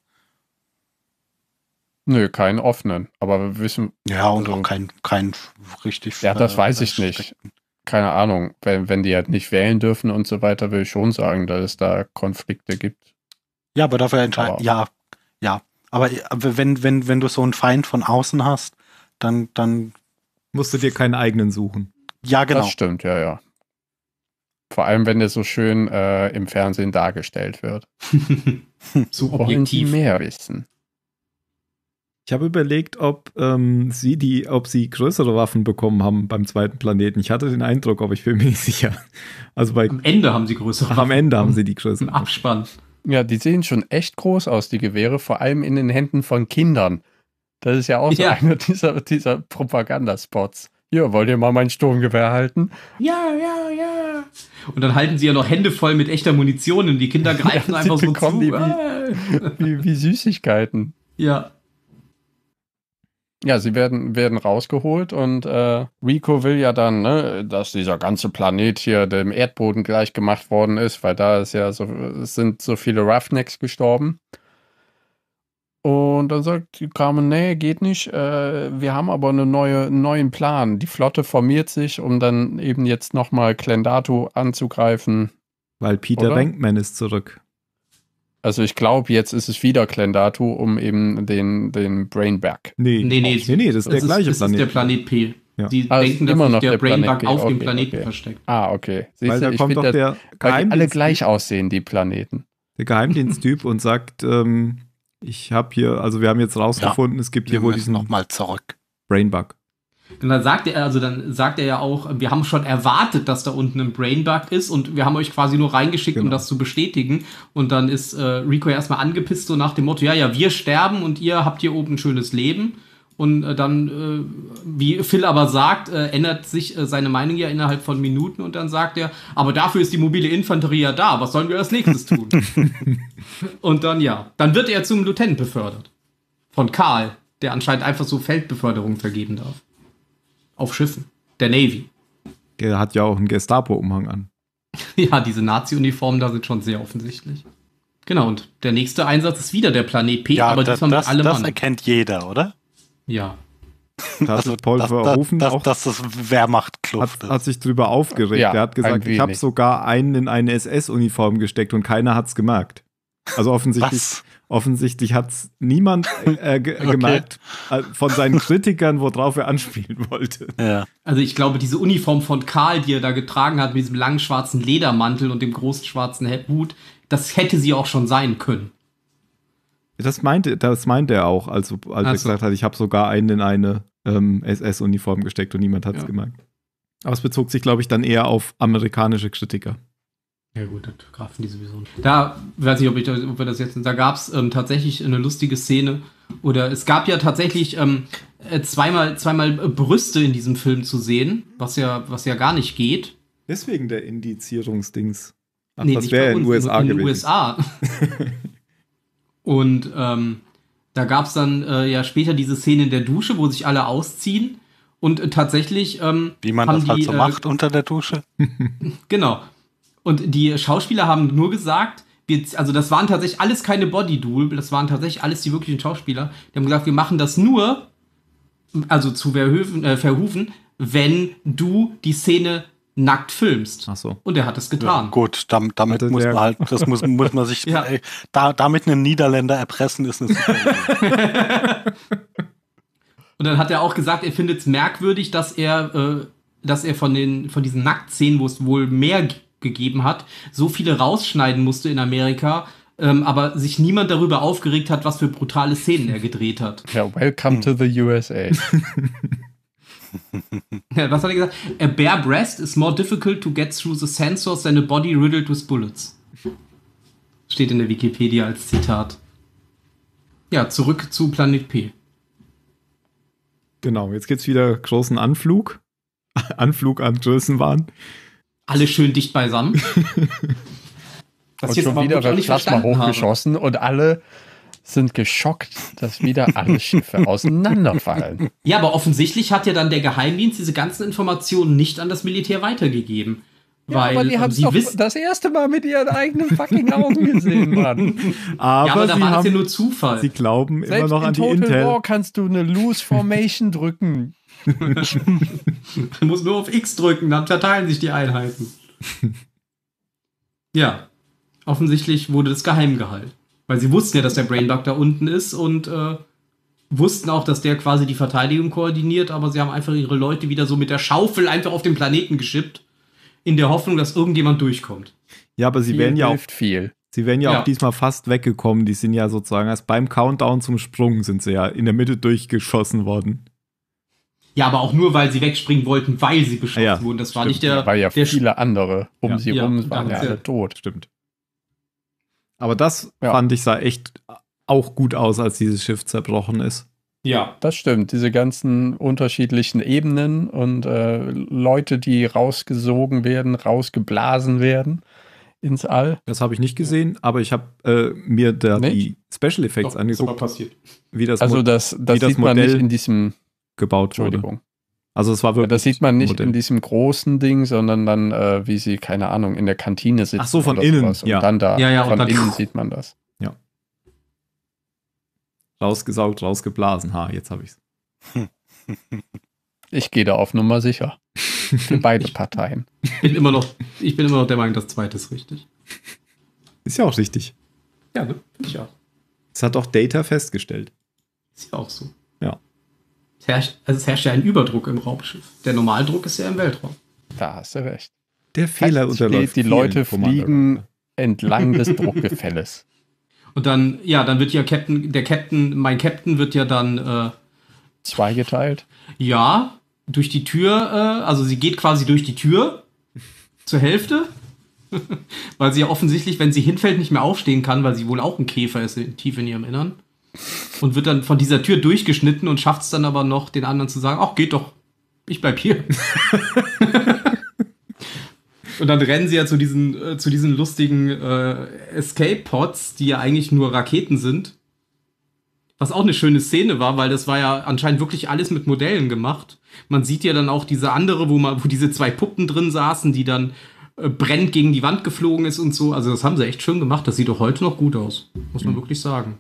Nö, keinen offenen. Aber wir wissen. Ja, und also, auch kein, kein richtig. Ja, das äh, weiß ich nicht. Keine Ahnung. Wenn, wenn die halt nicht wählen dürfen und so weiter, will ich schon sagen, dass es da Konflikte gibt. Ja, aber dafür entscheiden. Ja, ja. Aber, aber wenn, wenn, wenn du so einen Feind von außen hast, dann, dann musst du dir keinen eigenen suchen. Ja, genau. Das stimmt, ja, ja. Vor allem, wenn der so schön äh, im Fernsehen dargestellt wird. So Wollen die objektiv. mehr wissen? Ich habe überlegt, ob ähm, sie die, ob sie größere Waffen bekommen haben beim zweiten Planeten. Ich hatte den Eindruck, aber ich bin mir nicht sicher. Also bei Am Ende haben sie größere Ach, am Ende haben sie die größeren. Im Abspann. Ja, die sehen schon echt groß aus, die Gewehre, vor allem in den Händen von Kindern. Das ist ja auch so Ja. einer dieser, dieser Propagandaspots. Hier, wollt ihr mal mein Sturmgewehr halten? Ja, ja, ja. Und dann halten sie ja noch Hände voll mit echter Munition und die Kinder greifen Ja, einfach sie so bekommen zu. die wie- Wie, wie Süßigkeiten. Ja. Ja, sie werden, werden rausgeholt und äh, Rico will ja dann, ne, dass dieser ganze Planet hier dem Erdboden gleich gemacht worden ist, weil da ist ja so, es sind so viele Roughnecks gestorben. Und dann sagt die Carmen, nee, geht nicht. Äh, wir haben aber eine neue, einen neuen Plan. Die Flotte formiert sich, um dann eben jetzt nochmal Clendatu anzugreifen. Weil Peter Oder? Venkman ist zurück. Also ich glaube, jetzt ist es wieder Clendatu, um eben den, den Brainbug. Nee, Nee, nee, nee, nee, das ist der Das gleiche ist, das Planet. ist der Planet P. Ja. Die Ah, es denken, ist dass immer sich noch der der Planet Brainbug P. auf dem Okay, Planeten okay. versteckt. Ah, okay. Weil Siehst da du, ich kommt finde, doch der weil die alle Geheimdienst, gleich aussehen, die Planeten. der Geheimdiensttyp und sagt, ähm, ich habe hier, also wir haben jetzt rausgefunden, es gibt Wir hier wohl müssen diesen nochmal zurück. Brainbug. Und dann sagt er, also dann sagt er ja auch, wir haben schon erwartet, dass da unten ein Brainbug ist und wir haben euch quasi nur reingeschickt, um Genau. das zu bestätigen. Und dann ist äh, Rico ja erstmal angepisst, so nach dem Motto, ja, ja, wir sterben und ihr habt hier oben ein schönes Leben. Und äh, dann, äh, wie Phil aber sagt, äh, ändert sich äh, seine Meinung ja innerhalb von Minuten und dann sagt er, aber dafür ist die mobile Infanterie ja da, was sollen wir als nächstes tun? Und dann, ja, dann wird er zum Lieutenant befördert. Von Karl, der anscheinend einfach so Feldbeförderung vergeben darf. Auf Schiffen. Der Navy. Der hat ja auch einen Gestapo-Umhang an. Ja, diese Nazi-Uniformen da sind schon sehr offensichtlich. Genau, und der nächste Einsatz ist wieder der Planet P, Ja, aber das, diesmal mit das, allem das Mann. erkennt jeder, oder? Ja. Da Also, hat Paul dass, Verhoeven dass, auch dass das Wehrmachtkluft hat, hat sich drüber aufgeregt. Ja, er hat gesagt, ein ich habe wenig. sogar einen in eine S S-Uniform gesteckt und keiner hat's gemerkt. Also offensichtlich, Was? offensichtlich hat's niemand äh, ge Okay. gemerkt äh, von seinen Kritikern, worauf er anspielen wollte. Ja. Also ich glaube, diese Uniform von Karl, die er da getragen hat, mit diesem langen schwarzen Ledermantel und dem großen schwarzen Hut, das hätte sie auch schon sein können. Das meinte, das meinte er auch, also, als Ach er so. gesagt hat, ich habe sogar einen in eine ähm, S S-Uniform gesteckt und niemand hat's Ja. gemerkt. Aber es bezog sich, glaube ich, dann eher auf amerikanische Kritiker. Ja gut, das grafen die sowieso nicht. Da, weiß nicht, ob, ich, ob wir das jetzt, da gab es ähm, tatsächlich eine lustige Szene. Oder es gab ja tatsächlich ähm, äh, zweimal, zweimal äh, Brüste in diesem Film zu sehen, was ja, was ja gar nicht geht. Deswegen der Indizierungsdings. Ach, Nee, das nicht wäre bei in den uns, U S A in gewesen. den U S A. Und ähm, da gab es dann äh, ja später diese Szene in der Dusche, wo sich alle ausziehen. Und äh, tatsächlich ähm, Wie man haben das halt die, so äh, macht unter der Dusche. Genau. Und die Schauspieler haben nur gesagt, wir, also das waren tatsächlich alles keine Body-Double, das waren tatsächlich alles die wirklichen Schauspieler. Die haben gesagt, wir machen das nur, also zu Verhoeven, äh, Verhoeven, wenn du die Szene nackt filmst. Ach so. Und er hat es getan. Gut, damit, damit Also muss der- man halt, das muss, muss man sich, Ja. äh, da, damit einen Niederländer erpressen ist eine super Idee. Und dann hat er auch gesagt, er findet es merkwürdig, dass er, äh, dass er von den, von diesen Nacktszenen, wo es wohl mehr g- gegeben hat, so viele rausschneiden musste in Amerika, ähm, aber sich niemand darüber aufgeregt hat, was für brutale Szenen er gedreht hat. Ja, welcome to the U S A. Ja, was hat er gesagt? A bare breast is more difficult to get through the sensors than a body riddled with bullets. Steht in der Wikipedia als Zitat. Ja, zurück zu Planet P. Genau, jetzt gibt's wieder großen Anflug. Anflug an Größenwahn. Alle schön dicht beisammen. Und schon wieder wird Plasma hochgeschossen und alle sind geschockt, dass wieder alle Schiffe auseinanderfallen. Ja, aber offensichtlich hat ja dann der Geheimdienst diese ganzen Informationen nicht an das Militär weitergegeben. Ja, weil aber die haben es sie doch wissen, das erste Mal mit ihren eigenen fucking Augen gesehen, Mann. Aber, ja, aber da sie war das haben, ja nur Zufall. sie glauben immer Selbst noch in an die Total Intel. War kannst du eine Loose Formation drücken. Man muss nur auf X drücken, dann verteilen sich die Einheiten. Ja, offensichtlich wurde das geheim gehalten. Weil sie wussten ja, dass der Brainbug da unten ist und äh, wussten auch, dass der quasi die Verteidigung koordiniert, aber sie haben einfach ihre Leute wieder so mit der Schaufel einfach auf den Planeten geschippt, in der Hoffnung, dass irgendjemand durchkommt. Ja, aber sie Viel wären ja auch, hilft viel. sie wären ja, Ja. auch diesmal fast weggekommen. Die sind ja sozusagen erst beim Countdown zum Sprung sind sie ja in der Mitte durchgeschossen worden. Ja, aber auch nur, weil sie wegspringen wollten, weil sie beschossen Ja, wurden. Das war Stimmt, nicht der... da war ja der viele andere um Ja. sie Ja, rum, waren ja ganz alle ja. tot. Stimmt. Aber das Ja. fand ich sah echt auch gut aus, als dieses Schiff zerbrochen ist. Ja, Das stimmt, diese ganzen unterschiedlichen Ebenen und äh, Leute, die rausgesogen werden, rausgeblasen werden ins All. Das habe ich nicht gesehen, aber ich habe äh, mir da Nicht? die Special Effects doch, ist aber angeguckt, passiert. wie das, Also Mo- das, das wie das sieht man Modell nicht in diesem, gebaut wurde. Entschuldigung, Also es war ja, wirklich das sieht man nicht Modell. in diesem großen Ding, sondern dann, äh, wie sie, keine Ahnung, in der Kantine sitzen. Ach so, von oder innen, sowas. Und ja. dann da, Ja, ja, und von dann- innen sieht man das. rausgesaugt, rausgeblasen. Ha, jetzt habe ich's. Ich gehe da auf Nummer sicher. Für beide Parteien. Ich bin immer noch, ich bin immer noch der Meinung, das zweite ist richtig. Ist ja auch richtig. Ja, ne? Finde ich auch. Das hat auch Data festgestellt. Ist ja auch so. Ja. Es herrscht, also es herrscht ja ein Überdruck im Raumschiff. Der Normaldruck ist ja im Weltraum. Da hast du recht. Der Fehler Heißt, unterläuft die vielen Leute Kommando- fliegen entlang des Druckgefälles. Und dann, ja, dann wird ja Captain, der Captain, mein Captain wird ja dann, äh, Zweigeteilt. ja, durch die Tür, äh, also sie geht quasi durch die Tür zur Hälfte, weil sie ja offensichtlich, wenn sie hinfällt, nicht mehr aufstehen kann, weil sie wohl auch ein Käfer ist, tief in ihrem Innern. Und wird dann von dieser Tür durchgeschnitten und schafft es dann aber noch, den anderen zu sagen, ach, geht doch, ich bleib hier. Und dann rennen sie ja zu diesen, äh, zu diesen lustigen äh, Escape-Pods, die ja eigentlich nur Raketen sind. Was auch eine schöne Szene war, weil das war ja anscheinend wirklich alles mit Modellen gemacht. Man sieht ja dann auch diese andere, wo, man, wo diese zwei Puppen drin saßen, die dann äh, brennend gegen die Wand geflogen ist und so. Also das haben sie echt schön gemacht. Das sieht doch heute noch gut aus. Muss man wirklich sagen.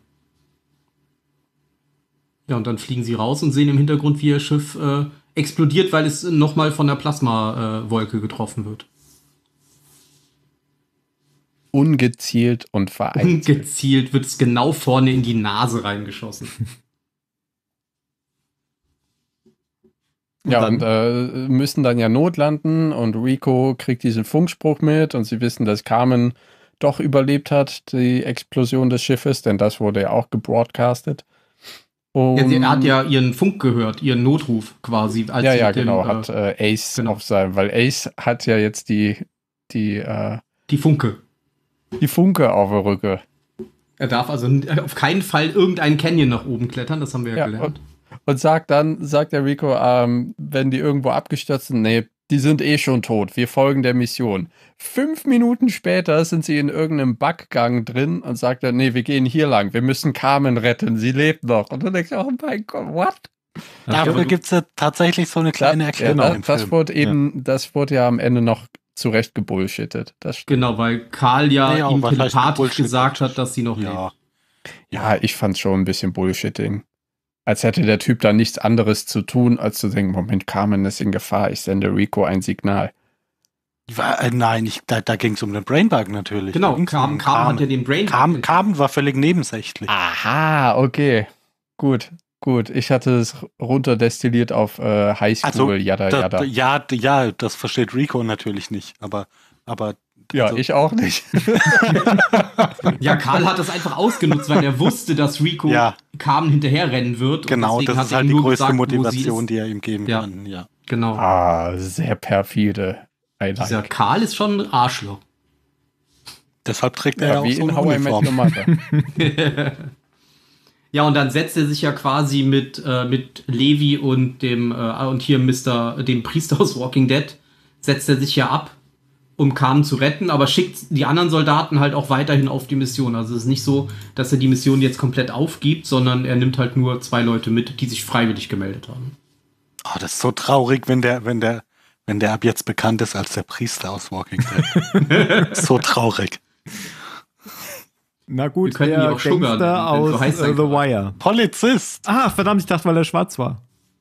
Ja, und dann fliegen sie raus und sehen im Hintergrund, wie ihr Schiff äh, explodiert, weil es nochmal von der Plasmawolke äh, getroffen wird. Ungezielt und vereinzelt. Ungezielt wird es genau vorne in die Nase reingeschossen. Ja, dann- und äh, müssen dann ja notlanden und Rico kriegt diesen Funkspruch mit und sie wissen, dass Carmen doch überlebt hat, die Explosion des Schiffes, denn das wurde ja auch gebroadcastet. Und, Ja, sie hat ja ihren Funk gehört, ihren Notruf quasi. Als ja, sie ja, den, genau, äh, hat äh, Ace genau. auf seinem, weil Ace hat ja jetzt die, die, äh, die Funke. die Funke auf der Rücke. Er darf also n- auf keinen Fall irgendeinen Canyon nach oben klettern, das haben wir ja, Ja, gelernt. Und sagt dann, sagt der Rico, ähm, wenn die irgendwo abgestürzt sind, nee, die sind eh schon tot, wir folgen der Mission. Fünf Minuten später sind sie in irgendeinem Backgang drin und sagt dann, nee, wir gehen hier lang, wir müssen Carmen retten, sie lebt noch. Und du denkst, oh mein Gott, what? Dafür gibt es ja tatsächlich so eine kleine Ja, Erklärung das, im das Film. wurde eben, das wurde ja am Ende noch zurecht gebullshittet. Das stimmt. Genau, weil Karl ja, Ja, ihm was heißt telepathisch Bullshit? gesagt hat, dass sie noch Ja. lebt. Ja, ich fand's schon ein bisschen Bullshitting. Als hätte der Typ da nichts anderes zu tun, als zu denken, Moment, Carmen ist in Gefahr, ich sende Rico ein Signal. War, äh, nein, ich, da, da ging es um den Brainbug natürlich. Genau, Da ging's Carmen, um Carmen hat ja den Brain. Carmen, Carmen war völlig nebensächlich. Aha, okay. Gut, gut. Ich hatte es runterdestilliert auf äh, Highschool, Also, yada, Da, yada. da, ja, d- ja, das versteht Rico natürlich nicht, aber, aber ja, also- ich auch nicht. Ja, Karl hat das einfach ausgenutzt, weil er wusste, dass Rico Ja. Carmen hinterherrennen wird. genau, und deswegen das hat ist er halt ihm die nur größte gesagt, wo sie Motivation, ist. die er ihm geben Ja. kann. Ja. Genau. Ah, sehr perfide. I Dieser like. Karl ist schon ein Arschloch. Deshalb trägt er ja, Ja, auch wie so in eine How I Met Uniform. Your Mother. Ja, und dann setzt er sich ja quasi mit, äh, mit Levi und dem äh, und hier Mister dem Priester aus Walking Dead, setzt er sich ja ab, um Carmen zu retten, aber schickt die anderen Soldaten halt auch weiterhin auf die Mission. Also es ist nicht so, dass er die Mission jetzt komplett aufgibt, sondern er nimmt halt nur zwei Leute mit, die sich freiwillig gemeldet haben. Oh, das ist so traurig, wenn der, wenn der, wenn der ab jetzt bekannt ist als der Priester aus Walking Dead. So traurig. Na gut, Wir der können die auch schuggern, Gangster wenn aus so heiß sein äh, The kann. Wire. Polizist! Ah, verdammt, ich dachte, weil er schwarz war.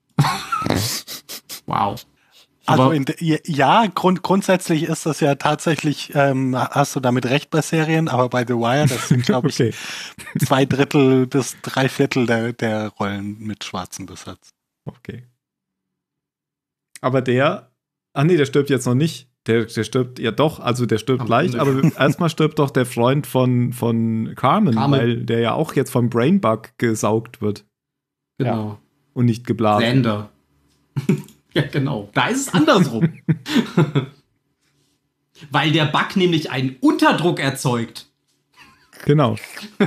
Wow. Also Aber in de, ja, grund, grundsätzlich ist das ja tatsächlich, ähm, hast du damit recht bei Serien, aber bei The Wire, das sind, glaube ich, Okay. zwei Drittel bis drei Viertel der, der Rollen mit Schwarzen besetzt. Okay. Aber der, ach nee, der stirbt jetzt noch nicht. Der, der stirbt ja doch, also der stirbt Am gleich, Ende. aber erstmal stirbt doch der Freund von, von Carmen, Carmen. weil der ja auch jetzt vom Brainbug gesaugt wird genau. und nicht geblasen. Xander. Ja, genau. Da ist es andersrum. Weil der Bug nämlich einen Unterdruck erzeugt. Genau.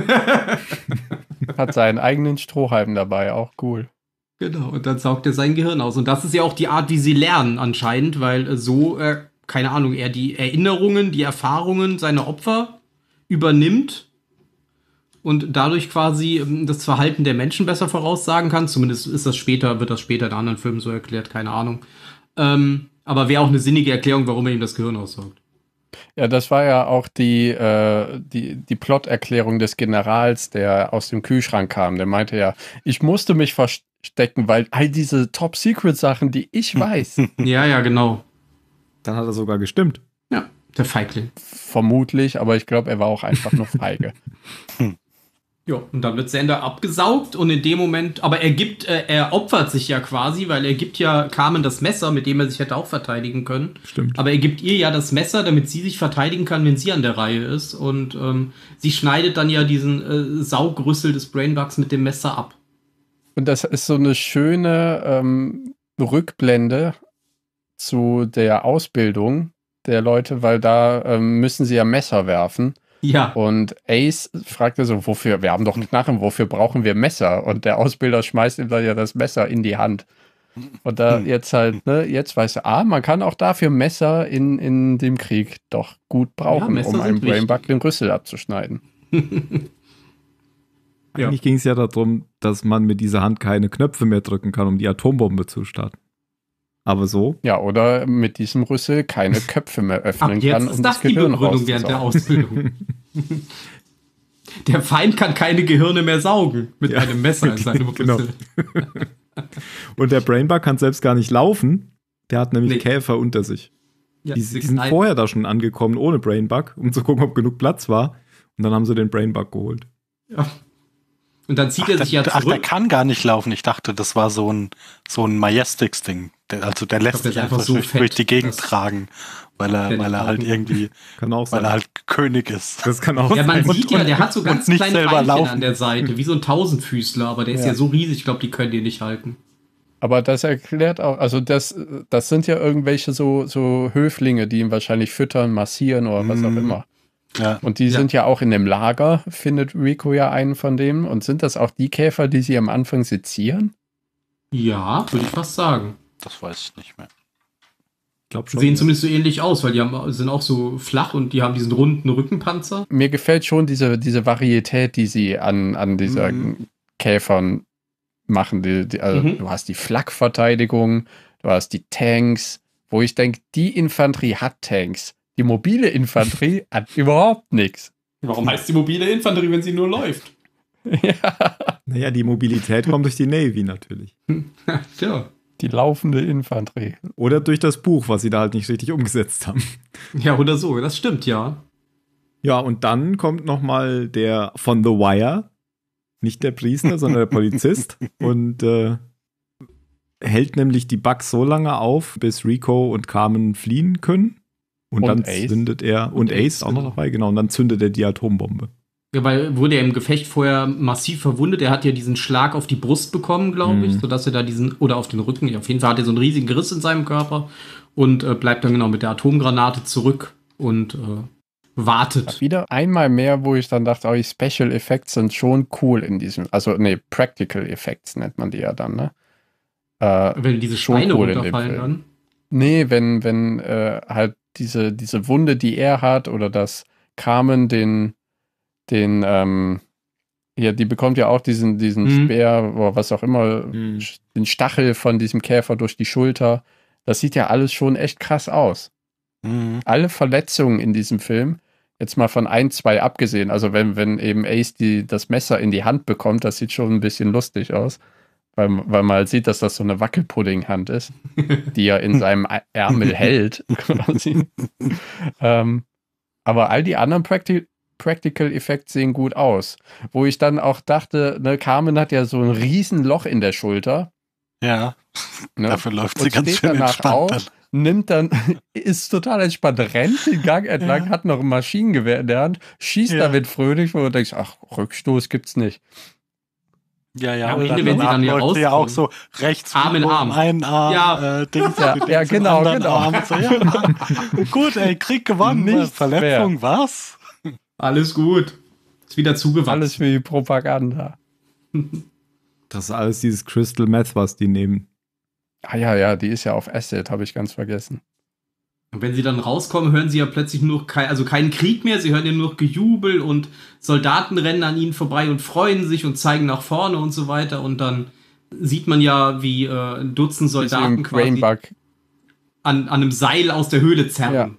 Hat seinen eigenen Strohhalm dabei, auch cool. Genau, und dann saugt er sein Gehirn aus. Und das ist ja auch die Art, wie sie lernen anscheinend, weil äh, so, äh, keine Ahnung, er die Erinnerungen, die Erfahrungen seiner Opfer übernimmt und dadurch quasi ähm, das Verhalten der Menschen besser voraussagen kann. Zumindest ist das später, wird das später in anderen Filmen so erklärt, keine Ahnung. Ähm, aber wäre auch eine sinnige Erklärung, warum er ihm das Gehirn aussaugt. Ja, das war ja auch die, äh, die, die Plot-Erklärung des Generals, der aus dem Kühlschrank kam. Der meinte ja, ich musste mich verstecken, weil all diese Top-Secret-Sachen, die ich weiß, Ja, ja, genau. Dann hat er sogar gestimmt. Ja, der Feigling. vermutlich, aber ich glaube, er war auch einfach nur feige. Ja, und dann wird Xander abgesaugt und in dem Moment, aber er gibt, äh, er opfert sich ja quasi, weil er gibt ja Carmen das Messer, mit dem er sich hätte auch verteidigen können. Stimmt. Aber er gibt ihr ja das Messer, damit sie sich verteidigen kann, wenn sie an der Reihe ist. Und ähm, sie schneidet dann ja diesen äh, Saugrüssel des Brainbugs mit dem Messer ab. Und das ist so eine schöne ähm, Rückblende zu der Ausbildung der Leute, weil da ähm, müssen sie ja Messer werfen. Ja. Und Ace fragte so, wofür, wir haben doch Knarren, wofür brauchen wir Messer? Und der Ausbilder schmeißt ihm dann ja das Messer in die Hand. Und da jetzt halt, ne, jetzt weißt du, ah, man kann auch dafür Messer in, in dem Krieg doch gut brauchen, Ja, Messer um einem sind wichtig. Brainbug den Rüssel abzuschneiden. Ja. Eigentlich ging es ja darum, dass man mit dieser Hand keine Knöpfe mehr drücken kann, um die Atombombe zu starten. Aber so. Ja, oder mit diesem Rüssel keine Köpfe mehr Ab öffnen jetzt kann, ist um das das die Gehirn Begründung während der rauszusaugen. Ausbildung. Der Feind kann keine Gehirne mehr saugen mit Ja, einem Messer in seinem genau. Rüssel. Und der Brainbug kann selbst gar nicht laufen. Der hat nämlich Nee. Käfer unter sich. Ja, Die, die sind vorher da schon angekommen ohne Brainbug, um zu gucken, ob genug Platz war. Und dann haben sie den Brainbug geholt. Ja. Und dann zieht Ach, er der, sich ja ach, der zurück. kann gar nicht laufen. Ich dachte, das war so ein, so ein Majestics-Ding. Der, also der lässt glaub, der sich ist einfach, einfach so durch, fett, durch die Gegend dass- tragen, weil er, Der weil er nicht halt laufen irgendwie, Kann auch weil sein. er halt König ist. Das kann auch Ja, man sein. sieht ja, der hat so und ganz nicht kleine selber Pfeilchen laufen. an der Seite, wie so ein Tausendfüßler, aber der ist Ja. ja so riesig, ich glaube, die können den nicht halten. Aber das erklärt auch, also das, das sind ja irgendwelche so, so Höflinge, die ihn wahrscheinlich füttern, massieren oder was auch Mhm. immer. Ja. Und die Ja. sind ja auch in dem Lager, findet Rico ja einen von denen. Und sind das auch die Käfer, die sie am Anfang sezieren? Ja, würde ich fast sagen. Das weiß ich nicht mehr. Ich glaube schon. Sehen zumindest so ähnlich aus, weil die haben, sind auch so flach und die haben diesen runden Rückenpanzer. Mir gefällt schon diese, diese Varietät, die sie an, an dieser Mhm. Käfern machen. Die, die, also Mhm. Du hast die Flakverteidigung, du hast die Tanks, wo ich denke, die Infanterie hat Tanks. Die mobile Infanterie hat überhaupt nichts. Warum heißt die mobile Infanterie, wenn sie nur läuft? Ja, Naja, die Mobilität kommt durch die Navy natürlich. Tja. die laufende Infanterie. Oder durch das Buch, was sie da halt nicht richtig umgesetzt haben. Ja, oder so, das stimmt, ja. Ja, und dann kommt noch mal der von The Wire, nicht der Priester, sondern der Polizist und äh, hält nämlich die Bugs so lange auf, bis Rico und Carmen fliehen können. Und, Und dann Ace. zündet er, und, Und Ace Ace, auch noch genau. dabei, genau, und dann zündet er die Atombombe. Ja, weil wurde er im Gefecht vorher massiv verwundet. Er hat ja diesen Schlag auf die Brust bekommen, glaube ich, Mhm. sodass er da diesen, oder auf den Rücken, ja, auf jeden Fall hat er so einen riesigen Riss in seinem Körper und äh, bleibt dann genau mit der Atomgranate zurück und äh, wartet. Wieder einmal mehr, wo ich dann dachte, oh, die Special Effects sind schon cool in diesem, also nee, Practical Effects nennt man die ja dann, ne? Äh, Wenn diese schon Steine cool in dem runterfallen Film. dann. Nee, wenn, wenn äh, halt diese, diese Wunde, die er hat, oder dass Carmen den, den, ähm, ja, die bekommt ja auch diesen, diesen Mhm. Speer oder was auch immer, Mhm. den Stachel von diesem Käfer durch die Schulter. Das sieht ja alles schon echt krass aus. Mhm. Alle Verletzungen in diesem Film, jetzt mal von ein, zwei abgesehen, also wenn, wenn eben Ace die, das Messer in die Hand bekommt, das sieht schon ein bisschen lustig aus, weil, weil man halt sieht, dass das so eine Wackelpudding-Hand ist, die er in seinem Ärmel hält, quasi. ähm, aber all die anderen Practi- Practical Effects sehen gut aus. Wo ich dann auch dachte, ne, Carmen hat ja so ein riesen Loch in der Schulter. Ja, Ne? dafür läuft Und sie ganz steht schön danach entspannt. auf, Dann. nimmt dann, ist total entspannt, rennt den Gang entlang, Ja. hat noch ein Maschinengewehr in der Hand, schießt Ja. damit fröhlich, wo du denkst, ach, Rückstoß gibt's nicht. Ja, ja, Ja, am und Ende, dann wenn sie dann danach ja läuft sie ja auch so rauskommen. rechts Arm in Rico Arm. im einen Arm, Ja. äh, Dings, Ja, Dings ja, im genau, anderen genau. Arm. So, ja, gut, ey, Krieg gewonnen, Nichts Verletzung, was? Alles gut. Ist wieder zugewachsen. Alles für die Propaganda. Das ist alles dieses Crystal Meth, was die nehmen. Ah ja, ja, die ist ja auf Acid, habe ich ganz vergessen. Und wenn sie dann rauskommen, hören sie ja plötzlich nur kein, also keinen Krieg mehr, sie hören ja nur noch Gejubel und Soldaten rennen an ihnen vorbei und freuen sich und zeigen nach vorne und so weiter. Und dann sieht man ja, wie äh, ein Dutzend Soldaten quasi Brainbug. an, an einem Seil aus der Höhle zerren. Ja.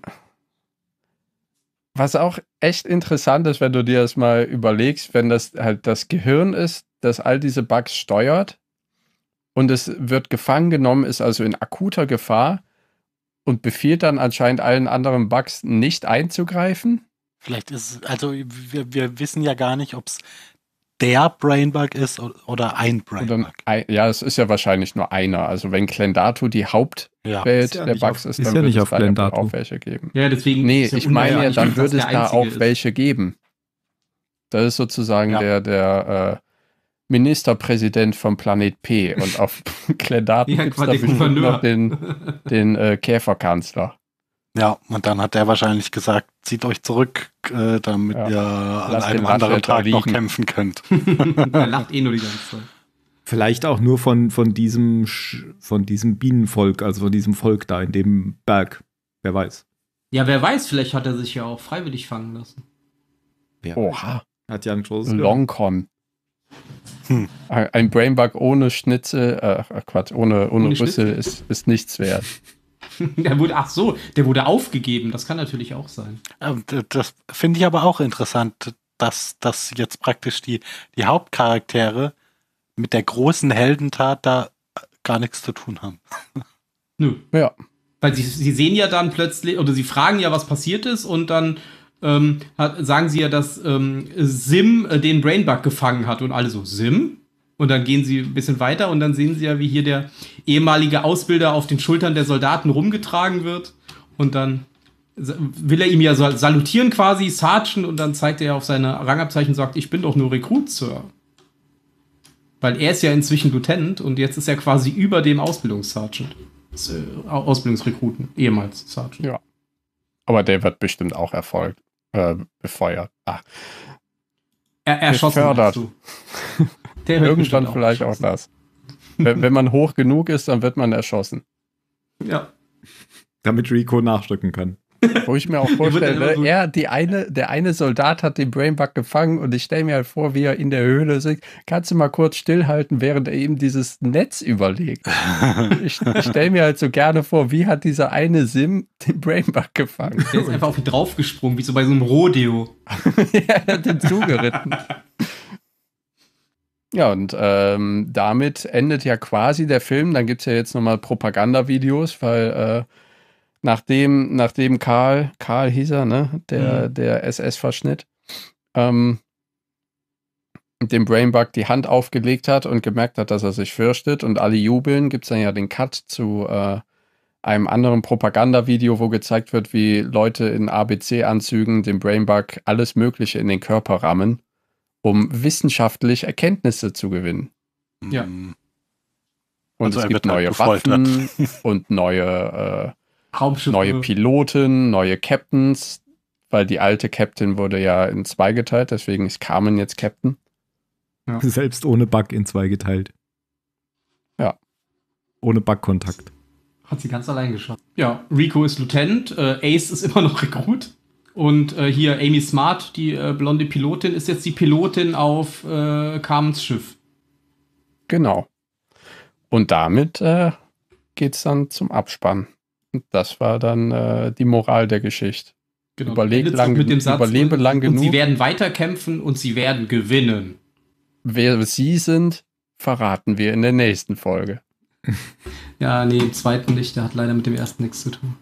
Was auch echt interessant ist, wenn du dir das mal überlegst, wenn das halt das Gehirn ist, das all diese Bugs steuert und es wird gefangen genommen, ist also in akuter Gefahr und befiehlt dann anscheinend allen anderen Bugs nicht einzugreifen. Vielleicht ist es, also wir, wir wissen ja gar nicht, ob es der Brainbug ist o- oder ein Und dann, Brainbug. ein- ja, es ist ja wahrscheinlich nur einer. Also wenn Clendato die Hauptwelt Ja. Ist ja der nicht Bugs auf- ist, ist dann ja wird nicht es auf da ja wohl Clendato. auch welche geben. Ja, deswegen. Nee, ist ja ich meine ja, unwahrscheinlich, dann dass würde das es der da Einzige auch ist. welche geben. Das ist sozusagen Ja. der, der äh, Ministerpräsident vom Planet P. Und auf Clendato Ja, gibt es da quasi bestimmt Gouverneur. noch den, den äh, Käferkanzler. Ja, und dann hat der wahrscheinlich gesagt, zieht euch zurück, äh, damit Ja. ihr an Lasst einem den anderen Ratschelter Tag noch liegen. kämpfen könnt. Er lacht eh nur die ganze Zeit. Vielleicht auch nur von, von, diesem, Sch- von diesem Bienenvolk, also von diesem Volk da in dem Berg. Wer weiß. Ja, wer weiß, vielleicht hat er sich ja auch freiwillig fangen lassen. Wer Oha, Hat ja ein großes Gehirn. Longcon. Hm. Ein ein Brainbug ohne Schnitzel, äh, ach Quatsch, ohne, ohne, Ohne Rüssel Schnitzel? ist, ist nichts wert. Der wurde, ach so, der wurde aufgegeben. Das kann natürlich auch sein. Ähm, d- Das finde ich aber auch interessant, dass, dass jetzt praktisch die, die Hauptcharaktere mit der großen Heldentat da gar nichts zu tun haben. Nö. Ja. Weil sie, sie sehen ja dann plötzlich, oder sie fragen ja, was passiert ist, und dann ähm, hat, sagen sie ja, dass ähm, Sim äh, den Brainbug gefangen hat, und alle so, Sim? Und dann gehen sie ein bisschen weiter und dann sehen sie ja, wie hier der ehemalige Ausbilder auf den Schultern der Soldaten rumgetragen wird. Und dann sa- will er ihm ja sal- salutieren quasi, Sergeant, und dann zeigt er auf seine Rangabzeichen und sagt, ich bin doch nur Rekrut, Sir. Weil er ist ja inzwischen Lieutenant und jetzt ist er quasi über dem Ausbildungssergeant. S- äh, Ausbildungsrekruten, ehemals Sergeant. Ja. Aber der wird bestimmt auch erfolgt, äh, befeuert. Ach, Er, erschossen, Befördert. meinst du? Der wird irgendwann bestimmt vielleicht auch erschossen. das. wenn, wenn man hoch genug ist, dann wird man erschossen. Ja. Damit Rico nachrücken kann. Wo ich mir auch wird vorstelle, dann immer so- ne, er, die eine, der eine Soldat hat den Brainbug gefangen und ich stelle mir halt vor, wie er in der Höhle sitzt. Kannst du mal kurz stillhalten, während er eben dieses Netz überlegt? Ich, ich stelle mir halt so gerne vor, wie hat dieser eine Sim den Brainbug gefangen? Der ist einfach auf ihn draufgesprungen, wie so bei so einem Rodeo. Er hat den zugeritten. Ja, und ähm, damit endet ja quasi der Film. Dann gibt es ja jetzt nochmal Propagandavideos, weil äh, nachdem, nachdem Karl, Karl hieß er, ne, der, Mhm. der S S-Verschnitt, ähm, dem Brainbug die Hand aufgelegt hat und gemerkt hat, dass er sich fürchtet und alle jubeln, gibt es dann ja den Cut zu äh, einem anderen Propagandavideo, wo gezeigt wird, wie Leute in A B C-Anzügen dem Brainbug alles Mögliche in den Körper rammen, um wissenschaftlich Erkenntnisse zu gewinnen. Ja. Mm, Und Also es er gibt wird halt neue gefoltert. Waffen und neue, äh, Raumschiffe. neue Piloten, neue Captains. weil die alte Captain wurde ja in zwei geteilt, deswegen ist Carmen jetzt Captain. Ja. Selbst ohne Bug in zwei geteilt. Ja. Ohne Bug-Kontakt. Hat sie ganz allein geschafft. Ja, Rico ist Lieutenant, äh, Ace ist immer noch Rekrut. Und äh, hier Amy Smart, die äh, blonde Pilotin, ist jetzt die Pilotin auf äh, Carmens Schiff. Genau. Und damit äh, geht's dann zum Abspann. Und das war dann äh, die Moral der Geschichte. Genau, Überleg lang, mit dem Satz, überlebe und, lang und genug. Sie werden weiterkämpfen und sie werden gewinnen. Wer sie sind, verraten wir in der nächsten Folge. Ja, nee, im zweiten nicht. Der hat leider mit dem ersten nichts zu tun.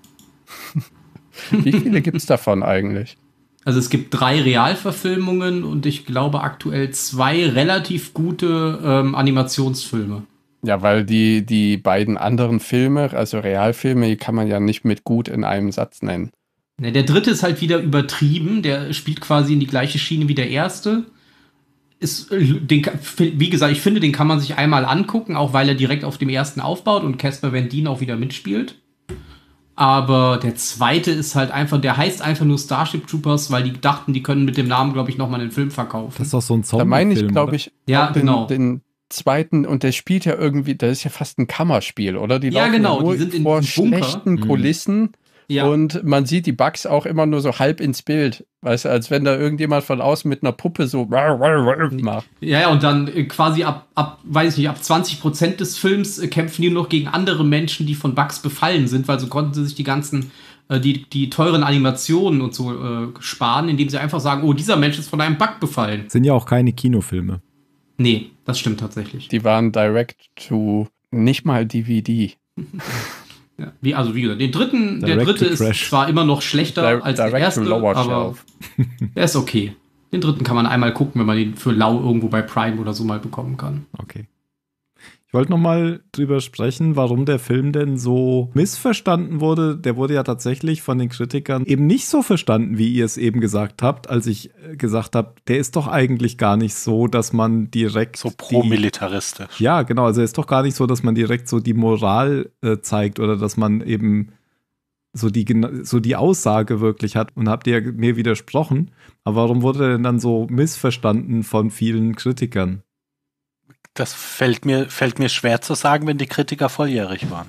Wie viele gibt es davon eigentlich? Also es gibt drei Realverfilmungen und ich glaube aktuell zwei relativ gute ähm, Animationsfilme. Ja, weil die, die beiden anderen Filme, also Realfilme, die kann man ja nicht mit gut in einem Satz nennen. Ja, der dritte ist halt wieder übertrieben. Der spielt quasi in die gleiche Schiene wie der erste. Ist, den, wie gesagt, ich finde, den kann man sich einmal angucken, auch weil er direkt auf dem ersten aufbaut und Casper Van Dien auch wieder mitspielt. Aber der zweite ist halt einfach, der heißt einfach nur Starship Troopers, weil die dachten, die können mit dem Namen, glaube ich, nochmal einen Film verkaufen. Das ist doch so ein Zombie-Film. Da meine ich, glaube ich, ja, den, genau. den zweiten, und der spielt ja irgendwie, das ist ja fast ein Kammerspiel, oder? Die ja, laufen genau, nur die sind in vor diesem Bunker. schlechten Kulissen. Ja. Und man sieht die Bugs auch immer nur so halb ins Bild. Weißt du, als wenn da irgendjemand von außen mit einer Puppe so macht. Ja, ja, und dann äh, quasi ab, ab, weiß ich nicht, ab zwanzig Prozent des Films äh, kämpfen die nur noch gegen andere Menschen, die von Bugs befallen sind, weil so konnten sie sich die ganzen, äh, die, die teuren Animationen und so äh, sparen, indem sie einfach sagen, oh, dieser Mensch ist von einem Bug befallen. Sind ja auch keine Kinofilme. Nee, das stimmt tatsächlich. Die waren direct to nicht mal D V D. Ja, wie, also wie gesagt, den dritten, der Direct dritte ist Crash. zwar immer noch schlechter Di- als der direct erste, to lower aber shelf. der ist okay. Den dritten kann man einmal gucken, wenn man den für lau irgendwo bei Prime oder so mal bekommen kann. Okay. Ich wollte noch mal drüber sprechen, warum der Film denn so missverstanden wurde. Der wurde ja tatsächlich von den Kritikern eben nicht so verstanden, wie ihr es eben gesagt habt, als ich gesagt habe, der ist doch eigentlich gar nicht so, dass man direkt so pro-militaristisch. Die, ja, genau, also er ist doch gar nicht so, dass man direkt so die Moral äh, zeigt oder dass man eben so die, so die Aussage wirklich hat. Und habt ihr mir widersprochen. Aber warum wurde er denn dann so missverstanden von vielen Kritikern? Das fällt mir, fällt mir schwer zu sagen, wenn die Kritiker volljährig waren.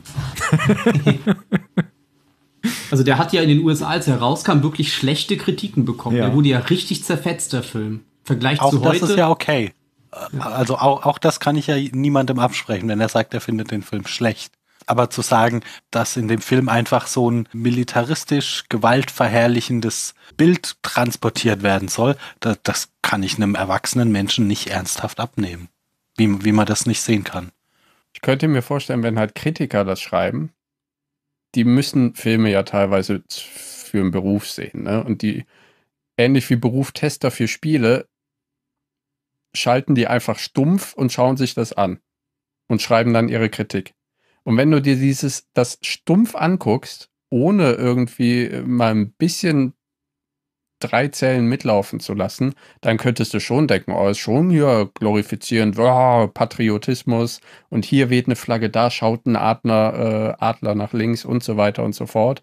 Also der hat ja in den U S A, als er rauskam, wirklich schlechte Kritiken bekommen. Ja. Der wurde ja richtig zerfetzt, der Film. Im Vergleich Auch zu das heute. ist ja okay. Also auch, auch das kann ich ja niemandem absprechen, wenn er sagt, er findet den Film schlecht. Aber zu sagen, dass in dem Film einfach so ein militaristisch gewaltverherrlichendes Bild transportiert werden soll, das, das kann ich einem erwachsenen Menschen nicht ernsthaft abnehmen. Wie, wie man das nicht sehen kann. Ich könnte mir vorstellen, wenn halt Kritiker das schreiben, die müssen Filme ja teilweise für einen Beruf sehen, ne? Und die, ähnlich wie Berufstester für Spiele, schalten die einfach stumpf und schauen sich das an und schreiben dann ihre Kritik. Und wenn du dir dieses, das stumpf anguckst, ohne irgendwie mal ein bisschen drei Zellen mitlaufen zu lassen, dann könntest du schon denken, oh, ist schon hier glorifizierend, oh, Patriotismus und hier weht eine Flagge, da schaut ein Adler, äh, Adler nach links und so weiter und so fort.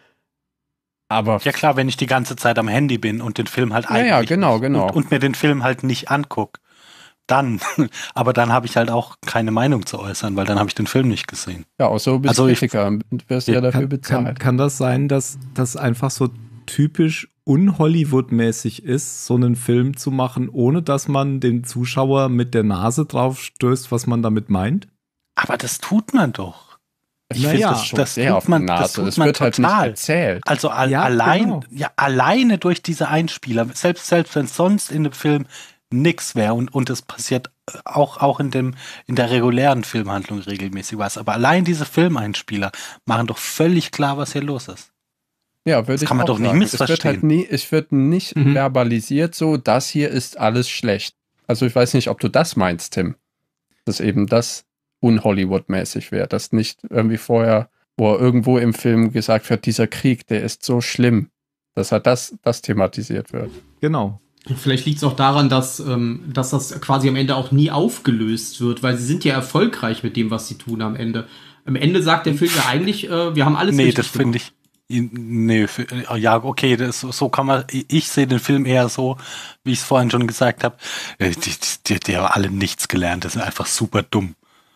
Aber ja klar, wenn ich die ganze Zeit am Handy bin und den Film halt ja, eigentlich ja, genau, genau. Und, und mir den Film halt nicht angucke, dann, aber dann habe ich halt auch keine Meinung zu äußern, weil dann habe ich den Film nicht gesehen. Ja, auch so bist Also du ich- Kritiker und wirst ja dafür Kann, bezahlt. kann, kann das sein, dass das einfach so typisch un-Hollywood-mäßig ist, so einen Film zu machen, ohne dass man den Zuschauer mit der Nase drauf stößt, was man damit meint? Aber das tut man doch. Ich Naja, finde das schon das sehr tut auf die man- das Nase. tut Es man wird halt nicht total. erzählt. Also al Ja, allein, genau. ja, alleine durch diese Einspieler, selbst, selbst wenn sonst in dem Film nix wäre und, und es passiert auch, auch in dem, in der regulären Filmhandlung regelmäßig was. Aber allein diese Filmeinspieler machen doch völlig klar, was hier los ist. Ja, würde Das ich kann man auch doch nicht sagen. Es wird missverstehen. halt nie, es wird nicht Mhm. verbalisiert so, das hier ist alles schlecht. Also ich weiß nicht, ob du das meinst, Tim. Dass eben das un-Hollywood-mäßig wäre. Dass nicht irgendwie vorher, wo irgendwo im Film gesagt wird, dieser Krieg, der ist so schlimm, dass halt das, das thematisiert wird. Genau. Vielleicht liegt es auch daran, dass, ähm, dass das quasi am Ende auch nie aufgelöst wird, weil sie sind ja erfolgreich mit dem, was sie tun am Ende. Am Ende sagt der Film ja eigentlich, äh, wir haben alles Nee, richtig das finde gemacht. ich, Nee, für, ja, okay, das, so kann man, ich sehe den Film eher so, wie ich es vorhin schon gesagt habe, die, die, die haben alle nichts gelernt, das sind einfach super dumm.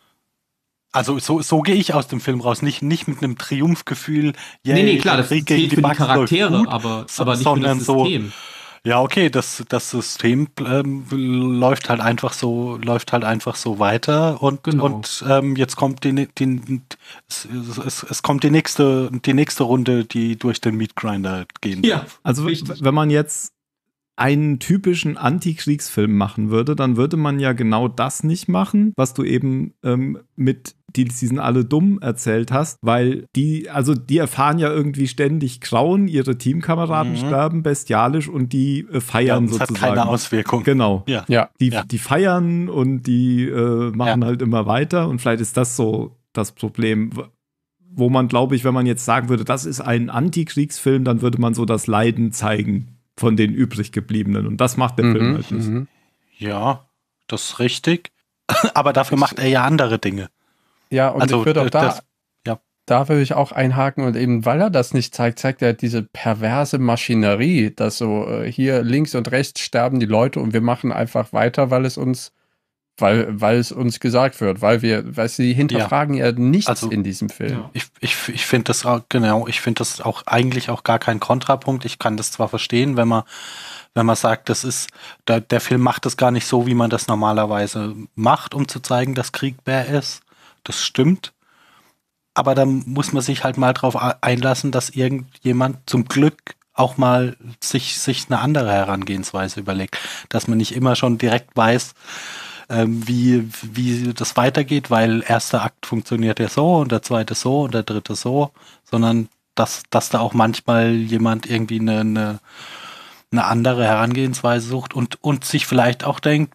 Also so, so gehe ich aus dem Film raus, nicht, nicht mit einem Triumphgefühl, yeah, nee, nee, klar, das zählt für die Charaktere, gut, aber, aber nicht für das System. So, ja, okay, das, das System ähm, läuft halt einfach so, läuft halt einfach so weiter und, genau. und ähm, jetzt kommt die, die es, es, es kommt die nächste, die nächste Runde, die durch den Meat Grinder gehen ja, darf. Also richtig. Wenn man jetzt einen typischen Antikriegsfilm machen würde, dann würde man ja genau das nicht machen, was du eben ähm, mit die, die sind alle dumm erzählt hast, weil die, also die erfahren ja irgendwie ständig Grauen, ihre Teamkameraden mhm. sterben bestialisch und die äh, feiern ja, das sozusagen. Das hat keine Auswirkung. Genau. Ja. Ja. Die, ja. die feiern und die äh, machen ja. halt immer weiter und vielleicht ist das so das Problem, wo man, glaube ich, wenn man jetzt sagen würde, das ist ein Antikriegsfilm, dann würde man so das Leiden zeigen von den übrig gebliebenen. Und das macht der mhm, Film halt nicht. Mhm. Ja, das ist richtig. Aber dafür macht er ja andere Dinge. Ja, und also, ich würde auch da, das, ja. da würde ich auch einhaken und eben, weil er das nicht zeigt, zeigt er diese perverse Maschinerie, dass so äh, hier links und rechts sterben die Leute und wir machen einfach weiter, weil es uns Weil, weil es uns gesagt wird, weil wir, weil sie hinterfragen ja, ja nichts also, in diesem Film. Ja. Ich, ich, ich finde das auch, genau, ich finde das auch eigentlich auch gar kein Kontrapunkt. Ich kann das zwar verstehen, wenn man, wenn man sagt, das ist, der, der Film macht das gar nicht so, wie man das normalerweise macht, um zu zeigen, dass Krieg bäh ist. Das stimmt. Aber dann muss man sich halt mal drauf einlassen, dass irgendjemand zum Glück auch mal sich, sich eine andere Herangehensweise überlegt. Dass man nicht immer schon direkt weiß, wie, wie das weitergeht, weil erster Akt funktioniert ja so und der zweite so und der dritte so, sondern dass, dass da auch manchmal jemand irgendwie eine, eine, eine andere Herangehensweise sucht und, und sich vielleicht auch denkt,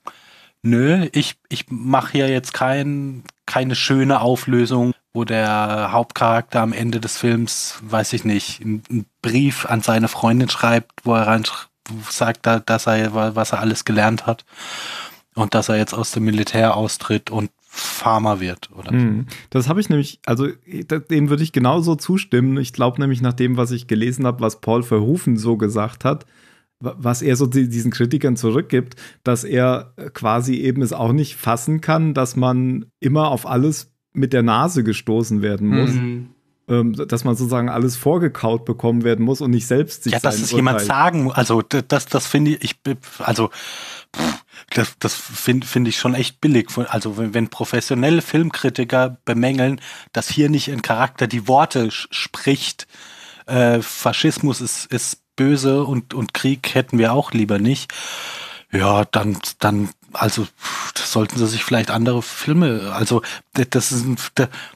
nö, ich, ich mache hier jetzt kein, keine schöne Auflösung, wo der Hauptcharakter am Ende des Films, weiß ich nicht, einen Brief an seine Freundin schreibt, wo er rein sagt, dass er, was er alles gelernt hat. Und dass er jetzt aus dem Militär austritt und Farmer wird, oder? Mm, das habe ich nämlich, also dem würde ich genauso zustimmen. Ich glaube nämlich nach dem, was ich gelesen habe, was Paul Verhoeven so gesagt hat, was er so diesen Kritikern zurückgibt, dass er quasi eben es auch nicht fassen kann, dass man immer auf alles mit der Nase gestoßen werden muss. Mhm. Ähm, dass man sozusagen alles vorgekaut bekommen werden muss und nicht selbst sich ja, dass es jemand sagen muss. Also das, das finde ich, ich, also pff, Das, das finde find ich schon echt billig. Also wenn, wenn professionelle Filmkritiker bemängeln, dass hier nicht ein Charakter die Worte spricht, äh, Faschismus ist, ist böse und, und Krieg hätten wir auch lieber nicht, ja, dann, dann also sollten sie sich vielleicht andere Filme, also das ist ein,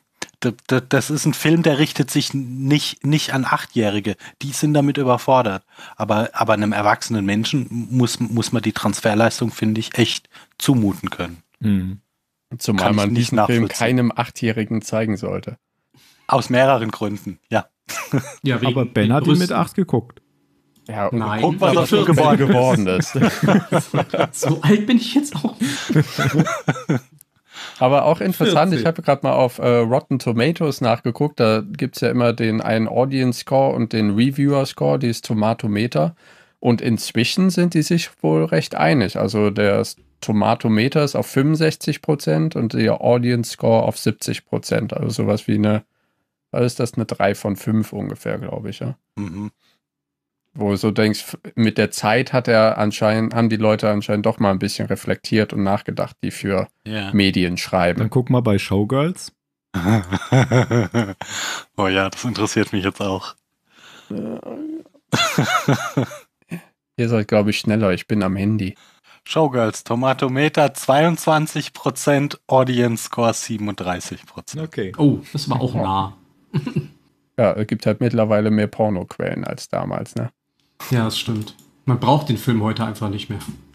das ist ein Film, der richtet sich nicht, nicht an Achtjährige. Die sind damit überfordert. Aber, aber einem erwachsenen Menschen muss, muss man die Transferleistung, finde ich, echt zumuten können. Mhm. Zumal man diesen Film keinem Achtjährigen zeigen sollte. Aus mehreren Gründen, ja. ja aber Ben hat ihn mit acht geguckt. Ja, nein, guck, was aus ihm geworden, geworden ist. So alt bin ich jetzt auch nicht. Aber auch interessant, vierzig. Ich habe gerade mal auf äh, Rotten Tomatoes nachgeguckt, da gibt es ja immer den einen Audience Score und den Reviewer Score, dieses Tomatometer. Und inzwischen sind die sich wohl recht einig. Also der Tomatometer ist auf fünfundsechzig Prozent und der Audience Score auf siebzig Prozent. Also sowas wie eine, was ist das, eine drei von fünf ungefähr, glaube ich, ja. Mhm. Wo du so denkst, mit der Zeit hat er anscheinend, haben die Leute anscheinend doch mal ein bisschen reflektiert und nachgedacht, die für yeah. Medien schreiben. Dann guck mal bei Showgirls. Oh ja, das interessiert mich jetzt auch. Ihr seid, glaube ich, schneller. Ich bin am Handy. Showgirls, Tomatometer zweiundzwanzig Prozent, Audience Score siebenunddreißig Prozent. Okay. Oh, das war auch nah. Ja, es gibt halt mittlerweile mehr Pornoquellen als damals, ne? Ja, das stimmt. Man braucht den Film heute einfach nicht mehr.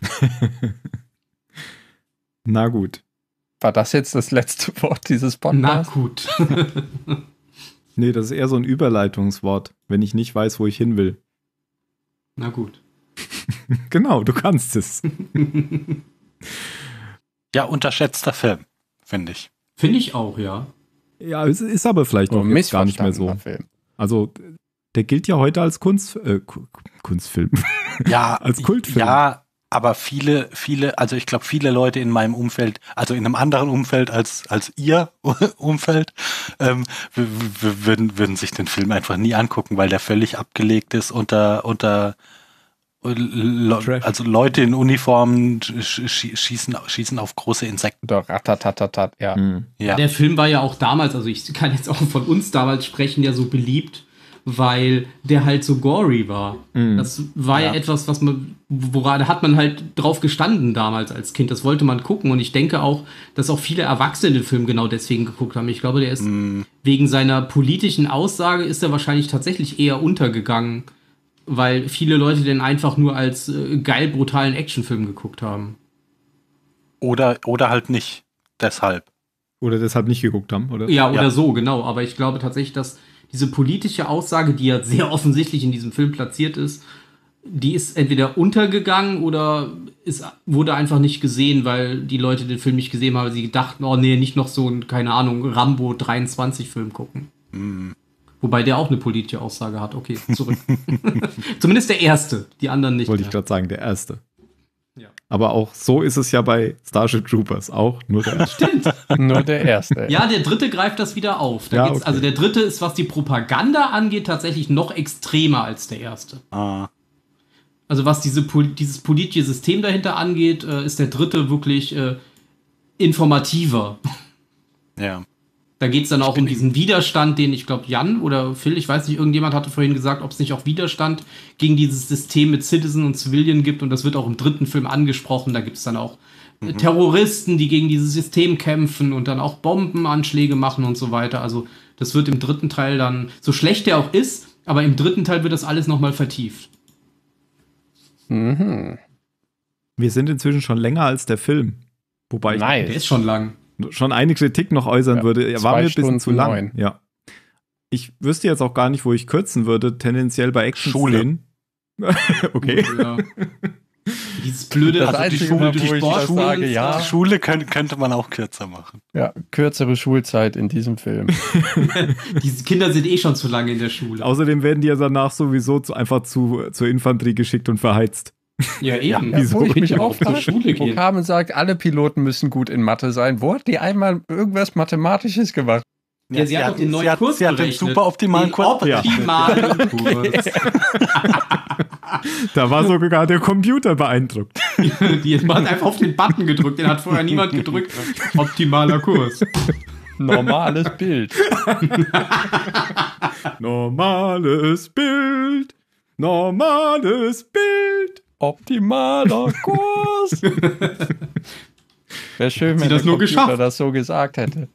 Na gut. War das jetzt das letzte Wort dieses Podcasts? Na gut. Nee, das ist eher so ein Überleitungswort, wenn ich nicht weiß, wo ich hin will. Na gut. Genau, du kannst es. Ja, unterschätzter Film, finde ich. Finde ich auch, ja. Ja, es ist aber vielleicht auch oh, jetzt gar nicht mehr so. Film. Also der gilt ja heute als Kunst, äh, Kunstfilm. Ja, als Kultfilm. Ja, aber viele, viele, also ich glaube, viele Leute in meinem Umfeld, also in einem anderen Umfeld als, als ihr Umfeld, ähm, würden, würden sich den Film einfach nie angucken, weil der völlig abgelegt ist unter, unter Le- also Leute in Uniformen schießen, schießen auf große Insekten. Oder ratatatatat, ja. Mhm. Ja. Der Film war ja auch damals, also ich kann jetzt auch von uns damals sprechen, ja so beliebt, weil der halt so gory war. Mhm. Das war ja. Ja. etwas, was man, woran da hat man halt drauf gestanden damals als Kind. Das wollte man gucken und ich denke auch, dass auch viele Erwachsene den Film genau deswegen geguckt haben. Ich glaube, der ist Mhm. wegen seiner politischen Aussage ist er wahrscheinlich tatsächlich eher untergegangen, weil viele Leute den einfach nur als äh, geil brutalen Actionfilm geguckt haben. Oder, oder halt nicht. Deshalb. Oder deshalb nicht geguckt haben, oder? Ja, oder Ja. so, genau. Aber ich glaube tatsächlich, dass diese politische Aussage, die ja sehr offensichtlich in diesem Film platziert ist, die ist entweder untergegangen oder ist, wurde einfach nicht gesehen, weil die Leute den Film nicht gesehen haben, weil sie dachten, oh nee, nicht noch so ein, keine Ahnung, Rambo dreiundzwanzig Film gucken. Mhm. Wobei der auch eine politische Aussage hat. Okay, zurück. Zumindest der erste, die anderen nicht. Wollte ich mehr. gerade sagen, der erste. Ja. Aber auch so ist es ja bei Starship Troopers, auch nur der erste. Nur der erste. Ja, der dritte greift das wieder auf. Da Ja, geht's, okay. Also der dritte ist, was die Propaganda angeht, tatsächlich noch extremer als der erste. Ah. Also was diese, pol- dieses politische System dahinter angeht, äh, ist der dritte wirklich äh, informativer. Ja. Da geht es dann auch um diesen Widerstand, den ich glaube Jan oder Phil, ich weiß nicht, irgendjemand hatte vorhin gesagt, ob es nicht auch Widerstand gegen dieses System mit Citizen und Civilian gibt und das wird auch im dritten Film angesprochen. Da gibt es dann auch äh, Mhm. Terroristen, die gegen dieses System kämpfen und dann auch Bombenanschläge machen und so weiter. Also das wird im dritten Teil dann, so schlecht der auch ist, aber im dritten Teil wird das alles nochmal vertieft. Mhm. Wir sind inzwischen schon länger als der Film. Wobei ich Nice. Der ist schon lang. schon eine Kritik noch äußern Ja, würde. Er war zwei mir ein bisschen Stunden zu lang. neun. Ja. Ich wüsste jetzt auch gar nicht, wo ich kürzen würde, tendenziell bei Action-Szenen. Okay. Ja. Dieses blöde, Das also die Einzige, Schule, wo die ich das Sportschulen sage, und ja. so. Schule könnte, könnte man auch kürzer machen. Ja, kürzere Schulzeit in diesem Film. Diese Kinder sind eh schon zu lange in der Schule. Außerdem werden die ja danach sowieso zu, einfach zu, zur Infanterie geschickt und verheizt. Ja, eben. Ja, wo ich mich auch zur frage, Schule wo gehen. Carmen sagt, alle Piloten müssen gut in Mathe sein. Wo hat die einmal irgendwas Mathematisches gemacht? Ja, sie hat doch den neuen sie hat, Kurs sie hat den berechnet. super optimalen Den Kurs. optimalen Kurs. Da war sogar der Computer beeindruckt. Die hat einfach auf den Button gedrückt. Den hat vorher niemand gedrückt. Optimaler Kurs. Normales Bild. Normales Bild. Normales Bild. Optimaler Kurs. Wäre schön, sie wenn das der nur Computer geschafft? das so gesagt hätte.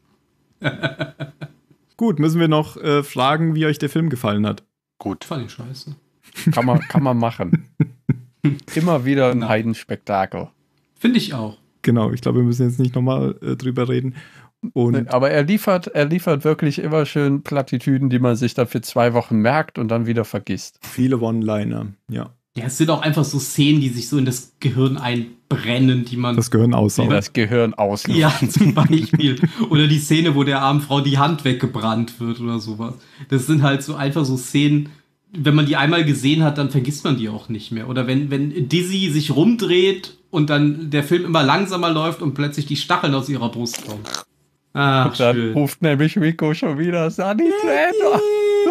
Gut, müssen wir noch äh, fragen, wie euch der Film gefallen hat. Gut. Fand ich scheiße. Kann man, kann man machen. Immer wieder ein Genau. Heidenspektakel. Finde ich auch. Genau, ich glaube, wir müssen jetzt nicht nochmal äh, drüber reden. Und Aber er liefert, er liefert wirklich immer schön Plattitüden, die man sich dann für zwei Wochen merkt und dann wieder vergisst. viele One-Liner, ja. Ja, es sind auch einfach so Szenen, die sich so in das Gehirn einbrennen, die man. Das Gehirn Die aussaugen. das Gehirn auslöst. ja, zum Beispiel. Oder die Szene, wo der armen Frau die Hand weggebrannt wird oder sowas. Das sind halt so einfach so Szenen, wenn man die einmal gesehen hat, dann vergisst man die auch nicht mehr. Oder wenn, wenn Dizzy sich rumdreht und dann der Film immer langsamer läuft und plötzlich die Stacheln aus ihrer Brust kommen. Ach, Und dann schön. ruft nämlich Rico schon wieder Sanitäter.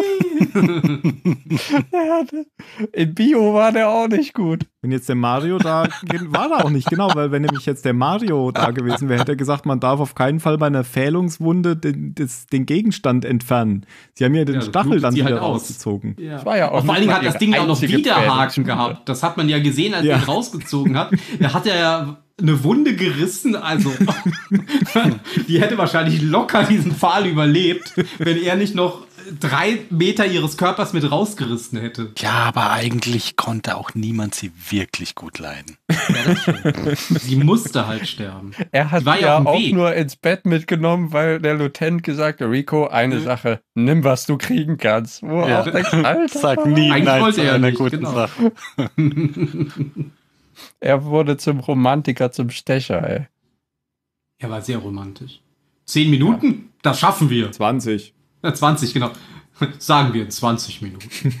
Der hatte- In Bio war der auch nicht gut. Wenn jetzt der Mario da, war er auch nicht, genau, weil wenn nämlich jetzt der Mario da gewesen wäre, hätte er gesagt, man darf auf keinen Fall bei einer Fählungswunde den, das, den Gegenstand entfernen. Sie haben ja den Ja, das Stachel blutet dann sie wieder halt aus. rausgezogen. Ja. Das war ja auch Auch vor allen nicht Dingen mal hat das ihre Ding auch noch einzige Widerhaken Pferdestunde. gehabt. Das hat man ja gesehen, als Ja. er ihn rausgezogen hat. Da hat er ja eine Wunde gerissen, also die hätte wahrscheinlich locker diesen Pfahl überlebt, wenn er nicht noch drei Meter ihres Körpers mit rausgerissen hätte. Ja, aber eigentlich konnte auch niemand sie wirklich gut leiden. Ja, das stimmt. Sie musste halt sterben. Er hat Die war ja, ja auf dem auch Weg. nur ins Bett mitgenommen, weil der Lieutenant gesagt hat, Rico, eine Mhm. Sache, nimm, was du kriegen kannst. Wo Ja. auch denkst, Alter, Sag nie Eigentlich nein wollte zu er einer nicht, guten genau. Sache. er wurde zum Romantiker, zum Stecher, ey. Er war sehr romantisch. Zehn Minuten? Das schaffen wir. zwanzig. Ja, zwanzig, genau. Sagen wir in zwanzig Minuten.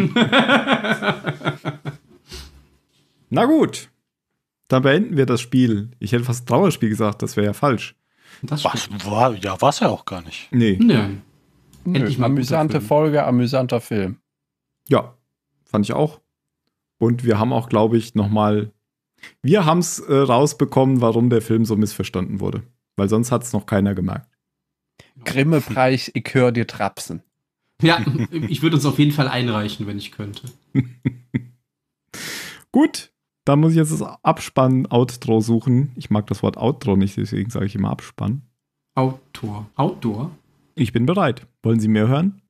Na gut. Dann beenden wir das Spiel. Ich hätte fast Trauerspiel gesagt, das wäre ja falsch. Das Was, war, ja, war es ja auch gar nicht. Nee. Nö. Nö, Endlich mal ein guter amüsante Film. Folge, amüsanter Film. Ja, fand ich auch. Und wir haben auch, glaube ich, nochmal, wir haben es äh, rausbekommen, warum der Film so missverstanden wurde. Weil sonst hat es noch keiner gemerkt. Grimme-Preis, ich hör dir trapsen. Ja, ich würde uns auf jeden Fall einreichen, wenn ich könnte. Gut, dann muss ich jetzt das Abspann-Outro suchen. Ich mag das Wort Outro nicht, deswegen sage ich immer Abspann. Outdoor. Outdoor? Ich bin bereit. Wollen Sie mehr hören?